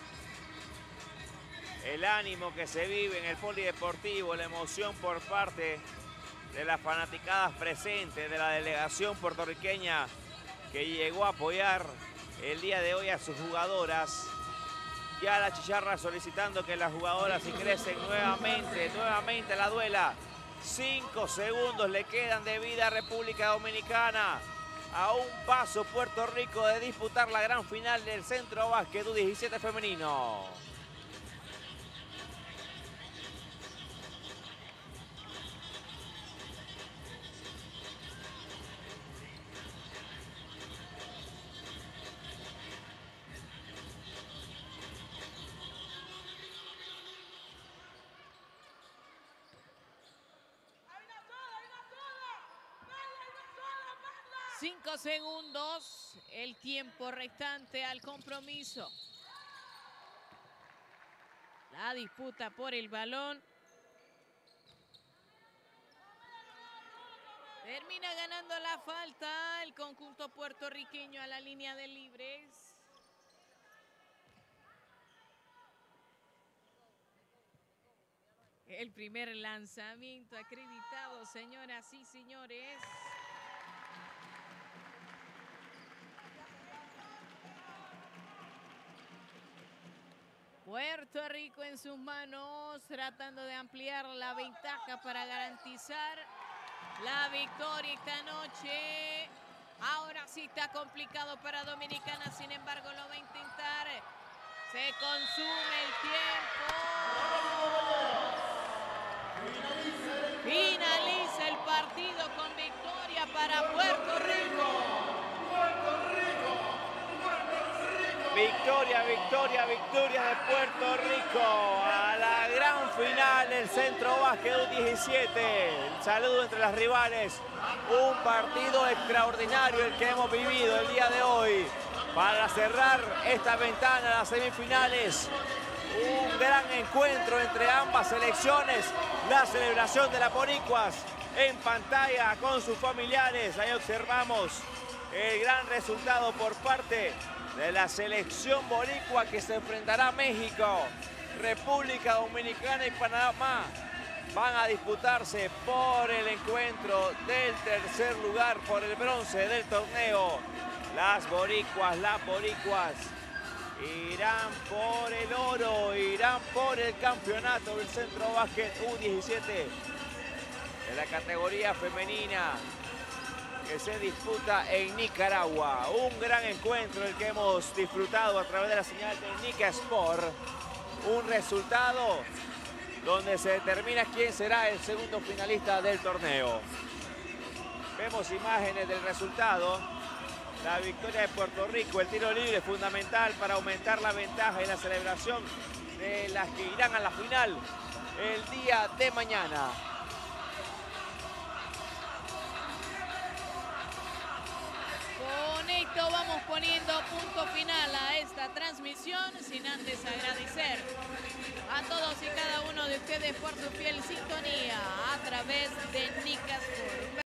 El ánimo que se vive en el Polideportivo, la emoción por parte de las fanaticadas presentes, de la delegación puertorriqueña que llegó a apoyar el día de hoy a sus jugadoras. Ya la chicharra solicitando que las jugadoras ingresen nuevamente, nuevamente a la duela. Cinco segundos le quedan de vida a República Dominicana. A un paso Puerto Rico de disputar la gran final del Centro Básquet U diecisiete femenino. Cinco segundos, el tiempo restante al compromiso. La disputa por el balón. Termina ganando la falta el conjunto puertorriqueño a la línea de libres. El primer lanzamiento acreditado, señoras y señores. Puerto Rico en sus manos, tratando de ampliar la ventaja para garantizar la victoria esta noche. Ahora sí está complicado para Dominicana, sin embargo lo va a intentar. Se consume el tiempo. Finaliza el partido con victoria para Puerto Rico. Victoria, victoria, victoria de Puerto Rico a la gran final del Centro Básquet U diecisiete. El saludo entre las rivales. Un partido extraordinario el que hemos vivido el día de hoy. Para cerrar esta ventana a las semifinales. Un gran encuentro entre ambas selecciones. La celebración de las boricuas en pantalla con sus familiares. Ahí observamos el gran resultado por parte de la selección boricua que se enfrentará a México. República Dominicana y Panamá van a disputarse por el encuentro del tercer lugar, por el bronce del torneo. Las boricuas, las boricuas irán por el oro, irán por el campeonato del Centro Básquet U diecisiete de la categoría femenina, que se disputa en Nicaragua. Un gran encuentro el que hemos disfrutado a través de la señal de Nica Sport. Un resultado donde se determina quién será el segundo finalista del torneo. Vemos imágenes del resultado. La victoria de Puerto Rico, el tiro libre fundamental para aumentar la ventaja y la celebración de las que irán a la final el día de mañana. Con esto vamos poniendo punto final a esta transmisión, sin antes agradecer a todos y cada uno de ustedes por su fiel sintonía a través de Nica Sport.